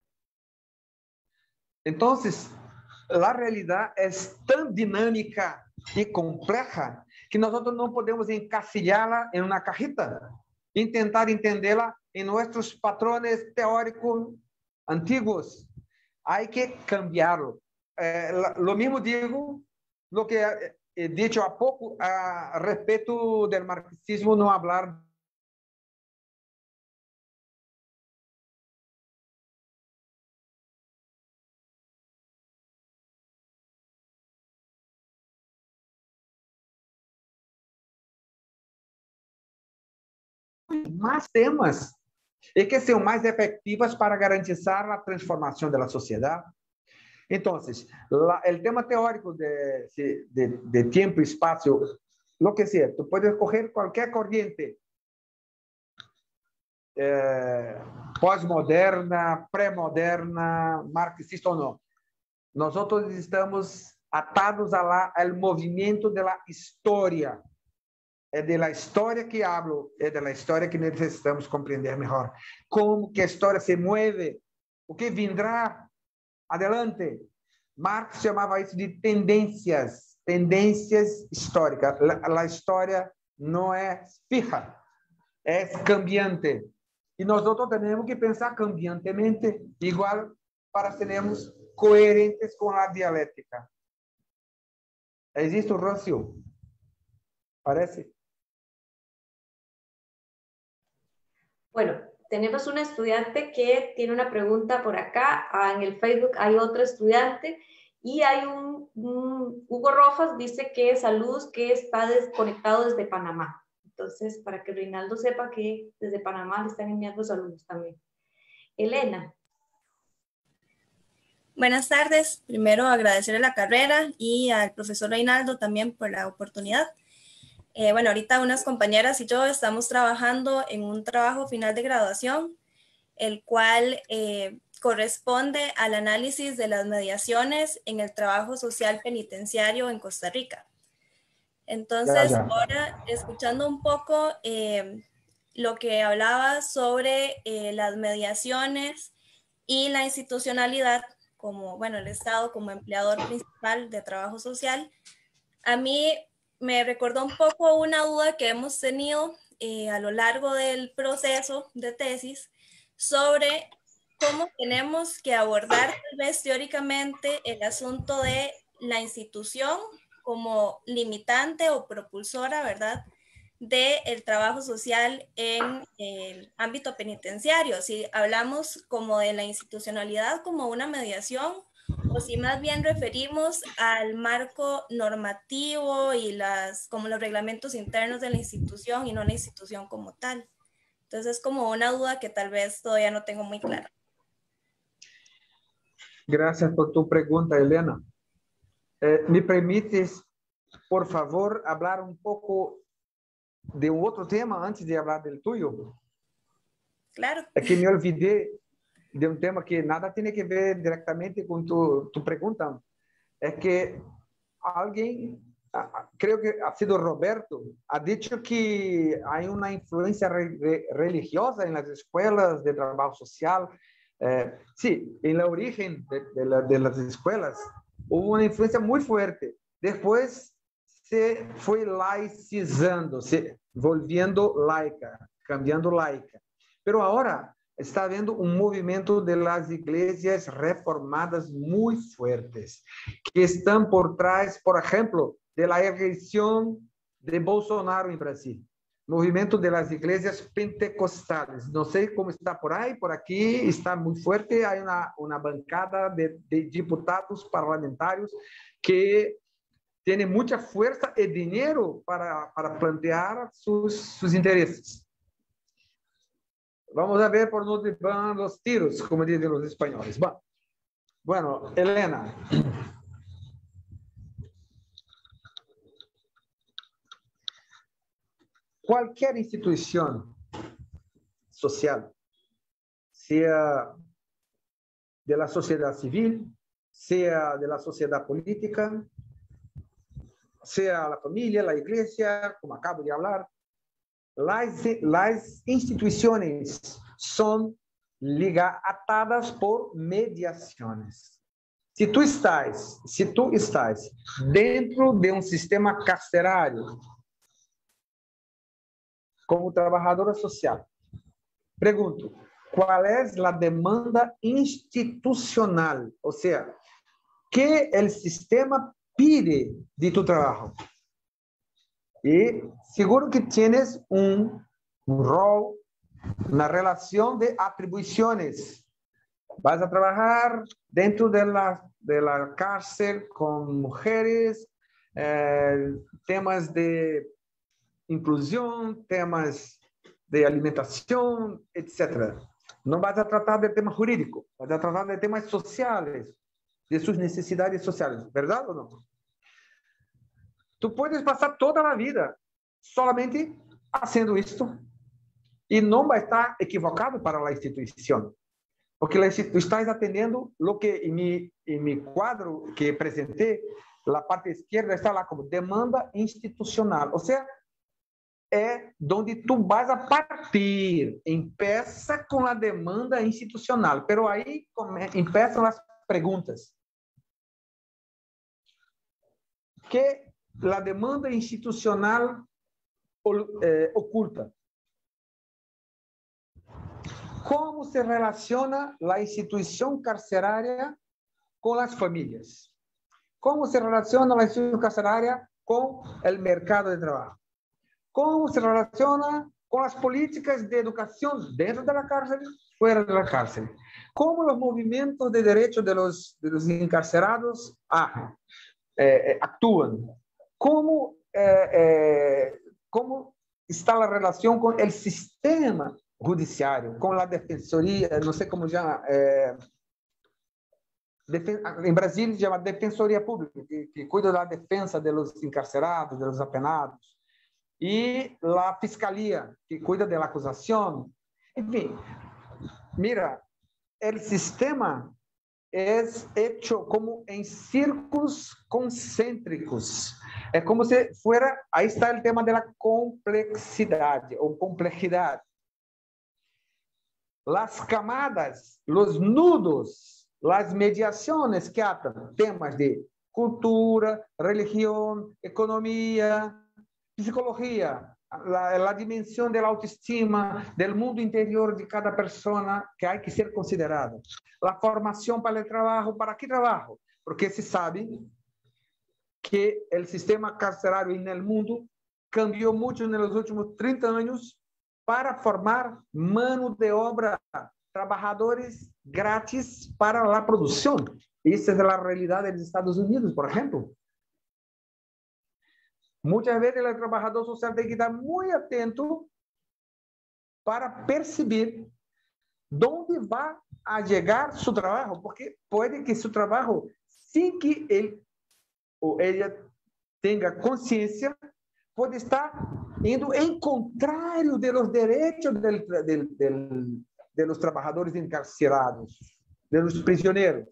Entonces, la realidad es tan dinámica y compleja que nosotros no podemos encasillarla en una cajita, intentar entenderla en nuestros patrones teóricos antiguos. Hay que cambiarlo. Eh, lo mismo digo, lo que he dicho a poco a respecto del marxismo, no hablar más temas y que sean más efectivas para garantizar la transformación de la sociedad. Entonces, la, el tema teórico de, de, de tiempo y espacio, lo que sea, tú puedes coger cualquier corriente eh, postmoderna, premoderna, marxista o no. Nosotros estamos atados a la, al movimiento de la historia. É da história que hablo, é da história que necessitamos compreender melhor. Como que a história se mueve, o que vendrá adelante. Marx chamava isso de tendências, tendências históricas. A história não é fija, é cambiante. E nós outros temos que pensar cambiantemente, igual para sermos coerentes com a dialética. Existe o Rocio? Parece? Bueno, tenemos un estudiante que tiene una pregunta por acá. Ah, en el Facebook hay otro estudiante y hay un, un Hugo Rojas dice que saludos, que está desconectado desde Panamá. Entonces, para que Reinaldo sepa que desde Panamá le están enviando saludos también. Elena. Buenas tardes. Primero agradecerle la carrera y al profesor Reinaldo también por la oportunidad. Eh, bueno, ahorita unas compañeras y yo estamos trabajando en un trabajo final de graduación, el cual eh, corresponde al análisis de las mediaciones en el trabajo social penitenciario en Costa Rica. Entonces, Ya, ya. ahora escuchando un poco eh, lo que hablaba sobre eh, las mediaciones y la institucionalidad, como, bueno, el Estado como empleador principal de trabajo social, a mí me recordó un poco una duda que hemos tenido eh, a lo largo del proceso de tesis sobre cómo tenemos que abordar tal vez teóricamente el asunto de la institución como limitante o propulsora, ¿verdad?, del trabajo social en el ámbito penitenciario. Si hablamos como de la institucionalidad como una mediación, o si más bien referimos al marco normativo y las, como los reglamentos internos de la institución y no la institución como tal. Entonces es como una duda que tal vez todavía no tengo muy clara. Gracias por tu pregunta, Elena. Eh, ¿Me permites, por favor, hablar un poco de un otro tema antes de hablar del tuyo? Claro. Es que me olvidé de un tema que nada tiene que ver directamente con tu, tu pregunta. Es que alguien, creo que ha sido Roberto, ha dicho que hay una influencia re, re, religiosa en las escuelas de trabajo social. Eh, sí, en la origen de, de, la, de las escuelas hubo una influencia muy fuerte. Después se fue laicizando, se volviendo laica, cambiando laica. Pero ahora está habiendo un movimiento de las iglesias reformadas muy fuertes, que están por trás, por ejemplo, de la elección de Bolsonaro en Brasil. Movimiento de las iglesias pentecostales. No sé cómo está por ahí, por aquí está muy fuerte. Hay una, una bancada de, de diputados parlamentarios que tiene mucha fuerza y dinero para, para plantear sus, sus intereses. Vamos a ver por dónde van los tiros, como dicen los españoles. Bueno, Elena. Cualquier institución social, sea de la sociedad civil, sea de la sociedad política, sea la familia, la iglesia, como acabo de hablar, las, las instituciones son ligadas, atadas por mediaciones. Si tú estás, si tú estás dentro de un sistema carcerario, como trabajadora social, pregunto, ¿cuál es la demanda institucional? O sea, ¿qué el sistema pide de tu trabajo? Y seguro que tienes un, un rol, una relación de atribuciones. Vas a trabajar dentro de la, de la cárcel con mujeres, eh, temas de inclusión, temas de alimentación, etcétera. No vas a tratar de temas jurídicos, vas a tratar de temas sociales, de sus necesidades sociales, ¿verdad o no? Tú puedes pasar toda la vida solamente haciendo esto y no va a estar equivocado para la institución, porque la institución está atendiendo lo que en mi, en mi cuadro que presenté, la parte izquierda está lá como demanda institucional, o sea, é donde tu vas a partir. Empieza com a demanda institucional, pero aí empiezam as perguntas. Que a demanda institucional eh, oculta? Como se relaciona a instituição carcerária com as famílias? Como se relaciona a instituição carcerária com o mercado de trabalho? Como se relaciona com as políticas de educação dentro da cárcel, fora da cárcel? Como os movimentos de direitos de los, de los encarcerados ah, eh, actuam? Como, eh, eh, como está a relação com o sistema judiciário, com a defensoria, não sei como já... Eh, em Brasil se chama Defensoria Pública, que, que cuida da defesa dos encarcerados, dos apenados, e a Fiscalia, que cuida da acusação. Enfim, mira, o sistema é hecho como em círculos concêntricos. É como se fuera, aí está o tema da complexidade ou complexidade. As camadas, os nudos, as mediações que atan temas de cultura, religião, economia, psicologia, a, a dimensão da autoestima, do mundo interior de cada pessoa que há que ser considerada. A formação para o trabalho, ¿para que trabalho? Porque se sabe que o sistema carcerário no mundo cambiou muito nos últimos trinta anos para formar mano de obra, trabalhadores grátis para a produção. Essa é a realidade dos Estados Unidos, por exemplo. Muitas vezes o trabalhador social tem que estar muito atento para perceber onde vai a chegar seu trabalho, porque pode que seu trabalho, sem que ele ou ela tenha consciência, pode estar indo em contrário de los direitos del, del, del, de los trabalhadores encarcerados, de los prisioneiros.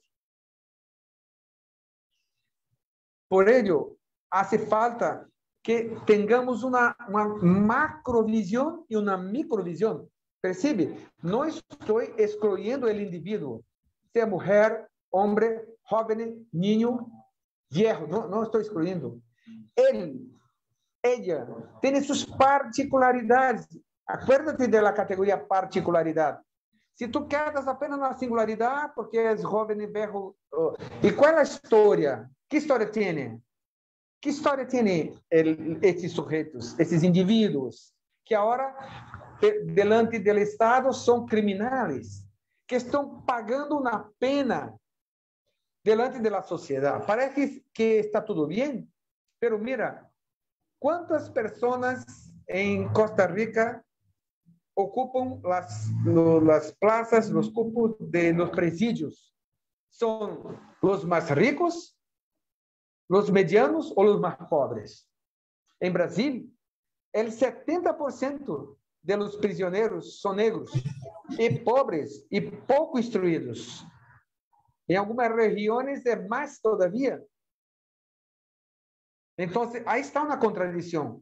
Por ello, hace falta que tenhamos uma, uma macrovisão e uma microvisão. Percebe? Não estou excluindo o indivíduo, seja mulher, homem, jovem, niño, viejo, não, não estou excluindo. Ele, ela, tem suas particularidades. Acuérdate da categoria particularidade. Se tu quedas apenas na singularidade, porque és jovem e velho, oh, e qual é a história? Que história tem? Que história tem esses sujeitos, esses indivíduos, que agora, delante do Estado, são criminais, que estão pagando uma pena delante da sociedade? Parece que está tudo bem, mas mira, quantas pessoas em Costa Rica ocupam as, as plazas, os cupos de los presídios? São os mais ricos, os medianos ou os mais pobres? Em Brasil, el setenta por ciento de los prisioneiros são negros e pobres e pouco instruídos. Em algumas regiões é mais todavia. Então, aí está uma contradição.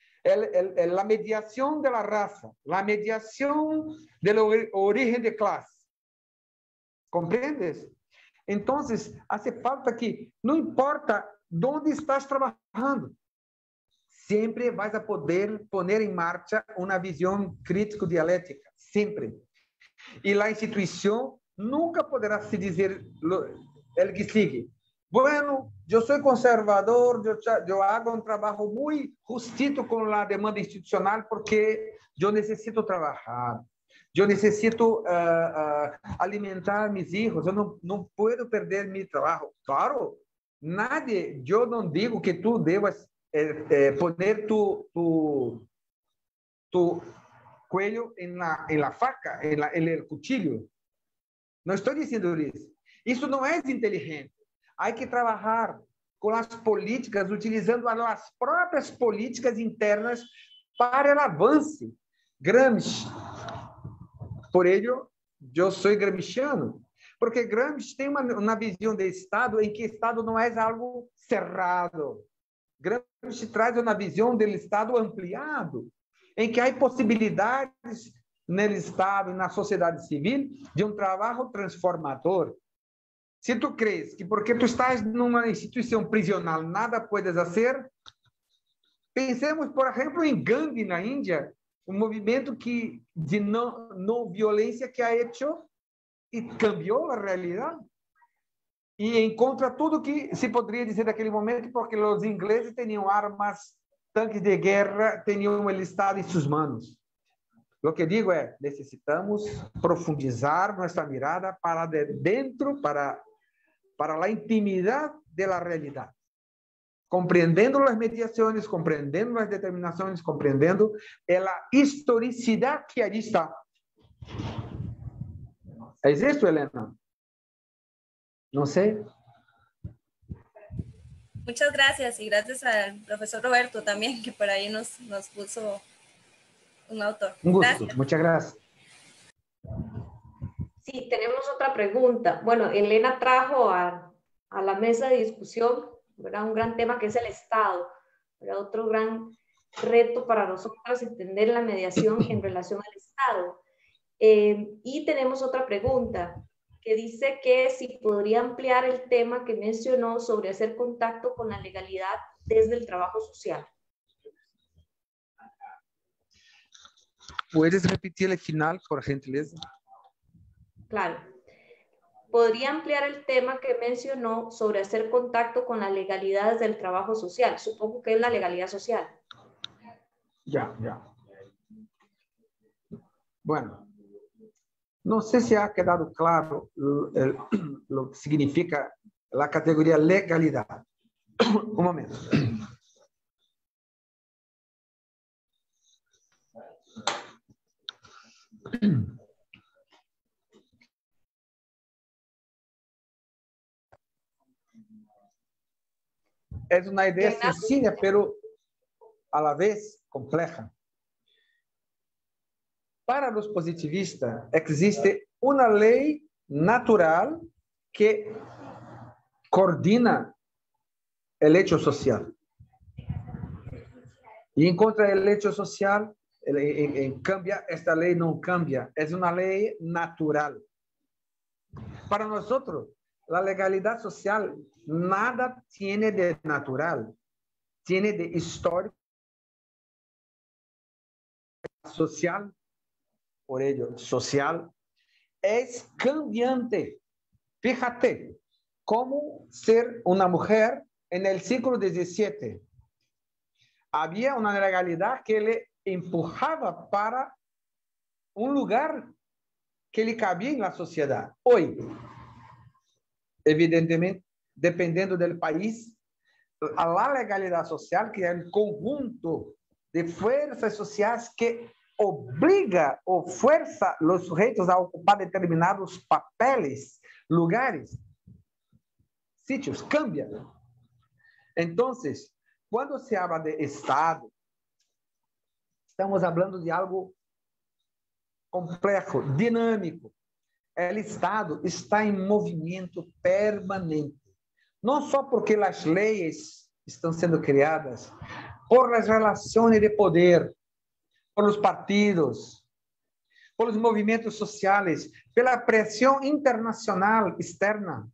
A mediação da raça, a mediação da origem de classe. Compreendes? Então, hace falta que, não importa onde estás trabalhando, sempre vais a poder poner em marcha uma visão crítico-dialética, sempre. E a instituição nunca poderá se dizer el que sigue. Bueno, eu sou conservador, eu, eu hago um trabalho muito justito com a demanda institucional porque eu necessito trabalhar. Eu necessito uh, uh, alimentar meus filhos, eu não, não posso perder meu trabalho. Claro, nadie, eu não digo que tu devas eh, eh, poner tu, tu, tu cuello en la, en la faca, en, la, en el cuchillo. Não estou dizendo isso. Isso não é inteligente. Há que trabalhar com as políticas, utilizando as próprias políticas internas para o avanço. Gramsci. Por ello, eu sou gramsciano, porque Gramsci tem uma, uma visão de Estado em que o Estado não é algo cerrado. Gramsci traz uma visão do Estado ampliado, em que há possibilidades no Estado e na sociedade civil de um trabalho transformador. Se tu crees que porque tu estás numa instituição prisional nada puedes fazer, pensemos, por exemplo, em Gandhi na Índia, um movimento que, de não, não violência que ha hecho e cambiou a realidade. E encontra tudo que se poderia dizer naquele momento, porque os ingleses tinham armas, tanques de guerra, tinham o Estado em suas mãos. O que digo é, necessitamos profundizar nossa mirada para de dentro, para, para a intimidade da realidade. Compreendendo as mediações, compreendendo as determinações, compreendendo a historicidade que ali está. É isso, Helena? No sé. Muchas gracias y gracias al profesor Roberto también, que por ahí nos, nos puso un autor. Un gusto, Gracias. muchas gracias. Sí, tenemos otra pregunta. Bueno, Elena trajo a, a la mesa de discusión, ¿verdad? Un gran tema que es el Estado, ¿verdad? Otro gran reto para nosotros entender la mediación en relación al Estado. Eh, y tenemos otra pregunta que dice que si podría ampliar el tema que mencionó sobre hacer contacto con la legalidad desde el trabajo social. ¿Puedes repetir el final, por gentileza? Claro. Podría ampliar el tema que mencionó sobre hacer contacto con las legalidades del trabajo social. Supongo que es la legalidad social. Ya, ya. Bueno, no sé si ha quedado claro el, lo que significa la categoría legalidad. Un momento. Es una idea sencilla, pero a la vez compleja. Para los positivistas existe una ley natural que coordina el hecho social. Y en contra del hecho social, en, en, en cambia, esta ley no cambia. Es una ley natural. Para nosotros, la legalidad social nada tiene de natural. Tiene de histórico, social. Por ello, social es cambiante. Fíjate, cómo ser una mujer en el siglo diecisiete. Había una legalidad que le empujaba para un lugar que le cabía en la sociedad. Hoy, evidentemente, dependiendo del país, a la legalidad social, que es el conjunto de fuerzas sociales que obliga o fuerza los sujetos a ocupar determinados papeles, lugares, sitios, cambia. Entonces, cuando se habla de Estado, estamos hablando de algo complejo, dinámico. El Estado está en movimiento permanente. No só porque las leyes están siendo creadas, por las relaciones de poder, por los partidos, por los movimientos sociales, pela presión internacional externa,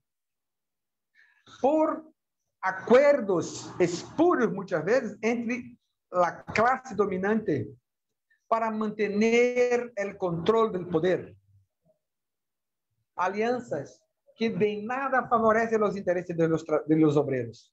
por acuerdos espurios muchas veces entre la clase dominante para mantener el control del poder. Alianzas que de nada favorecen los intereses de los, de los obreros.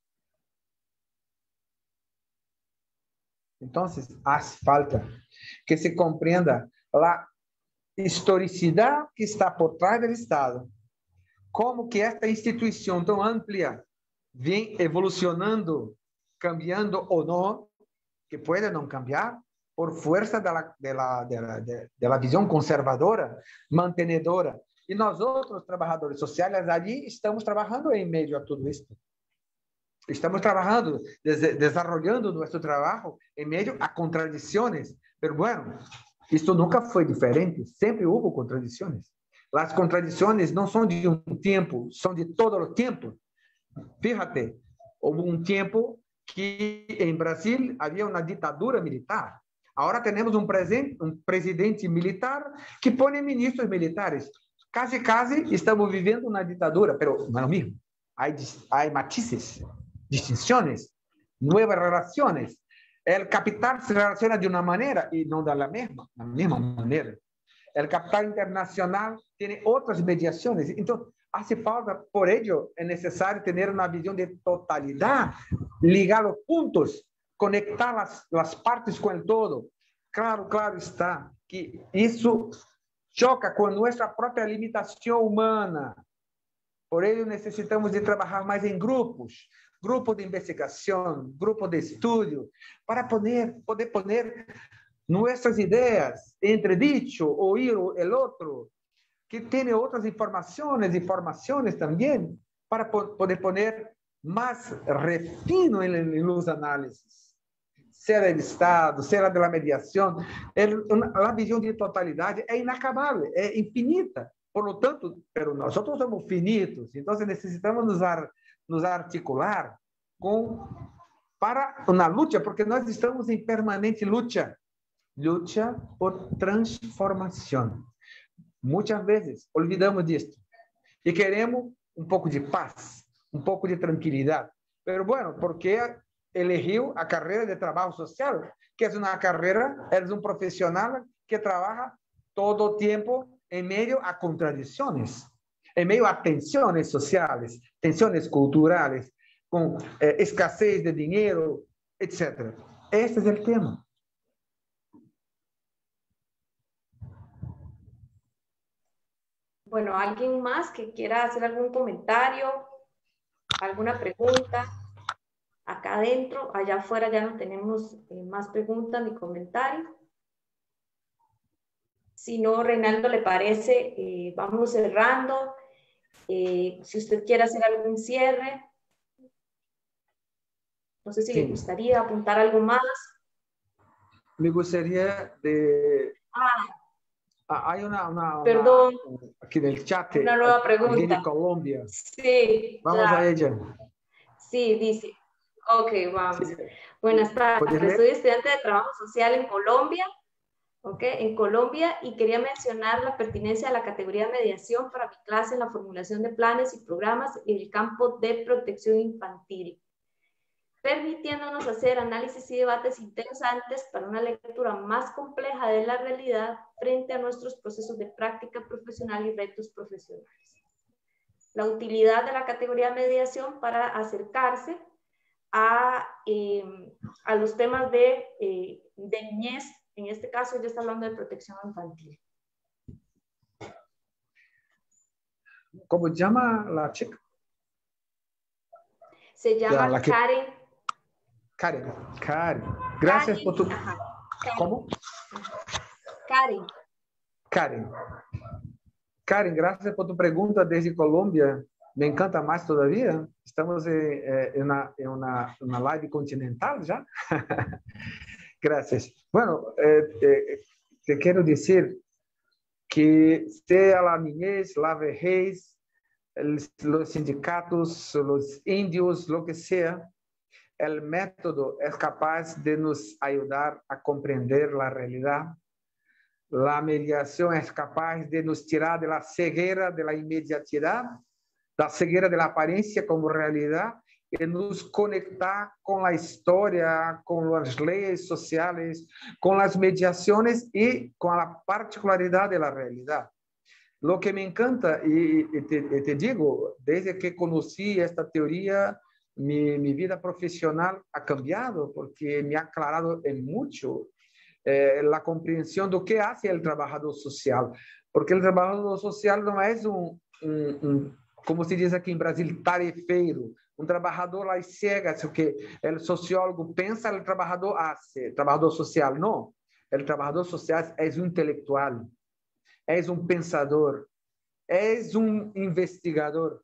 Entonces, hace falta que se comprenda la historicidad que está por trás del Estado, como que esta institución tan amplia vem evolucionando, cambiando o no, que puede no cambiar, por fuerza de la, de la, de la, de, de la visión conservadora, mantenedora. Y nosotros, trabajadores sociales, allí estamos trabajando en medio a todo esto. Estamos trabajando, des desarrollando nuestro trabajo en medio a contradicciones. Pero bueno, esto nunca fue diferente, siempre hubo contradicciones. Las contradicciones no son de un tiempo, son de todos los tiempos. Fíjate, hubo un tiempo que en Brasil había una dictadura militar. Ahora tenemos un, presente, un presidente militar que pone ministros militares. Casi, casi estamos viviendo una dictadura, pero no es lo mismo. Hay, hay matices, distinciones, nuevas relaciones. El capital se relaciona de una manera y no de la misma, la misma manera. El capital internacional tiene otras mediaciones. Entonces, hace falta, por ello, es necesario tener una visión de totalidad, ligar los puntos, conectar las, las partes con el todo. Claro, claro está que eso choca con nuestra propia limitación humana. Por ello, necesitamos de trabajar más en grupos, grupos de investigación, grupos de estudio, para poner, poder poner nuestras ideas entredicho, oír el otro, que tiene otras informaciones, informaciones también, para poder poner más refino en, en los análisis, sea del Estado, sea de la mediación. El, la visión de totalidad es inacabable, es infinita. Por lo tanto, pero nosotros somos finitos, entonces necesitamos nos, ar, nos articular con, para una lucha, porque nós estamos en permanente lucha, lucha por transformación. Muchas veces olvidamos de esto y queremos un poco de paz, un poco de tranquilidad. Pero bueno, porque eligió a carrera de trabajo social, que es una carrera, eres un profesional que trabaja todo el tiempo en medio a contradicciones, en medio a tensiones sociales, tensiones culturales, con eh, escasez de dinero, etcétera. Este es el tema. Bueno, ¿alguien más que quiera hacer algún comentario, alguna pregunta? Acá adentro, allá afuera ya no tenemos eh, más preguntas ni comentarios. Si no, Reinaldo, ¿le parece? Eh, vamos cerrando. Eh, si usted quiere hacer algún cierre. No sé si sí. le gustaría apuntar algo más. Me gustaría de... Ah. Ah, hay una, una, Perdón. Una, aquí en el chat. Una nueva pregunta. De Colombia. Sí. Vamos ya. a ella. Sí, dice. Ok, vamos. Sí. Buenas tardes. Soy estudiante de trabajo social en Colombia. Ok, en Colombia, y quería mencionar la pertinencia de la categoría de mediación para mi clase en la formulación de planes y programas en el campo de protección infantil, permitiéndonos hacer análisis y debates interesantes para una lectura más compleja de la realidad frente a nuestros procesos de práctica profesional y retos profesionales. La utilidad de la categoría de mediación para acercarse a, eh, a los temas de, eh, de niñez. En este caso, ella está hablando de protección infantil. ¿Cómo se llama la chica? Se llama la que... Karen. Karen. Karen. Gracias Karen. por tu... Ajá. Karen. ¿Cómo? Karen. Karen. Karen, gracias por tu pregunta desde Colombia. Me encanta más todavía. Estamos en, en, una, en una, una live continental ya. Gracias. Bueno, eh, eh, te quiero decir que sea la niñez, la vejez, el, los sindicatos, los indios, lo que sea, el método es capaz de nos ayudar a comprender la realidad. La mediación es capaz de nos tirar de la ceguera de la inmediatidad, la ceguera de la apariencia como realidad, y nos conectar con la historia, con las leyes sociales, con las mediaciones y con la particularidad de la realidad. Lo que me encanta, y, y, te, y te digo, desde que conocí esta teoría, mi, mi vida profesional ha cambiado porque me ha aclarado en mucho eh, la comprensión de qué hace el trabajador social. Porque el trabajador social no es un, un, un como se diz aqui em Brasil, tarefeiro, um trabalhador às cegas, o que o sociólogo pensa, o trabalhador hace, trabalhador social, não. O trabalhador social é um intelectual, é um pensador, é um investigador.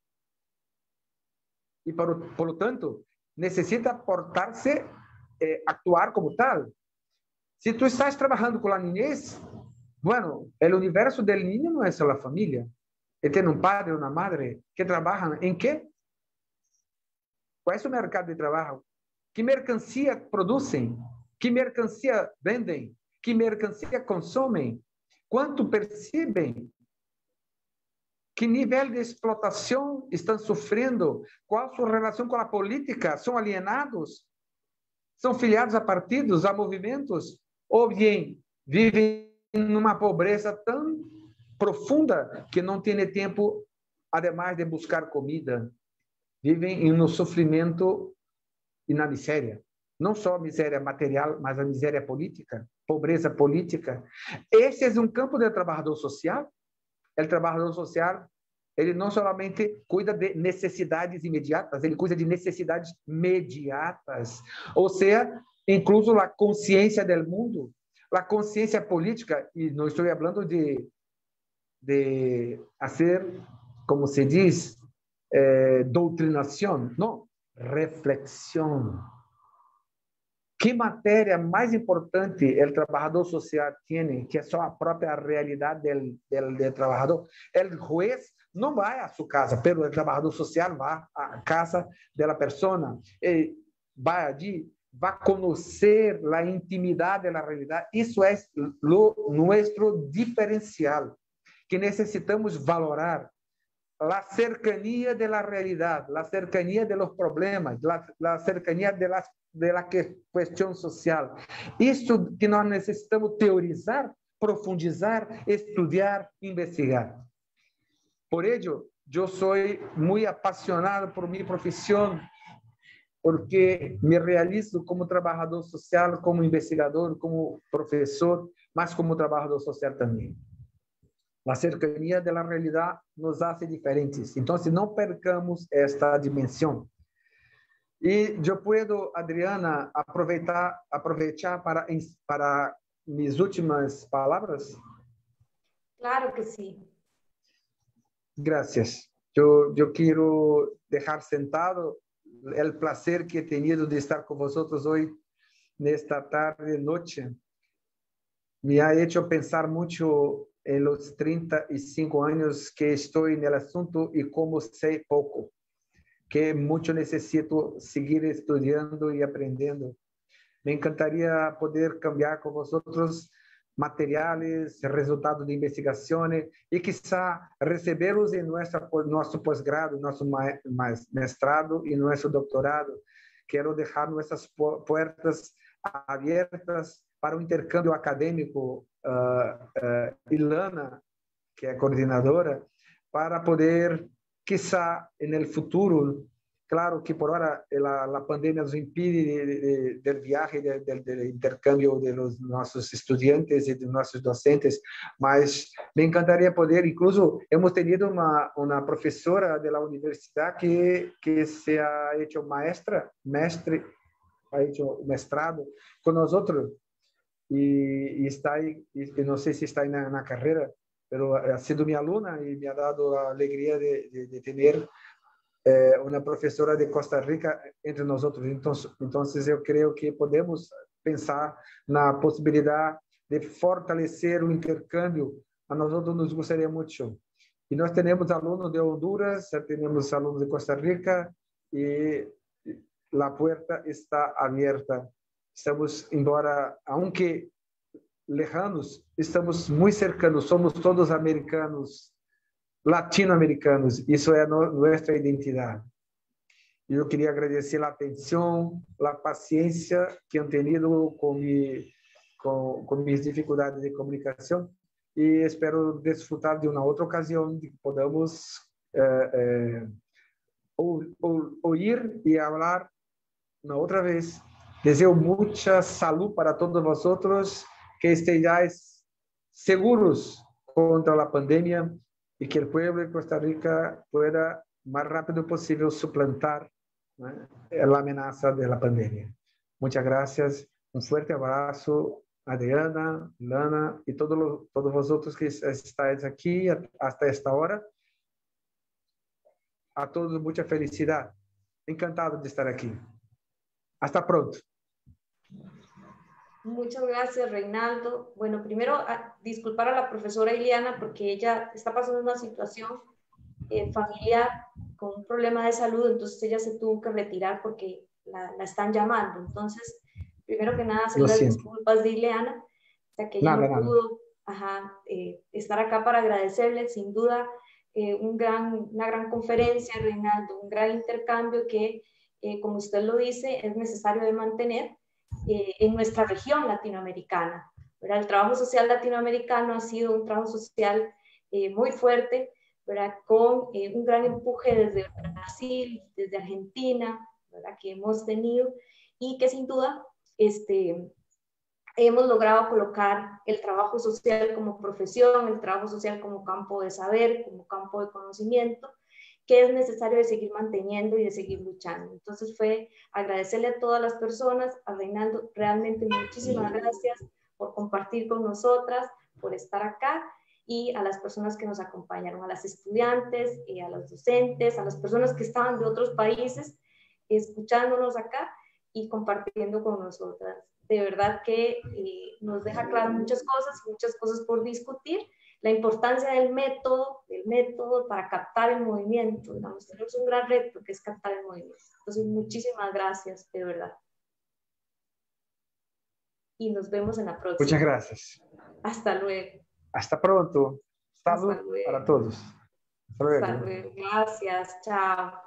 E, por, por lo tanto, necessita portar-se, eh, actuar como tal. Se tu estás trabalhando com a niñez, bueno, o universo del niño não é só a família. Ele tem um padre, uma madre que trabalham em quê? Qual é o mercado de trabalho? Que mercancia produzem? Que mercancia vendem? Que mercancia consomem? Quanto percebem? Que nível de explotação estão sofrendo? Qual a sua relação com a política? São alienados? São filiados a partidos, a movimentos? Ou bem, vivem numa pobreza tão profunda que não tem tempo, ademais de buscar comida. Vivem no sofrimento e na miséria. Não só a miséria material, mas a miséria política, pobreza política. Esse é um campo do trabalhador social. O trabalhador social, ele não somente cuida de necessidades imediatas, ele cuida de necessidades mediatas. Ou seja, incluso a consciência do mundo, a consciência política, e não estou falando de de hacer, como se diz, eh, doutrinación, no, reflexión. ¿Qué materia más importante el trabajador social tiene, que es la propia realidad del, del, del trabajador? El juez no va a su casa, pero el trabajador social va a casa de la persona, eh, va allí, va a conocer la intimidad de la realidad. Eso es lo, nuestro diferencial, que necesitamos valorar. La cercanía de la realidad, la cercanía de los problemas, la, la cercanía de, las, de la cuestión social. Esto que nós necesitamos teorizar, profundizar, estudiar, investigar. Por ello, yo soy muy apasionado por mi profesión, porque me realizo como trabajador social, como investigador, como profesor, mas como trabajador social también. La cercanía de la realidad nos hace diferentes. Entonces, no percamos esta dimensión. Y yo puedo, Adriana, aprovechar, aprovechar para, para mis últimas palabras. Claro que sí. Gracias. Yo, yo quiero dejar sentado el placer que he tenido de estar con vosotros hoy, en esta tarde, noche. Me ha hecho pensar mucho en los treinta y cinco años que estoy en el asunto y cómo sé poco, que mucho necesito seguir estudiando y aprendiendo. Me encantaría poder cambiar con vosotros materiales, resultados de investigaciones y quizá recibirlos en nuestra, nuestro posgrado, nuestro mestrado y nuestro doctorado. Quiero dejar nuestras puertas abiertas para un intercambio académico. Uh, uh, Ilana, que es coordinadora, para poder, quizá en el futuro, claro que por ahora la, la pandemia nos impide de, de, de, del viaje, del de, de intercambio de los, nuestros estudiantes y de nuestros docentes, mas me encantaría poder, incluso hemos tenido una, una profesora de la universidad que, que se ha hecho maestra, mestre, ha hecho mestrado con nosotros. Y, y está ahí, y no sé si está ahí en la carrera, pero ha sido mi alumna y me ha dado la alegría de, de, de tener eh, una profesora de Costa Rica entre nosotros. Entonces, entonces yo creo que podemos pensar na posibilidad de fortalecer o intercambio. A nosotros nos gustaría mucho. Y nós tenemos alumnos de Honduras, tenemos alumnos de Costa Rica y la puerta está abierta. Estamos, embora, aunque lejanos, estamos muy cercanos, somos todos americanos, latinoamericanos, eso es no, nuestra identidad. Yo quería agradecer la atención, la paciencia que han tenido con, mi, con, con mis dificultades de comunicación y espero disfrutar de una otra ocasión que podamos eh, eh, o, o, oír y hablar una otra vez. Deseo mucha salud para todos vosotros, que estéis seguros contra la pandemia y que el pueblo de Costa Rica pueda más rápido posible suplantar, ¿no?, la amenaza de la pandemia. Muchas gracias. Un fuerte abrazo, Adriana, Lana y todos, los, todos vosotros que estáis aquí hasta esta hora. A todos mucha felicidad. Encantado de estar aquí. Hasta pronto. Muchas gracias, Reinaldo. Bueno, primero, a, disculpar a la profesora Iliana porque ella está pasando una situación eh, familiar con un problema de salud, entonces ella se tuvo que retirar porque la, la están llamando. Entonces, primero que nada, hacer las disculpas de Ileana, o sea que ella nada, no nada. pudo ajá, eh, estar acá para agradecerle, sin duda, eh, un gran, una gran conferencia, Reinaldo, un gran intercambio que, eh, como usted lo dice, es necesario de mantener Eh, en nuestra región latinoamericana, ¿verdad? El trabajo social latinoamericano ha sido un trabajo social eh, muy fuerte, ¿verdad? Con eh, un gran empuje desde Brasil, desde Argentina, ¿verdad?, que hemos tenido y que sin duda este, hemos logrado colocar el trabajo social como profesión, el trabajo social como campo de saber, como campo de conocimiento, que es necesario de seguir manteniendo y de seguir luchando. Entonces fue agradecerle a todas las personas, a Reinaldo, realmente muchísimas gracias por compartir con nosotras, por estar acá, y a las personas que nos acompañaron, a las estudiantes, y a los docentes, a las personas que estaban de otros países escuchándonos acá y compartiendo con nosotras. De verdad que eh, nos deja claro muchas cosas, muchas cosas por discutir. La importancia del método, del método para captar el movimiento. Digamos, tenemos un gran reto que es captar el movimiento. Entonces, muchísimas gracias, de verdad. Y nos vemos en la próxima. Muchas gracias. Hasta luego. Hasta pronto. Salud Hasta luego. para todos. Hasta luego. Hasta luego. Gracias. Chao.